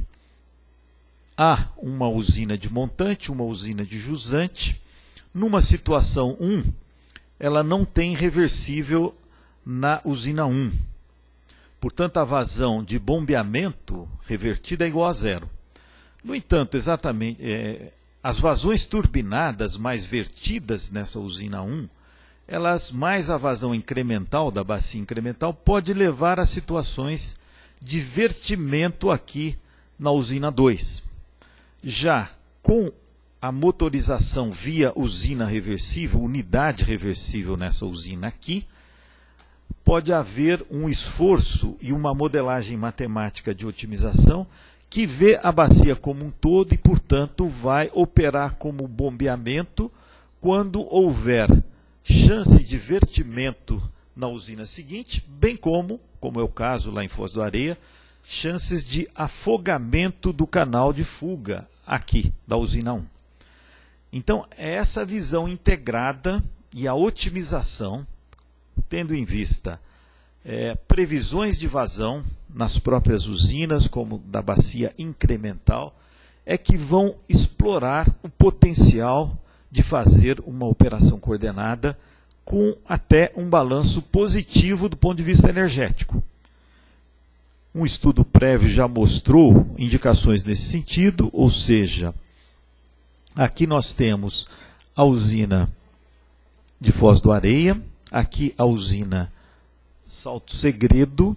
[SPEAKER 16] há uma usina de montante, uma usina de jusante. Numa situação um, ela não tem reversível na usina um. Portanto, a vazão de bombeamento revertida é igual a zero. No entanto, exatamente, é, as vazões turbinadas mais vertidas nessa usina um, elas, mais a vazão incremental da bacia incremental, pode levar a situações de vertimento aqui na usina dois. Já com a motorização via usina reversível, unidade reversível nessa usina aqui, pode haver um esforço e uma modelagem matemática de otimização que vê a bacia como um todo e, portanto, vai operar como bombeamento quando houver chance de vertimento na usina seguinte, bem como, como é o caso lá em Foz do Areia, chances de afogamento do canal de fuga aqui da usina um. Então, é essa visão integrada e a otimização, tendo em vista é, previsões de vazão nas próprias usinas, como da bacia incremental, é que vão explorar o potencial de fazer uma operação coordenada com até um balanço positivo do ponto de vista energético. Um estudo prévio já mostrou indicações nesse sentido, ou seja, aqui nós temos a usina de Foz do Areia, aqui a usina Salto Segredo,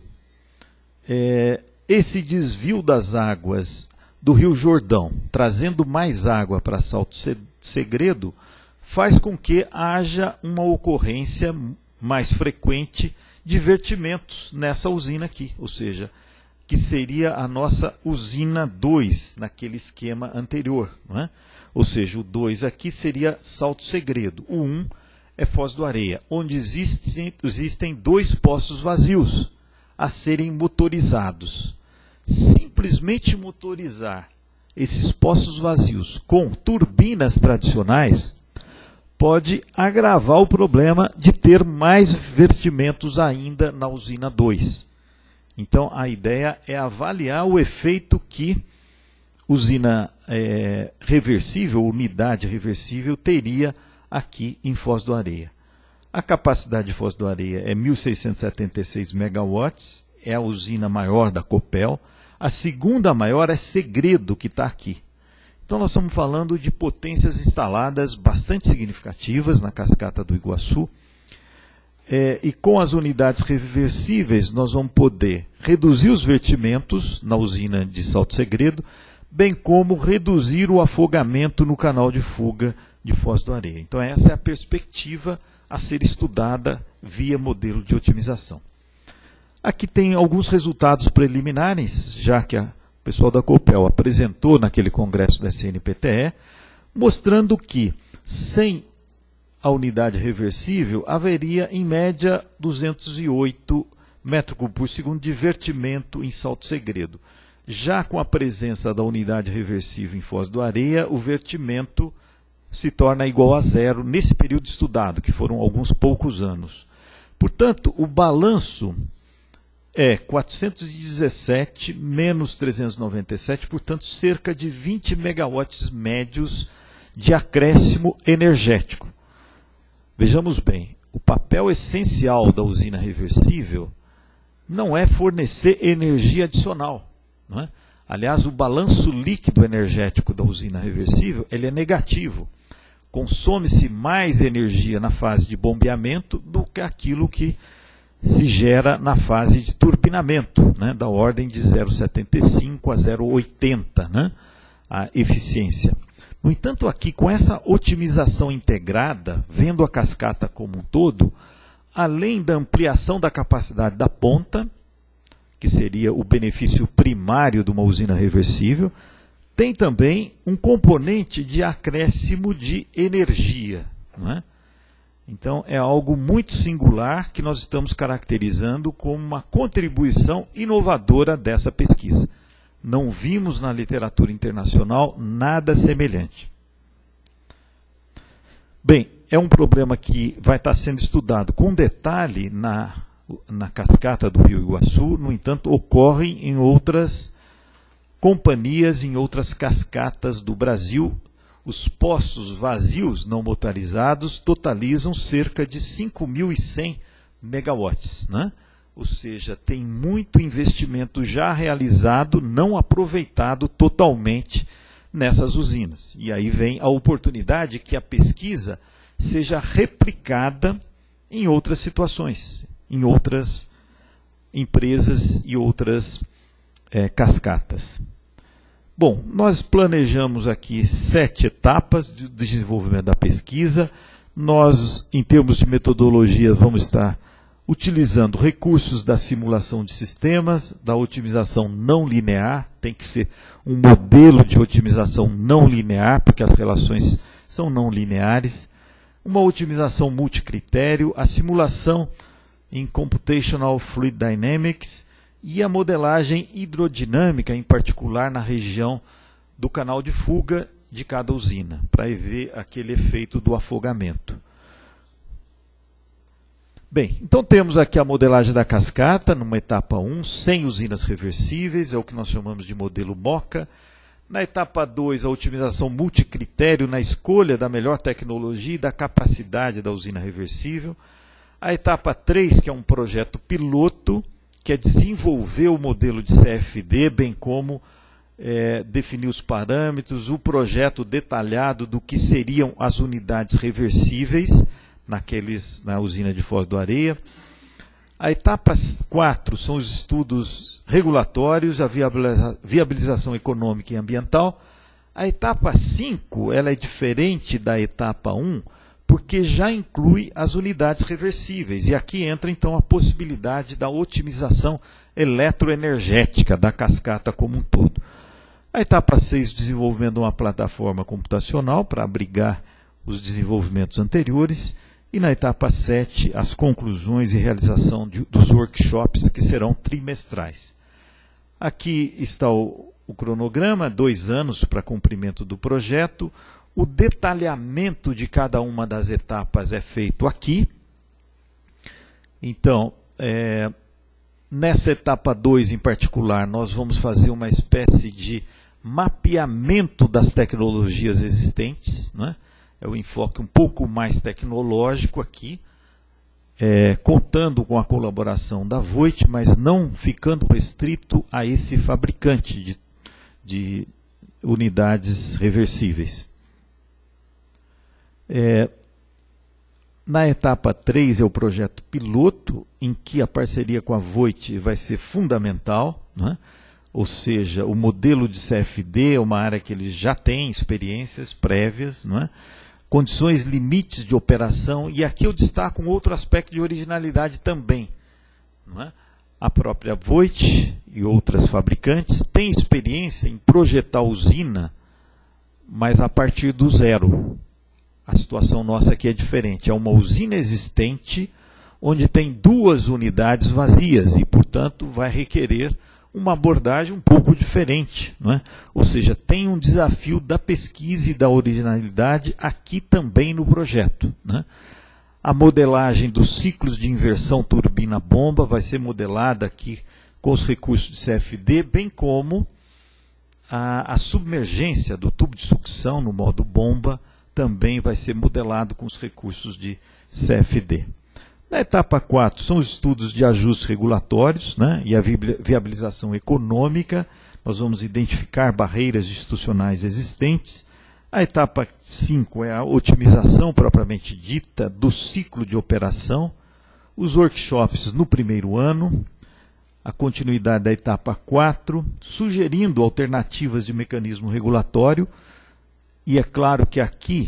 [SPEAKER 16] é, esse desvio das águas do Rio Jordão, trazendo mais água para Salto Segredo, faz com que haja uma ocorrência mais frequente de vertimentos nessa usina aqui, ou seja, que seria a nossa usina dois, naquele esquema anterior, não é? Ou seja, o dois aqui seria Salto Segredo, o um é Foz do Areia, onde existem, existem dois poços vazios a serem motorizados. Simplesmente motorizar esses poços vazios com turbinas tradicionais pode agravar o problema de ter mais vertimentos ainda na usina dois. Então, a ideia é avaliar o efeito que usina é, reversível, unidade reversível, teria aqui em Foz do Areia. A capacidade de Foz do Areia é mil seiscentos e setenta e seis megawatts, é a usina maior da Copel. A segunda maior é Segredo, que está aqui. Então, nós estamos falando de potências instaladas bastante significativas na cascata do Iguaçu. É, e com as unidades reversíveis, nós vamos poder reduzir os vertimentos na usina de Salto Segredo, bem como reduzir o afogamento no canal de fuga de Foz do Areia. Então, essa é a perspectiva a ser estudada via modelo de otimização. Aqui tem alguns resultados preliminares, já que a o pessoal da Copel apresentou naquele congresso da C N P T E, mostrando que, sem a unidade reversível, haveria, em média, duzentos e oito metros cúbicos por segundo de vertimento em Salto Segredo. Já com a presença da unidade reversível em Foz do Areia, o vertimento se torna igual a zero nesse período estudado, que foram alguns poucos anos. Portanto, o balanço é quatrocentos e dezessete menos trezentos e noventa e sete, portanto, cerca de vinte megawatts médios de acréscimo energético. Vejamos bem, o papel essencial da usina reversível não é fornecer energia adicional, não é? Aliás, o balanço líquido energético da usina reversível ele é negativo. Consome-se mais energia na fase de bombeamento do que aquilo que se gera na fase de turbinamento, né, da ordem de zero vírgula setenta e cinco a zero vírgula oitenta, né, a eficiência. No entanto, aqui, com essa otimização integrada, vendo a cascata como um todo, além da ampliação da capacidade da ponta, que seria o benefício primário de uma usina reversível, tem também um componente de acréscimo de energia, não é? Então, é algo muito singular que nós estamos caracterizando como uma contribuição inovadora dessa pesquisa. Não vimos na literatura internacional nada semelhante. Bem, é um problema que vai estar sendo estudado com detalhe na, na cascata do Rio Iguaçu, no entanto, ocorre em outras companhias, em outras cascatas do Brasil. Os poços vazios não motorizados totalizam cerca de cinco mil e cem megawatts, né? Ou seja, tem muito investimento já realizado, não aproveitado totalmente nessas usinas. E aí vem a oportunidade que a pesquisa seja replicada em outras situações, em outras empresas e outras é, cascatas. Bom, nós planejamos aqui sete etapas de desenvolvimento da pesquisa. Nós, em termos de metodologia, vamos estar utilizando recursos da simulação de sistemas, da otimização não linear, tem que ser um modelo de otimização não linear, porque as relações são não lineares, uma otimização multicritério, a simulação em Computational Fluid Dynamics, e a modelagem hidrodinâmica, em particular na região do canal de fuga de cada usina, para ver aquele efeito do afogamento. Bem, então temos aqui a modelagem da cascata, numa etapa um, sem usinas reversíveis, é o que nós chamamos de modelo MOCA. Na etapa dois, a otimização multicritério na escolha da melhor tecnologia e da capacidade da usina reversível. A etapa três, que é um projeto piloto, que é desenvolver o modelo de C F D, bem como é, definir os parâmetros, o projeto detalhado do que seriam as unidades reversíveis naqueles, na usina de Foz do Areia. A etapa quatro são os estudos regulatórios, a viabiliza, viabilização econômica e ambiental. A etapa cinco ela é diferente da etapa um, porque já inclui as unidades reversíveis. E aqui entra, então, a possibilidade da otimização eletroenergética da cascata como um todo. A etapa seis, o desenvolvimento de uma plataforma computacional para abrigar os desenvolvimentos anteriores. E na etapa sete, as conclusões e realização de, dos workshops, que serão trimestrais. Aqui está o, o cronograma, dois anos para cumprimento do projeto. O detalhamento de cada uma das etapas é feito aqui. Então, é, nessa etapa dois em particular, nós vamos fazer uma espécie de mapeamento das tecnologias existentes, né? É um enfoque um pouco mais tecnológico aqui, é, contando com a colaboração da Voith, mas não ficando restrito a esse fabricante de, de unidades reversíveis. É, na etapa três é o projeto piloto, em que a parceria com a Voith vai ser fundamental, né? Ou seja, o modelo de C F D é uma área que eles já têm experiências prévias, né? Condições limites de operação, e aqui eu destaco um outro aspecto de originalidade também, né? A própria Voith e outras fabricantes têm experiência em projetar usina, mas a partir do zero. A situação nossa aqui é diferente. É uma usina existente, onde tem duas unidades vazias e, portanto, vai requerer uma abordagem um pouco diferente, não é? Ou seja, tem um desafio da pesquisa e da originalidade aqui também no projeto, né? A modelagem dos ciclos de inversão turbina-bomba vai ser modelada aqui com os recursos de C F D, bem como a, a submergência do tubo de sucção no modo bomba também vai ser modelado com os recursos de C F D. Na etapa quatro são os estudos de ajustes regulatórios, né, e a viabilização econômica. Nós vamos identificar barreiras institucionais existentes. A etapa cinco é a otimização propriamente dita do ciclo de operação. Os workshops no primeiro ano. A continuidade da etapa quatro, sugerindo alternativas de mecanismo regulatório. E é claro que aqui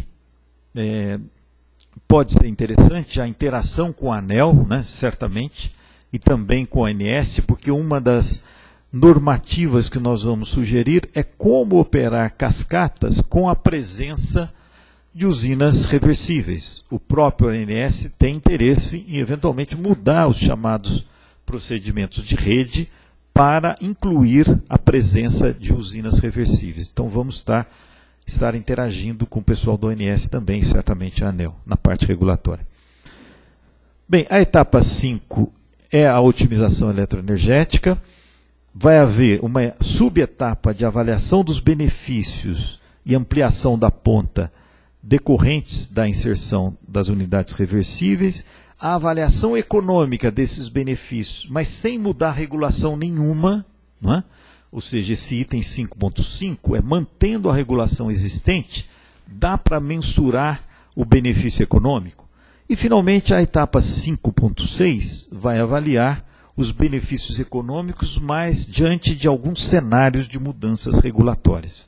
[SPEAKER 16] é, pode ser interessante a interação com a ANEEL, né, certamente, e também com a A N S, porque uma das normativas que nós vamos sugerir é como operar cascatas com a presença de usinas reversíveis. O próprio A N S tem interesse em, eventualmente, mudar os chamados procedimentos de rede para incluir a presença de usinas reversíveis. Então, vamos estar... estar interagindo com o pessoal do O N S também, certamente a ANEEL, na parte regulatória. Bem, a etapa cinco é a otimização eletroenergética. Vai haver uma subetapa de avaliação dos benefícios e ampliação da ponta decorrentes da inserção das unidades reversíveis, a avaliação econômica desses benefícios, mas sem mudar regulação nenhuma, não é? Ou seja, esse item cinco ponto cinco é mantendo a regulação existente, dá para mensurar o benefício econômico. E, finalmente, a etapa cinco ponto seis vai avaliar os benefícios econômicos, mas diante de alguns cenários de mudanças regulatórias.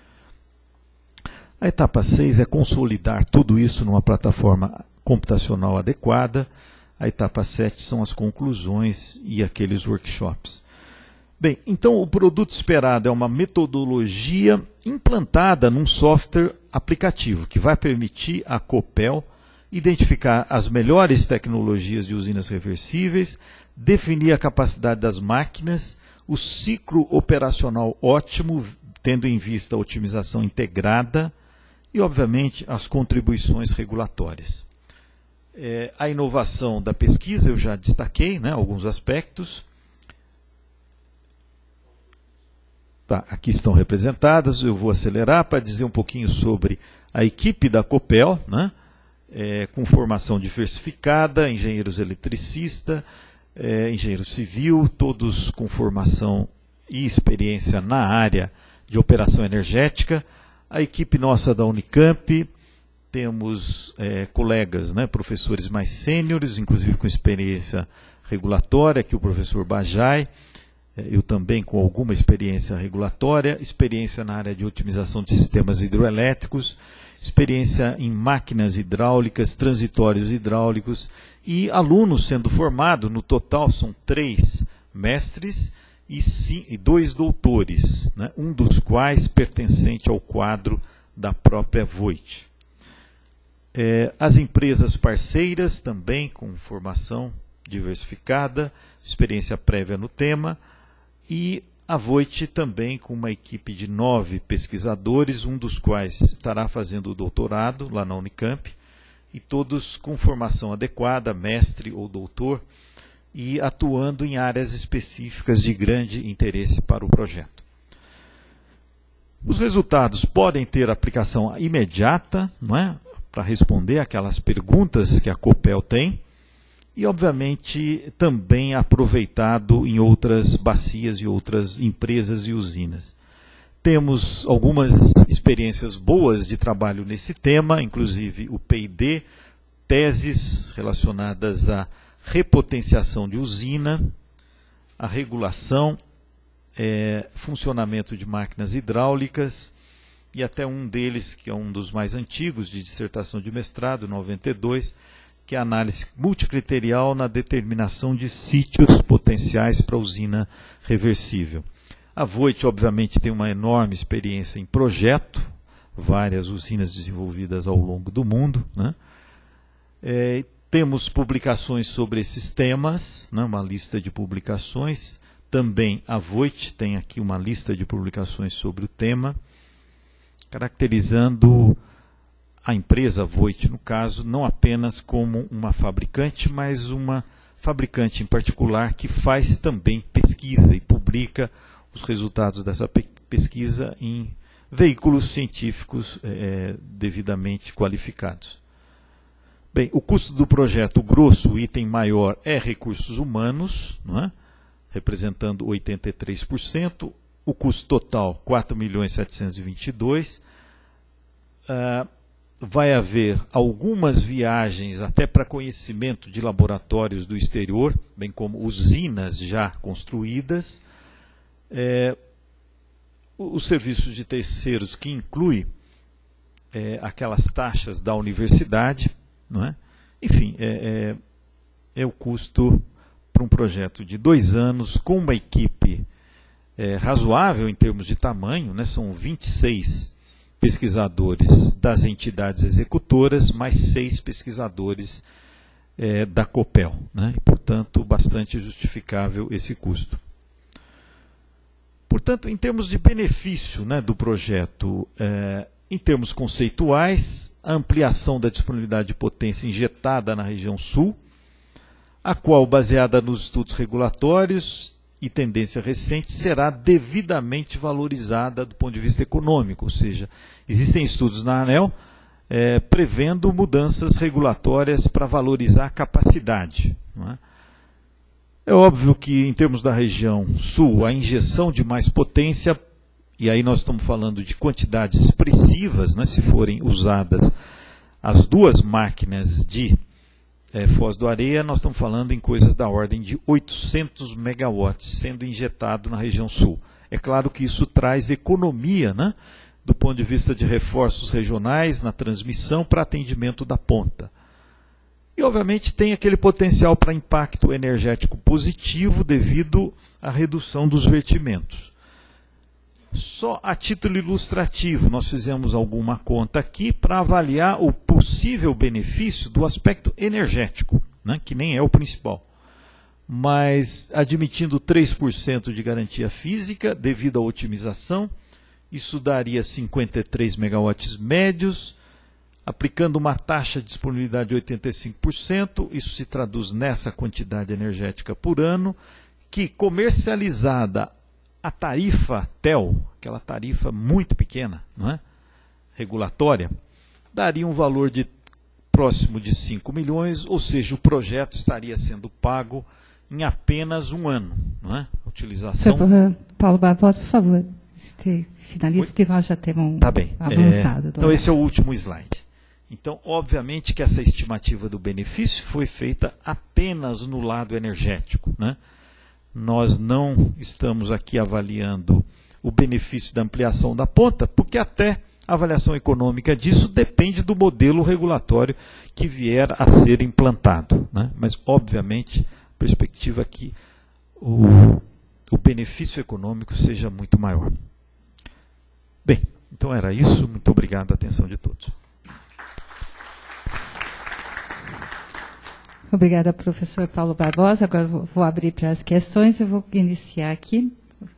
[SPEAKER 16] A etapa seis é consolidar tudo isso numa plataforma computacional adequada. A etapa sete são as conclusões e aqueles workshops. Bem, então o produto esperado é uma metodologia implantada num software aplicativo que vai permitir à Copel identificar as melhores tecnologias de usinas reversíveis, definir a capacidade das máquinas, o ciclo operacional ótimo, tendo em vista a otimização integrada e, obviamente, as contribuições regulatórias. É, a inovação da pesquisa, eu já destaquei, né, alguns aspectos. Tá, aqui estão representadas, eu vou acelerar para dizer um pouquinho sobre a equipe da Copel, né, é, com formação diversificada, engenheiros eletricistas, é, engenheiro civil, todos com formação e experiência na área de operação energética. A equipe nossa da Unicamp, temos é, colegas, né, professores mais sêniores, inclusive com experiência regulatória, que o professor Bajai, é, eu também com alguma experiência regulatória, experiência na área de otimização de sistemas hidroelétricos, experiência em máquinas hidráulicas, transitórios hidráulicos, e alunos sendo formados, no total são três mestres e, sim, e dois doutores, né, um dos quais pertencente ao quadro da própria Voith. É, as empresas parceiras também com formação diversificada, experiência prévia no tema, e a Voith também com uma equipe de nove pesquisadores, um dos quais estará fazendo o doutorado lá na Unicamp, e todos com formação adequada, mestre ou doutor, e atuando em áreas específicas de grande interesse para o projeto. Os resultados podem ter aplicação imediata, não é? Para responder aquelas perguntas que a Copel tem, e, obviamente, também aproveitado em outras bacias e outras empresas e usinas. Temos algumas experiências boas de trabalho nesse tema, inclusive o P I D, teses relacionadas à repotenciação de usina, a regulação, é, funcionamento de máquinas hidráulicas, e até um deles, que é um dos mais antigos, de dissertação de mestrado, noventa e dois, que é a análise multicriterial na determinação de sítios potenciais para a usina reversível. A Voith, obviamente, tem uma enorme experiência em projeto, várias usinas desenvolvidas ao longo do mundo, né? É, temos publicações sobre esses temas, né, uma lista de publicações. Também a Voith tem aqui uma lista de publicações sobre o tema, caracterizando a empresa Voith, no caso, não apenas como uma fabricante, mas uma fabricante em particular que faz também pesquisa e publica os resultados dessa pe pesquisa em veículos científicos é, devidamente qualificados. Bem, o custo do projeto, o grosso, o item maior, é recursos humanos, não é? Representando oitenta e três por cento, o custo total, quatro milhões setecentos e vinte e dois mil. Uh, vai haver algumas viagens até para conhecimento de laboratórios do exterior, bem como usinas já construídas. É, os serviços de terceiros, que inclui é, aquelas taxas da universidade, não é? Enfim, é, é, é o custo para um projeto de dois anos, com uma equipe é, razoável em termos de tamanho, né? São vinte e seis pesquisadores das entidades executoras, mais seis pesquisadores é, da Copel, né? E, portanto, bastante justificável esse custo. Portanto, em termos de benefício, né, do projeto, é, em termos conceituais, a ampliação da disponibilidade de potência injetada na região sul, a qual, baseada nos estudos regulatórios e tendência recente, será devidamente valorizada do ponto de vista econômico, ou seja, existem estudos na ANEEL é, prevendo mudanças regulatórias para valorizar a capacidade, não é? É óbvio que, em termos da região sul, a injeção de mais potência, e aí nós estamos falando de quantidades expressivas, né, se forem usadas as duas máquinas de é, Foz do Areia, nós estamos falando em coisas da ordem de oitocentos megawatts sendo injetado na região sul. É claro que isso traz economia, né, do ponto de vista de reforços regionais na transmissão para atendimento da ponta. E, obviamente, tem aquele potencial para impacto energético positivo devido à redução dos vertimentos. Só a título ilustrativo, nós fizemos alguma conta aqui para avaliar o possível benefício do aspecto energético, né, que nem é o principal. Mas, admitindo três por cento de garantia física, devido à otimização, isso daria cinquenta e três megawatts médios, aplicando uma taxa de disponibilidade de oitenta e cinco por cento, isso se traduz nessa quantidade energética por ano, que comercializada a tarifa T E L, aquela tarifa muito pequena, não é? Regulatória, daria um valor de próximo de cinco milhões, ou seja, o projeto estaria sendo pago em apenas um ano, não é? A utilização...
[SPEAKER 1] Senhor Paulo Barbosa, por favor, finalize, porque nós já temos
[SPEAKER 16] tá bem.
[SPEAKER 1] avançado.
[SPEAKER 16] É, então esse é o último slide. Então, obviamente que essa estimativa do benefício foi feita apenas no lado energético, né? Nós não estamos aqui avaliando o benefício da ampliação da ponta, porque até a avaliação econômica disso depende do modelo regulatório que vier a ser implantado, né? Mas, obviamente, a perspectiva é que o, o benefício econômico seja muito maior. Bem, então era isso. Muito obrigado a atenção de todos.
[SPEAKER 1] Obrigada, professor Paulo Barbosa. Agora vou abrir para as questões e vou iniciar aqui.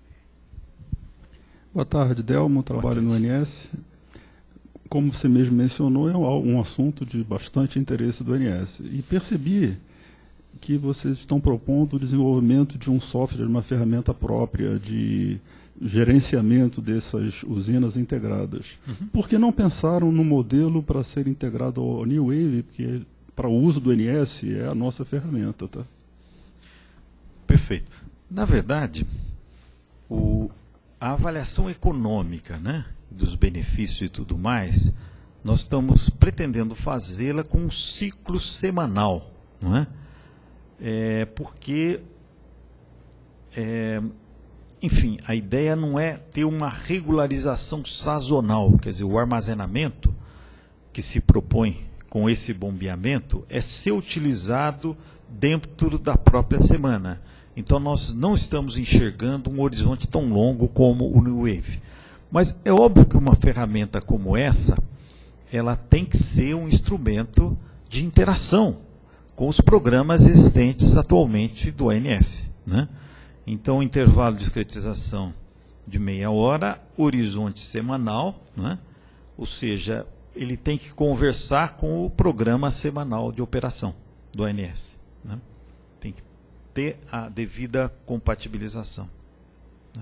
[SPEAKER 14] Boa tarde, Delmo. Trabalho no I N S. Como você mesmo mencionou, é um assunto de bastante interesse do I N S. E percebi que vocês estão propondo o desenvolvimento de um software, uma ferramenta própria de gerenciamento dessas usinas integradas. Uhum. Por que não pensaram no modelo para ser integrado ao New Wave, porque para o uso do I N S é a nossa ferramenta, tá?
[SPEAKER 16] Perfeito. Na verdade, o, a avaliação econômica, né, dos benefícios e tudo mais, nós estamos pretendendo fazê-la com um ciclo semanal, não é? É porque, é, enfim, a ideia não é ter uma regularização sazonal, quer dizer, o armazenamento que se propõe com esse bombeamento é ser utilizado dentro da própria semana. Então nós não estamos enxergando um horizonte tão longo como o New Wave. Mas é óbvio que uma ferramenta como essa, ela tem que ser um instrumento de interação com os programas existentes atualmente do A N S, né? Então, intervalo de discretização de meia hora, horizonte semanal, né? Ou seja, ele tem que conversar com o programa semanal de operação do A N S, né? Tem que ter a devida compatibilização, né?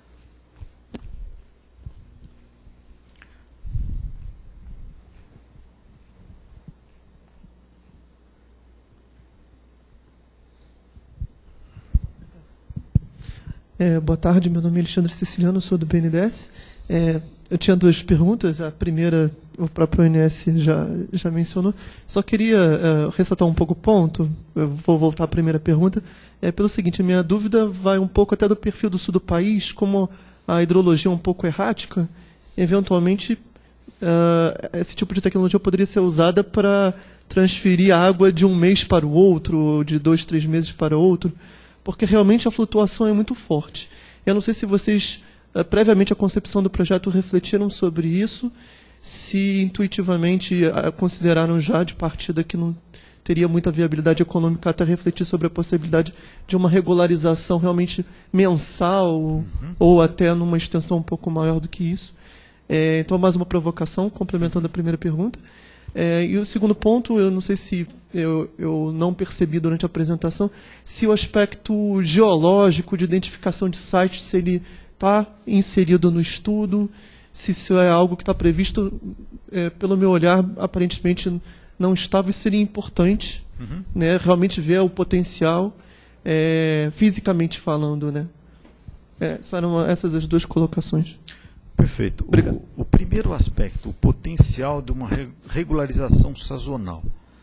[SPEAKER 11] É, boa tarde, meu nome é Alexandre Siciliano, sou do B N D E S. É, eu tinha duas perguntas. A primeira, o próprio O N S já, já mencionou. Só queria é, ressaltar um pouco o ponto. Eu vou voltar à primeira pergunta. É pelo seguinte, a minha dúvida vai um pouco até do perfil do sul do país, como a hidrologia é um pouco errática, eventualmente uh, esse tipo de tecnologia poderia ser usada para transferir água de um mês para o outro, ou de dois, três meses para outro, porque realmente a flutuação é muito forte. Eu não sei se vocês, uh, previamente à concepção do projeto, refletiram sobre isso, se intuitivamente uh, consideraram já de partida que não teria muita viabilidade econômica, até refletir sobre a possibilidade de uma regularização realmente mensal, uhum. ou até numa extensão um pouco maior do que isso. É, então, mais uma provocação, complementando a primeira pergunta. É, e o segundo ponto, eu não sei se eu, eu não percebi durante a apresentação, se o aspecto geológico de identificação de sites, se ele está inserido no estudo, se isso é algo que está previsto, é, pelo meu olhar, aparentemente não estava, e seria importante, uhum. né, realmente ver o potencial, é, fisicamente falando. Né? É, só eram essas as duas colocações.
[SPEAKER 16] Perfeito. O, o primeiro aspecto, o potencial de uma regularização sazonal.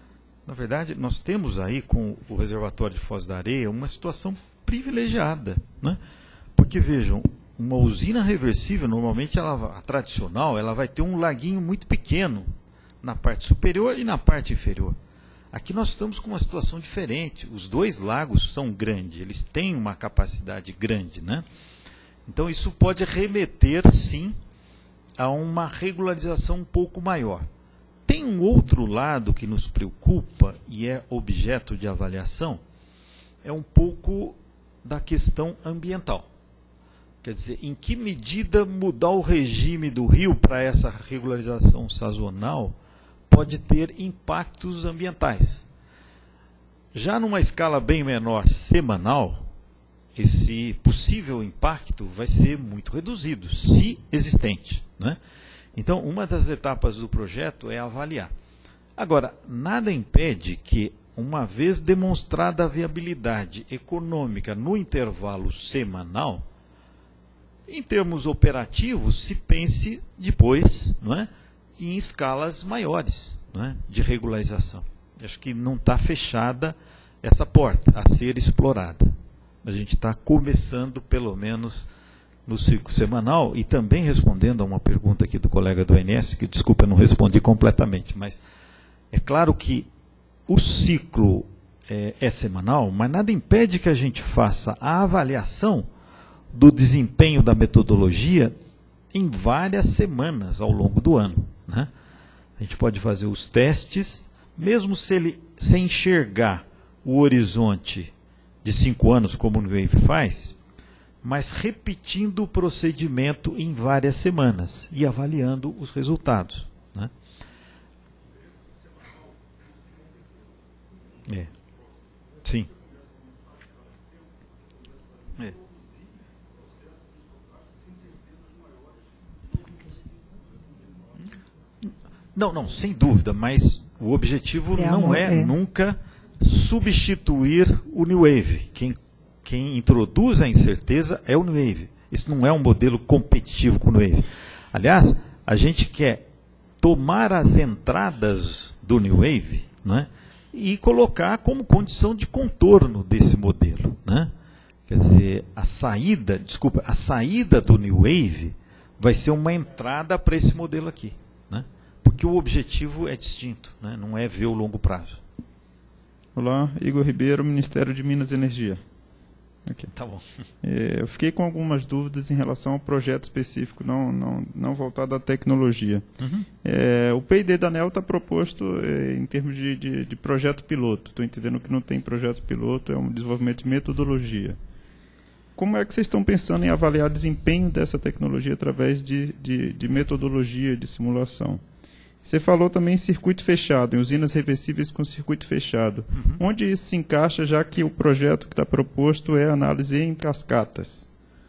[SPEAKER 16] Na verdade, nós temos aí com o reservatório de Foz da Areia uma situação privilegiada, né? Porque, vejam, uma usina reversível, normalmente, ela, a tradicional, ela vai ter um laguinho muito pequeno na parte superior e na parte inferior. Aqui nós estamos com uma situação diferente. Os dois lagos são grandes, eles têm uma capacidade grande, né? Então, isso pode remeter, sim, a uma regularização um pouco maior. Tem um outro lado que nos preocupa e é objeto de avaliação, é um pouco da questão ambiental. Quer dizer, em que medida mudar o regime do rio para essa regularização sazonal pode ter impactos ambientais. Já numa escala bem menor, semanal, esse possível impacto vai ser muito reduzido, se existente, né? Então, uma das etapas do projeto é avaliar. Agora, nada impede que, uma vez demonstrada a viabilidade econômica no intervalo semanal, em termos operativos, se pense depois, não é, em escalas maiores, não é, de regularização. Acho que não está fechada essa porta a ser explorada. A gente está começando, pelo menos, no ciclo semanal, e também respondendo a uma pergunta aqui do colega do O N S, que, desculpa, eu não respondi completamente, mas é claro que o ciclo é, é semanal, mas nada impede que a gente faça a avaliação do desempenho da metodologia em várias semanas ao longo do ano, né? A gente pode fazer os testes, mesmo se ele sem enxergar o horizonte de cinco anos, como o NewWave faz, mas repetindo o procedimento em várias semanas e avaliando os resultados, né? É. Sim. É. Não, não, sem dúvida, mas o objetivo é não é, é nunca substituir o NewWave. Quem Quem introduz a incerteza é o NewWave. Isso não é um modelo competitivo com o NewWave. Aliás, a gente quer tomar as entradas do NewWave, né, e colocar como condição de contorno desse modelo, né? Quer dizer, a saída, desculpa, a saída do NewWave vai ser uma entrada para esse modelo aqui, né? Porque o objetivo é distinto, né? Não é ver o longo prazo.
[SPEAKER 4] Olá, Igor Ribeiro, Ministério de Minas e Energia. Okay.
[SPEAKER 16] Tá bom.
[SPEAKER 4] É, eu fiquei com algumas dúvidas em relação ao projeto específico, não, não, não voltado à tecnologia. Uhum. É, o P e D da ANEEL está proposto é, em termos de, de, de projeto piloto. Estou entendendo que não tem projeto piloto, é um desenvolvimento de metodologia. Como é que vocês estão pensando em avaliar o desempenho dessa tecnologia através de, de, de metodologia de simulação? Você falou também em circuito fechado, em usinas reversíveis com circuito fechado. Uhum. Onde isso se encaixa, já que o projeto que está proposto é análise em cascatas?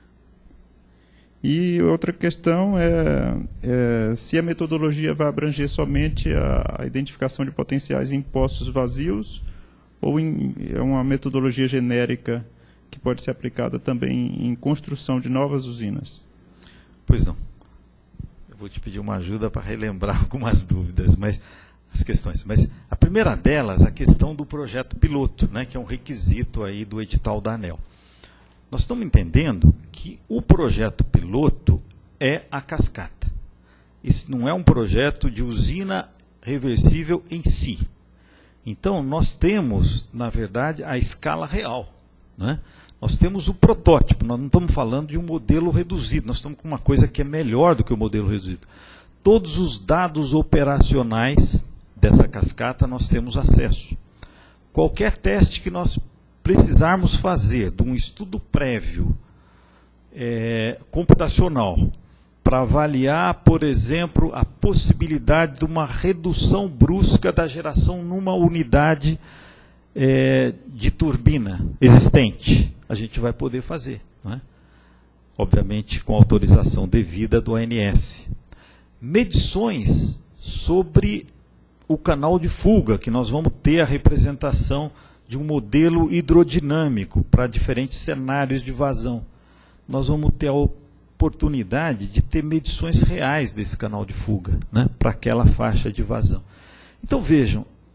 [SPEAKER 4] E outra questão é, é se a metodologia vai abranger somente a, a identificação de potenciais em poços vazios ou em, é uma metodologia genérica que pode ser aplicada também em construção de novas usinas?
[SPEAKER 16] Pois não. Vou te pedir uma ajuda para relembrar algumas dúvidas, mas as questões. Mas a primeira delas, a questão do projeto piloto, né, que é um requisito aí do edital da ANEEL. Nós estamos entendendo que o projeto piloto é a cascata. Isso não é um projeto de usina reversível em si. Então, nós temos, na verdade, a escala real, né? Nós temos o protótipo, nós não estamos falando de um modelo reduzido, nós estamos com uma coisa que é melhor do que o modelo reduzido. Todos os dados operacionais dessa cascata nós temos acesso. Qualquer teste que nós precisarmos fazer de um estudo prévio é, computacional para avaliar, por exemplo, a possibilidade de uma redução brusca da geração numa unidade é, de turbina existente, a gente vai poder fazer, não é? Obviamente com autorização devida do O N S. Medições sobre o canal de fuga, que nós vamos ter a representação de um modelo hidrodinâmico para diferentes cenários de vazão. Nós vamos ter a oportunidade de ter medições reais desse canal de fuga, né, para aquela faixa de vazão. Então vejam,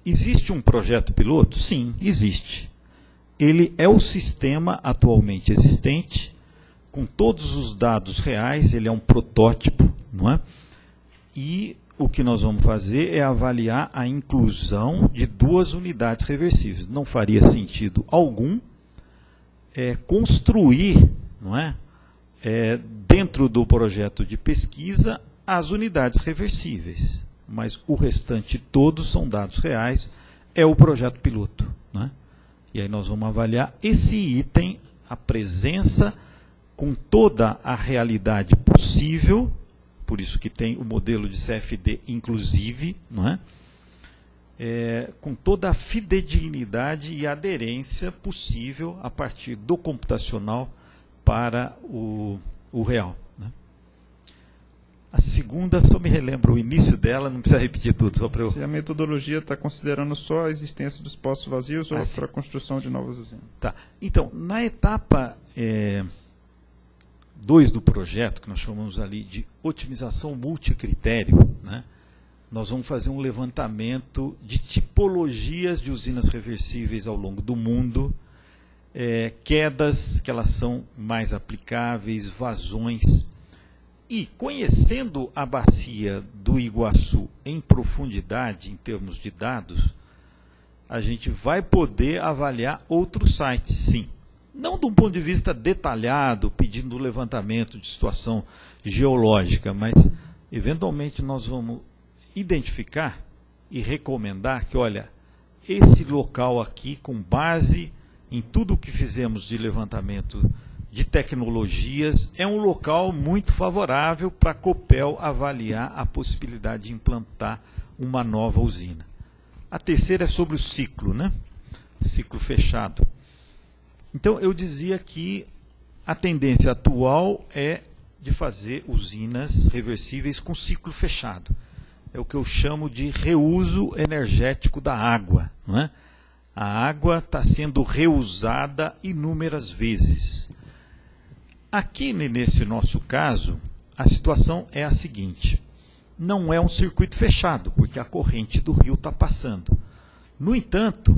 [SPEAKER 16] existe um projeto piloto? Sim, existe. Ele é o sistema atualmente existente, com todos os dados reais, ele é um protótipo, não é? E o que nós vamos fazer é avaliar a inclusão de duas unidades reversíveis. Não faria sentido algum é, construir, não é? É, dentro do projeto de pesquisa, as unidades reversíveis, mas o restante todos são dados reais, é o projeto piloto, né? E aí nós vamos avaliar esse item, a presença com toda a realidade possível, por isso que tem o modelo de C F D inclusive, não é? É, com toda a fidedignidade e aderência possível a partir do computacional para o, o real. Né? A segunda, só me relembro o início dela, não precisa repetir tudo. Só para eu...
[SPEAKER 4] Se a metodologia está considerando só a existência dos postos vazios ou
[SPEAKER 16] ah,
[SPEAKER 4] para a construção de novas usinas?
[SPEAKER 16] Tá. Então, na etapa dois é, do projeto, que nós chamamos ali de otimização multicritério, né? Nós vamos fazer um levantamento de tipologias de usinas reversíveis ao longo do mundo, é, quedas que elas são mais aplicáveis, vazões. E conhecendo a bacia do Iguaçu em profundidade, em termos de dados, a gente vai poder avaliar outros sites, sim. Não de um ponto de vista detalhado, pedindo levantamento de situação geológica, mas eventualmente nós vamos identificar e recomendar que, olha, esse local aqui, com base em tudo o que fizemos de levantamento de tecnologias, é um local muito favorável para a Copel avaliar a possibilidade de implantar uma nova usina. A terceira é sobre o ciclo, né? Ciclo fechado. Então, eu dizia que a tendência atual é de fazer usinas reversíveis com ciclo fechado. É o que eu chamo de reuso energético da água, não é? A água está sendo reusada inúmeras vezes. Aqui, nesse nosso caso, a situação é a seguinte. Não é um circuito fechado, porque a corrente do rio está passando. No entanto,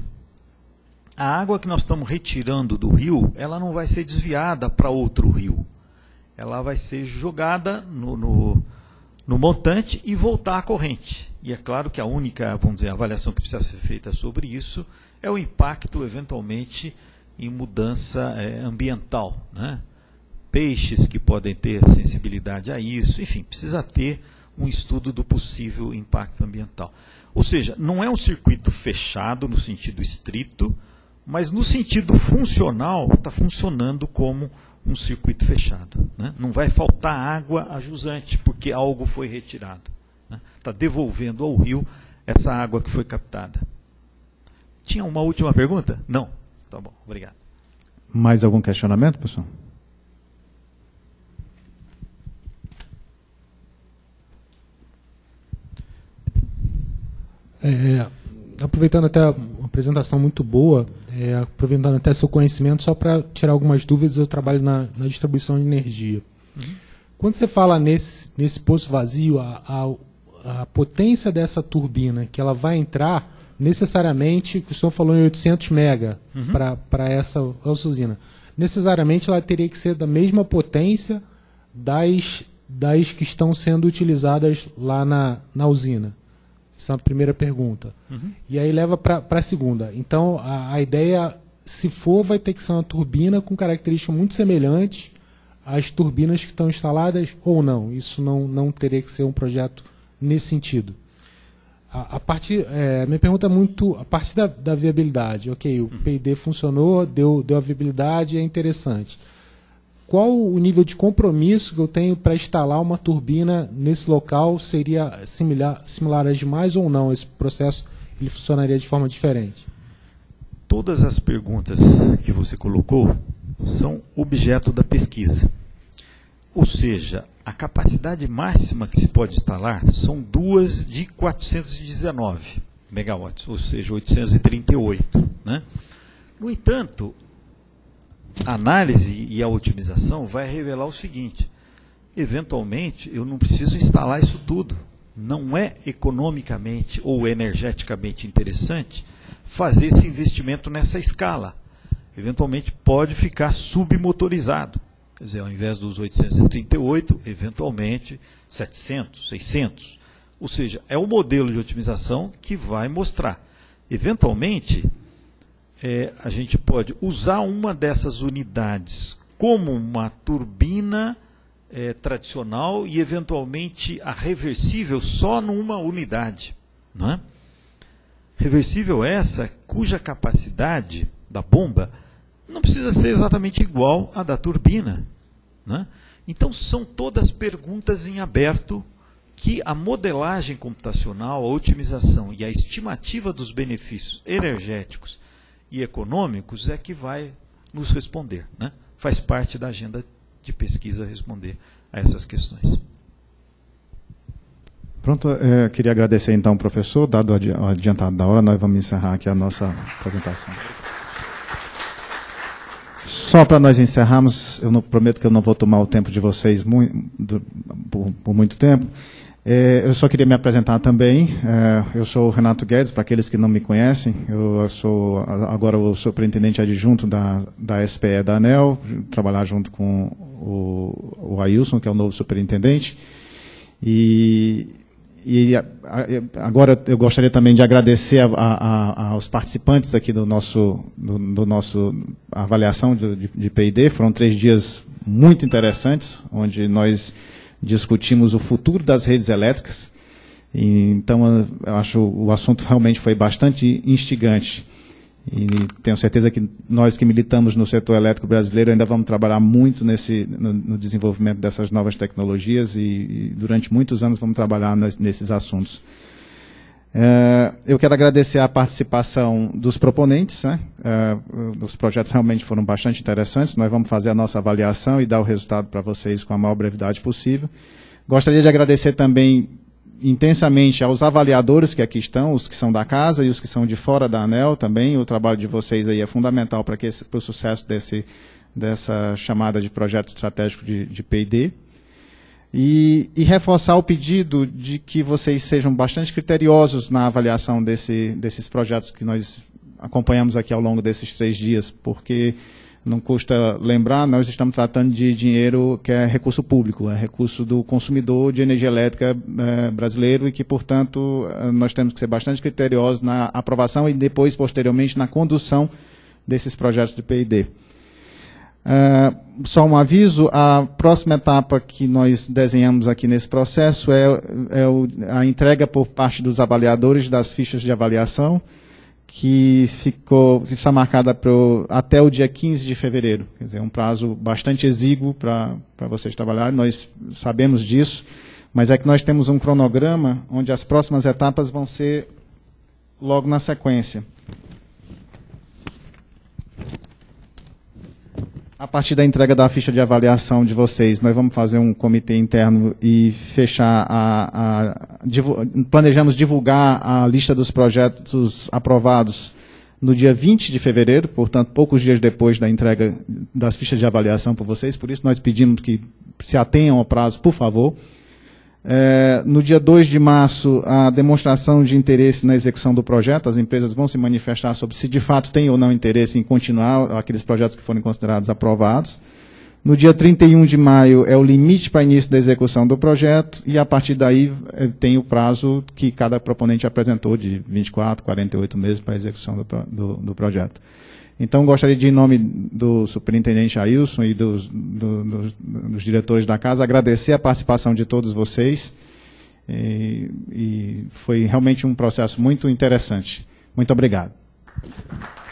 [SPEAKER 16] a água que nós estamos retirando do rio, ela não vai ser desviada para outro rio. Ela vai ser jogada no, no, no montante e voltar à corrente. E é claro que a única, vamos dizer, avaliação que precisa ser feita sobre isso é o impacto, eventualmente, em mudança é, ambiental, né? Peixes que podem ter sensibilidade a isso, enfim, precisa ter um estudo do possível impacto ambiental. Ou seja, não é um circuito fechado no sentido estrito, mas no sentido funcional está funcionando como um circuito fechado, né? Não vai faltar água a jusante, porque algo foi retirado, né? Está devolvendo ao rio essa água que foi captada. Tinha uma última pergunta? Não? Tá bom, obrigado.
[SPEAKER 17] Mais algum questionamento, pessoal?
[SPEAKER 3] É, aproveitando até uma apresentação muito boa, é, aproveitando até seu conhecimento, só para tirar algumas dúvidas, eu trabalho na, na distribuição de energia. Uhum. Quando você fala nesse, nesse poço vazio, a, a, a potência dessa turbina que ela vai entrar, necessariamente, o senhor falou em oitocentos mega uhum. para essa, essa usina, necessariamente ela teria que ser da mesma potência das, das que estão sendo utilizadas lá na, na usina. Essa é a primeira pergunta. Uhum. E aí leva para a segunda. Então, a, a ideia, se for, vai ter que ser uma turbina com características muito semelhantes às turbinas que estão instaladas ou não. Isso não, não teria que ser um projeto nesse sentido. A, a partir, é, minha pergunta é muito a partir da, da viabilidade. Ok, o uhum. P I D funcionou, deu, deu a viabilidade, é interessante. Qual o nível de compromisso que eu tenho para instalar uma turbina nesse local? Seria similar, similar às demais ou não? Esse processo ele funcionaria de forma diferente?
[SPEAKER 16] Todas as perguntas que você colocou são objeto da pesquisa. Ou seja, a capacidade máxima que se pode instalar são duas de quatrocentos e dezenove megawatts, ou seja, oitocentos e trinta e oito. Né? No entanto, a análise e a otimização vai revelar o seguinte: eventualmente eu não preciso instalar isso tudo. não é economicamente ou energeticamente interessante fazer esse investimento nessa escala. Eventualmente pode ficar submotorizado. Quer dizer, ao invés dos oitocentos e trinta e oito, eventualmente setecentos, seiscentos. Ou seja, é o modelo de otimização que vai mostrar. Eventualmente, é, a gente pode usar uma dessas unidades como uma turbina é, tradicional e, eventualmente, a reversível só numa unidade. Não é? Reversível essa cuja capacidade da bomba não precisa ser exatamente igual à da turbina. Né? Então, são todas perguntas em aberto que a modelagem computacional, a otimização e a estimativa dos benefícios energéticos e econômicos é que vai nos responder. Né? Faz parte da agenda de pesquisa responder a essas questões.
[SPEAKER 17] Pronto, eu queria agradecer então ao professor, dado o adiantado da hora, nós vamos encerrar aqui a nossa apresentação. Só para nós encerrarmos, eu não, prometo que eu não vou tomar o tempo de vocês muito, do, por, por muito tempo. É, eu só queria me apresentar também. É, eu sou o Renato Guedes, para aqueles que não me conhecem. Eu sou agora o superintendente adjunto da, da S P E da ANEEL, trabalhar junto com o, o Ailson, que é o novo superintendente. E, e agora eu gostaria também de agradecer a, a, aos participantes aqui do nosso, do, do nosso avaliação de, de P e D. Foram três dias muito interessantes, onde nós discutimos o futuro das redes elétricas. E, então, eu acho o assunto realmente foi bastante instigante. E tenho certeza que nós que militamos no setor elétrico brasileiro ainda vamos trabalhar muito nesse, no, no desenvolvimento dessas novas tecnologias e, e durante muitos anos vamos trabalhar nas, nesses assuntos. É, eu quero agradecer a participação dos proponentes, né? É, os projetos realmente foram bastante interessantes, nós vamos fazer a nossa avaliação e dar o resultado para vocês com a maior brevidade possível. Gostaria de agradecer também intensamente aos avaliadores que aqui estão, os que são da casa e os que são de fora da ANEEL também. O trabalho de vocês aí é fundamental para, que esse, para o sucesso desse, dessa chamada de projeto estratégico de, de P e D. E, e reforçar o pedido de que vocês sejam bastante criteriosos na avaliação desse, desses projetos que nós acompanhamos aqui ao longo desses três dias, porque não custa lembrar, nós estamos tratando de dinheiro que é recurso público, é recurso do consumidor de energia elétrica é, brasileiro e que, portanto, nós temos que ser bastante criteriosos na aprovação e depois, posteriormente, na condução desses projetos de P e D. Uh, só um aviso, a próxima etapa que nós desenhamos aqui nesse processo é, é o, a entrega por parte dos avaliadores das fichas de avaliação, que ficou, que está marcada pro, até o dia quinze de fevereiro. Quer dizer, um prazo bastante exíguo para vocês trabalharem, nós sabemos disso, mas é que nós temos um cronograma onde as próximas etapas vão ser logo na sequência. A partir da entrega da ficha de avaliação de vocês, nós vamos fazer um comitê interno e fechar a, a divul, planejamos divulgar a lista dos projetos aprovados no dia vinte de fevereiro, portanto, poucos dias depois da entrega das fichas de avaliação por vocês, por isso nós pedimos que se atenham ao prazo, por favor. É, no dia dois de março, a demonstração de interesse na execução do projeto, as empresas vão se manifestar sobre se de fato têm ou não interesse em continuar aqueles projetos que forem considerados aprovados. No dia trinta e um de maio é o limite para início da execução do projeto e a partir daí é, tem o prazo que cada proponente apresentou de vinte e quatro, quarenta e oito meses para a execução do, do, do projeto. Então, gostaria de, em nome do superintendente Ailson e dos, do, dos, dos diretores da casa, agradecer a participação de todos vocês. E, e foi realmente um processo muito interessante. Muito obrigado.